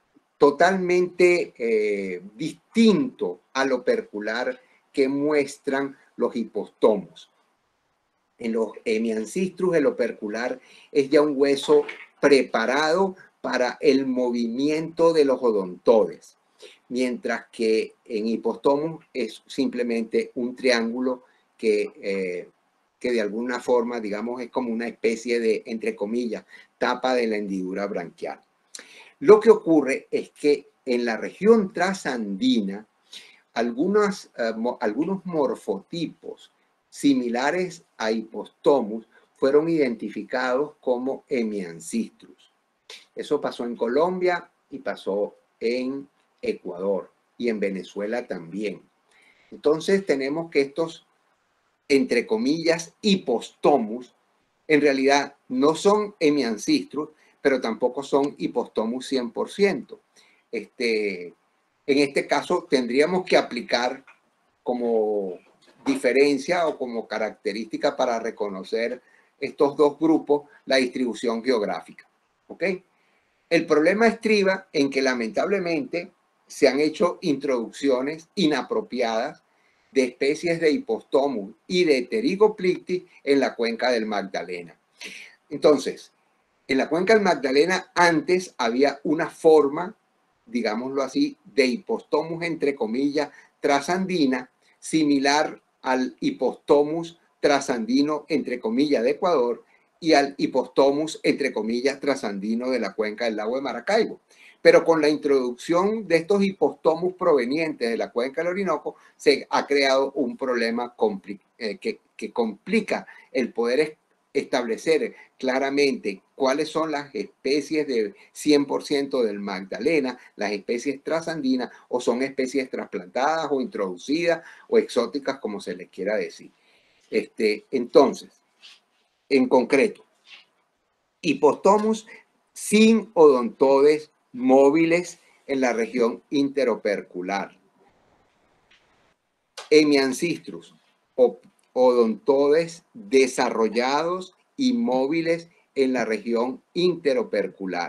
totalmente distinto al opercular que muestran los Hypostomus. En los Hemiancistrus el opercular es ya un hueso preparado para el movimiento de los odontodes, mientras que en Hypostomus es simplemente un triángulo que de alguna forma, digamos, es como una especie de, entre comillas, tapa de la hendidura branquial. Lo que ocurre es que en la región trasandina, algunos morfotipos similares a Hypostomus fueron identificados como Hemiancistrus. Eso pasó en Colombia y pasó en Ecuador y en Venezuela también. Entonces tenemos que estos, entre comillas, Hypostomus, en realidad no son Hemiancistrus, pero tampoco son Hypostomus 100%. En este caso tendríamos que aplicar como diferencia o como característica para reconocer estos dos grupos la distribución geográfica. ¿Ok? El problema estriba en que lamentablemente se han hecho introducciones inapropiadas de especies de Hypostomus y de Pterygoplictis en la cuenca del Magdalena. Entonces, en la cuenca del Magdalena antes había una forma, digámoslo así, de Hypostomus, entre comillas, trasandina, similar al Hypostomus trasandino, entre comillas, de Ecuador, y al Hypostomus, entre comillas, trasandino de la cuenca del lago de Maracaibo. Pero con la introducción de estos Hypostomus provenientes de la cuenca del Orinoco, se ha creado un problema que complica el poder establecer claramente cuáles son las especies de 100% del Magdalena, las especies trasandinas, o son especies trasplantadas o introducidas o exóticas, como se les quiera decir. Entonces, en concreto, Hypostomus sin odontodes móviles en la región interopercular. Hemiancistrus, odontodes desarrollados y móviles en la región interopercular.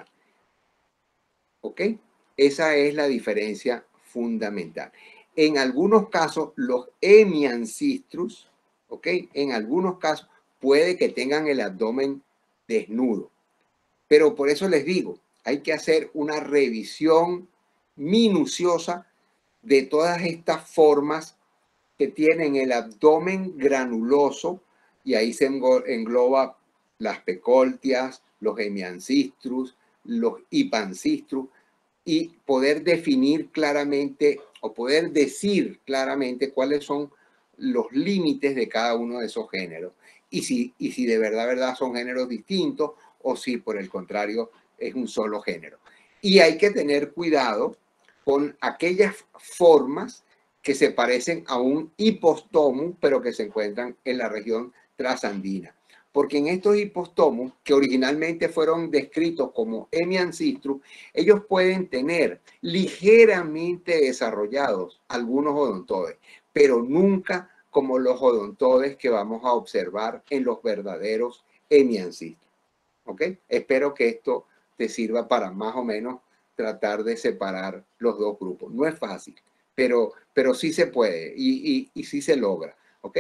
¿Ok? Esa es la diferencia fundamental. En algunos casos, los hemiancistrus, ¿ok? En algunos casos puede que tengan el abdomen desnudo. Pero por eso les digo, hay que hacer una revisión minuciosa de todas estas formas que tienen el abdomen granuloso, y ahí se engloba las pecoltias, los hemiancistrus, los hipancistrus, y poder definir claramente o poder decir claramente cuáles son los límites de cada uno de esos géneros. Y si de verdad son géneros distintos, o si por el contrario es un solo género. Y hay que tener cuidado con aquellas formas que se parecen a un Hypostomus, pero que se encuentran en la región trasandina. Porque en estos Hypostomus, que originalmente fueron descritos como hemiancistrus, ellos pueden tener ligeramente desarrollados algunos odontodes, pero nunca como los odontodes que vamos a observar en los verdaderos hemiancistrus. ¿Ok? Espero que esto te sirva para más o menos tratar de separar los dos grupos. No es fácil, pero sí se puede y sí se logra. ¿Ok?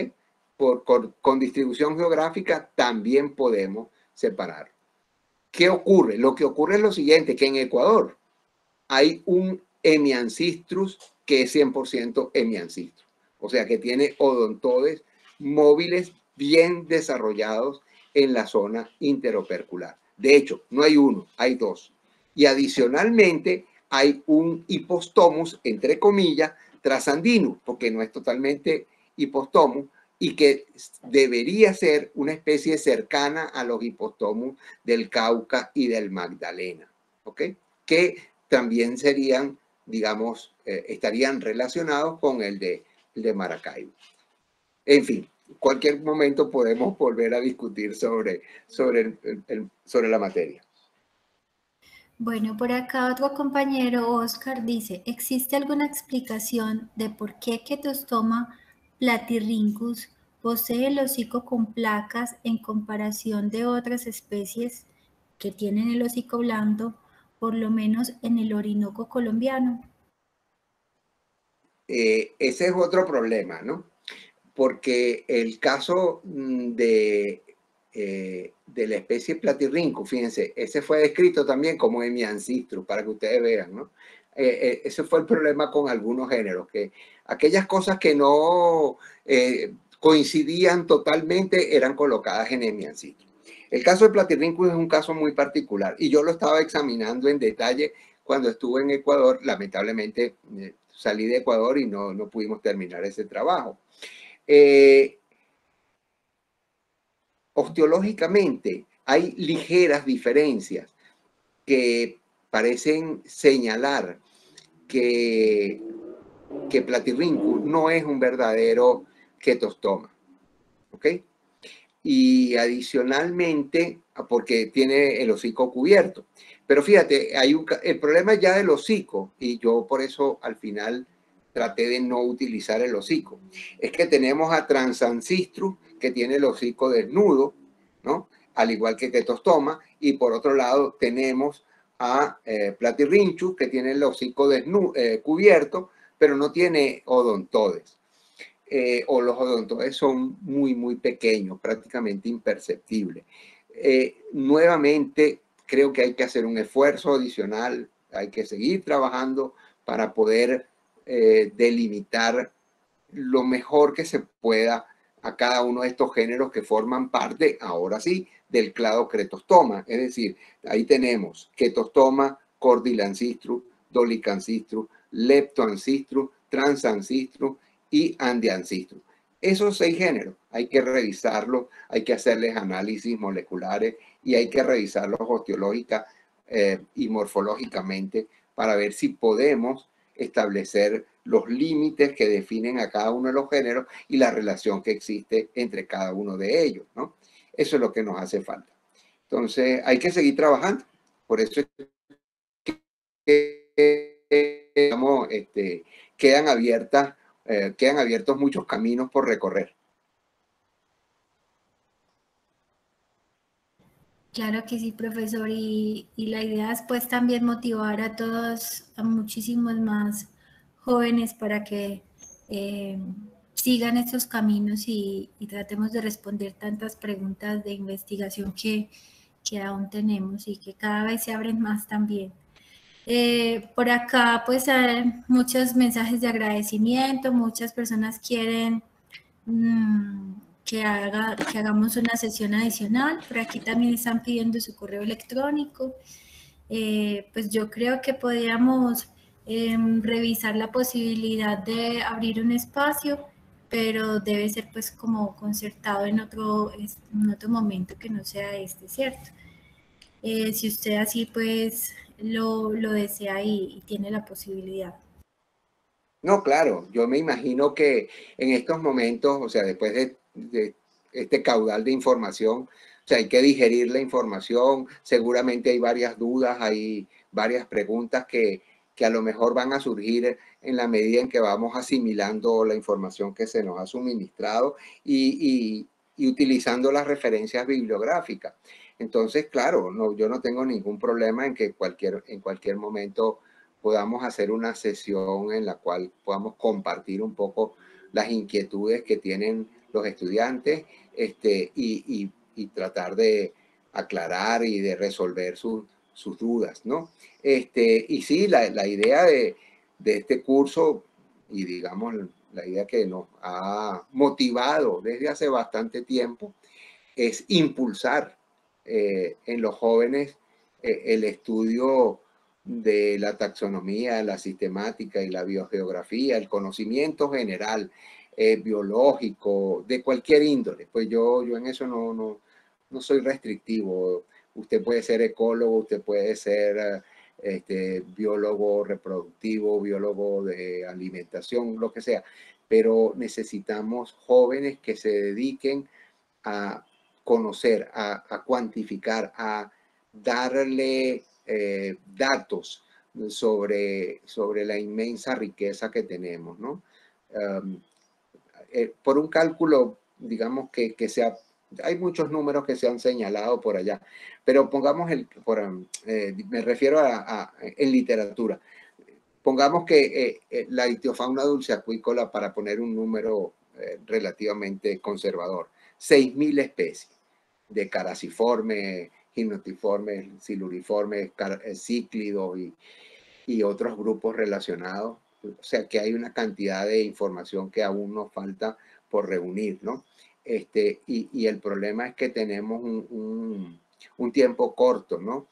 Con distribución geográfica también podemos separar. ¿Qué ocurre? Lo que ocurre es lo siguiente, que en Ecuador hay un hemiancistrus que es 100% hemiancistrus. O sea, que tiene odontodes móviles bien desarrollados en la zona interopercular. De hecho, no hay uno, hay dos. Y adicionalmente hay un Hypostomus, entre comillas, trasandino, porque no es totalmente Hypostomus, y que debería ser una especie cercana a los Hypostomus del Cauca y del Magdalena. ¿Ok? Que también serían, digamos, estarían relacionados con el de Maracaibo. En fin, cualquier momento podemos volver a discutir sobre la materia. Bueno, por acá otro compañero, Oscar, dice, ¿existe alguna explicación de por qué Chaetostoma platyrhynchus posee el hocico con placas en comparación de otras especies que tienen el hocico blando, por lo menos en el Orinoco colombiano? Ese es otro problema, ¿no? Porque el caso de la especie Platyrhynchus, fíjense, ese fue descrito también como hemiancistrus, para que ustedes vean, ¿no? Ese fue el problema con algunos géneros, que aquellas cosas que no coincidían totalmente eran colocadas en hemiancistrus. El caso de Platyrhynchus es un caso muy particular y yo lo estaba examinando en detalle cuando estuve en Ecuador. Lamentablemente salí de Ecuador y no pudimos terminar ese trabajo. Osteológicamente hay ligeras diferencias que parecen señalar que Platyrhynchus no es un verdadero Chaetostoma. ¿Ok? Y adicionalmente, porque tiene el hocico cubierto. Pero fíjate, el problema ya del hocico, y yo por eso al final traté de no utilizar el hocico, es que tenemos a Transancistrus, que tiene el hocico desnudo, ¿no? Al igual que Chaetostoma, y por otro lado tenemos a Platyrhynchus, que tiene el hocico cubierto, pero no tiene odontodes. o los odontoides son muy, muy pequeños, prácticamente imperceptibles. Nuevamente, creo que hay que hacer un esfuerzo adicional, hay que seguir trabajando para poder delimitar lo mejor que se pueda a cada uno de estos géneros que forman parte, ahora sí, del clado Cretostoma. Es decir, ahí tenemos Quetostoma, Cordylancistrus, Dolichancistrus, Leptoancistrus, Transancistrus y Andeancistrus. Esos 6 géneros hay que revisarlos, hay que hacerles análisis moleculares y hay que revisarlos osteológica y morfológicamente para ver si podemos establecer los límites que definen a cada uno de los géneros y la relación que existe entre cada uno de ellos, ¿no? Eso es lo que nos hace falta. Entonces, hay que seguir trabajando. Por eso es que digamos, quedan abiertos muchos caminos por recorrer. Claro que sí, profesor, y la idea es pues también motivar a todos, a muchísimos más jóvenes para que sigan estos caminos y tratemos de responder tantas preguntas de investigación que aún tenemos y que cada vez se abren más también. Por acá pues hay muchos mensajes de agradecimiento, muchas personas quieren que hagamos una sesión adicional. Por aquí también están pidiendo su correo electrónico. Pues yo creo que podríamos revisar la posibilidad de abrir un espacio, pero debe ser pues como concertado en otro momento que no sea este, ¿cierto? Si usted así pues lo desea y tiene la posibilidad. No, claro, yo me imagino que en estos momentos, o sea, después de este caudal de información, o sea, hay que digerir la información, seguramente hay varias dudas, hay varias preguntas que a lo mejor van a surgir en la medida en que vamos asimilando la información que se nos ha suministrado y utilizando las referencias bibliográficas. Entonces, claro, no, yo no tengo ningún problema en que en cualquier momento podamos hacer una sesión en la cual podamos compartir un poco las inquietudes que tienen los estudiantes y tratar de aclarar y de resolver sus dudas, ¿no? Y sí, la idea de este curso y digamos la idea que nos ha motivado desde hace bastante tiempo es impulsar en los jóvenes el estudio de la taxonomía, la sistemática y la biogeografía, el conocimiento general, biológico, de cualquier índole. Pues yo en eso no soy restrictivo. Usted puede ser ecólogo, usted puede ser biólogo reproductivo, biólogo de alimentación, lo que sea. Pero necesitamos jóvenes que se dediquen a conocer, a cuantificar, a darle datos sobre la inmensa riqueza que tenemos, ¿no? Um, por un cálculo, digamos que sea, hay muchos números que se han señalado por allá, pero pongamos me refiero en literatura, pongamos que la ictiofauna dulceacuícola, para poner un número relativamente conservador, 6.000 especies de caraciformes, gimnotiformes, siluriformes, cíclidos y otros grupos relacionados. O sea que hay una cantidad de información que aún nos falta por reunir, ¿no? Y el problema es que tenemos un tiempo corto, ¿no?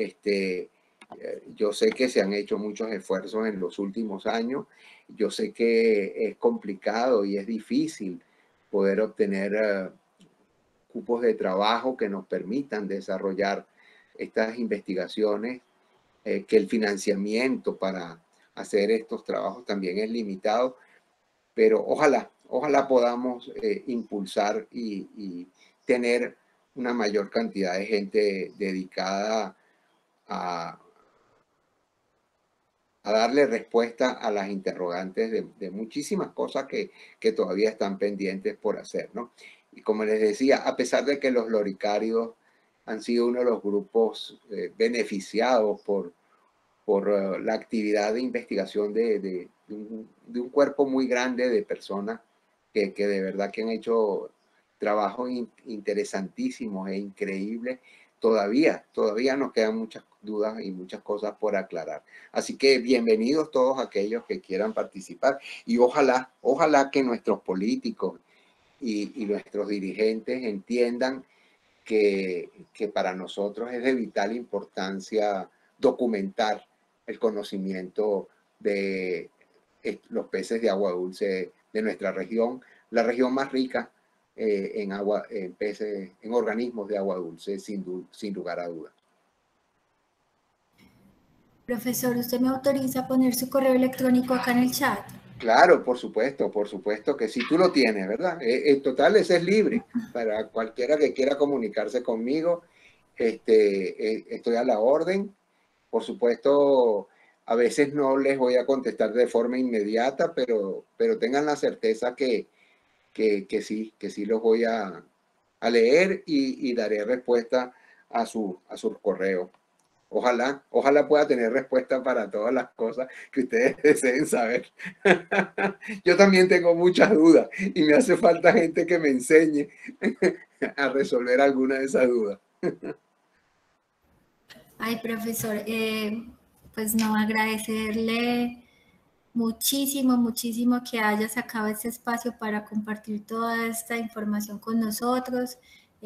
Yo sé que se han hecho muchos esfuerzos en los últimos años. Yo sé que es complicado y es difícil poder obtener cupos de trabajo que nos permitan desarrollar estas investigaciones, que el financiamiento para hacer estos trabajos también es limitado, pero ojalá podamos impulsar y tener una mayor cantidad de gente dedicada a, a darle respuesta a las interrogantes de muchísimas cosas que todavía están pendientes por hacer, ¿no? Y como les decía, a pesar de que los loricáridos han sido uno de los grupos beneficiados por la actividad de investigación de un cuerpo muy grande de personas que de verdad que han hecho trabajos interesantísimos e increíbles. Todavía nos quedan muchas dudas y muchas cosas por aclarar. Así que bienvenidos todos aquellos que quieran participar y ojalá que nuestros políticos y nuestros dirigentes entiendan que para nosotros es de vital importancia documentar el conocimiento de los peces de agua dulce de nuestra región, la región más rica en peces, en organismos de agua dulce, sin lugar a dudas. Profesor, ¿usted me autoriza a poner su correo electrónico acá en el chat? Claro, por supuesto que si tú lo tienes, ¿verdad? En total, ese es libre para cualquiera que quiera comunicarse conmigo. Estoy a la orden. Por supuesto, a veces no les voy a contestar de forma inmediata, pero tengan la certeza que sí los voy a leer y daré respuesta a sus correos. Ojalá pueda tener respuesta para todas las cosas que ustedes deseen saber. Yo también tengo muchas dudas y me hace falta gente que me enseñe a resolver alguna de esas dudas. Ay, profesor, pues no, agradecerle muchísimo que haya sacado este espacio para compartir toda esta información con nosotros.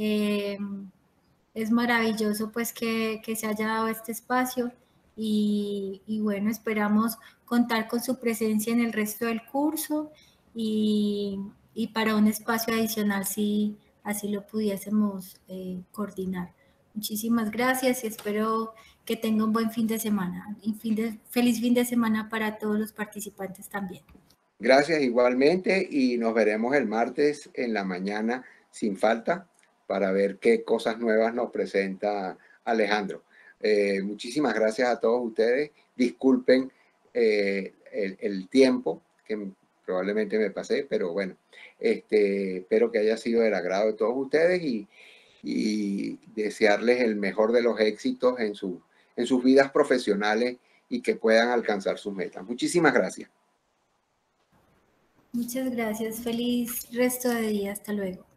Es maravilloso pues que se haya dado este espacio y bueno, esperamos contar con su presencia en el resto del curso y para un espacio adicional si así lo pudiésemos coordinar. Muchísimas gracias y espero que tenga un buen fin de semana. Y feliz fin de semana para todos los participantes también. Gracias igualmente y nos veremos el martes en la mañana sin falta para ver qué cosas nuevas nos presenta Alejandro. Muchísimas gracias a todos ustedes. Disculpen el tiempo que probablemente me pasé, pero bueno, espero que haya sido del agrado de todos ustedes y desearles el mejor de los éxitos en sus vidas profesionales y que puedan alcanzar sus metas. Muchísimas gracias. Muchas gracias. Feliz resto de día. Hasta luego.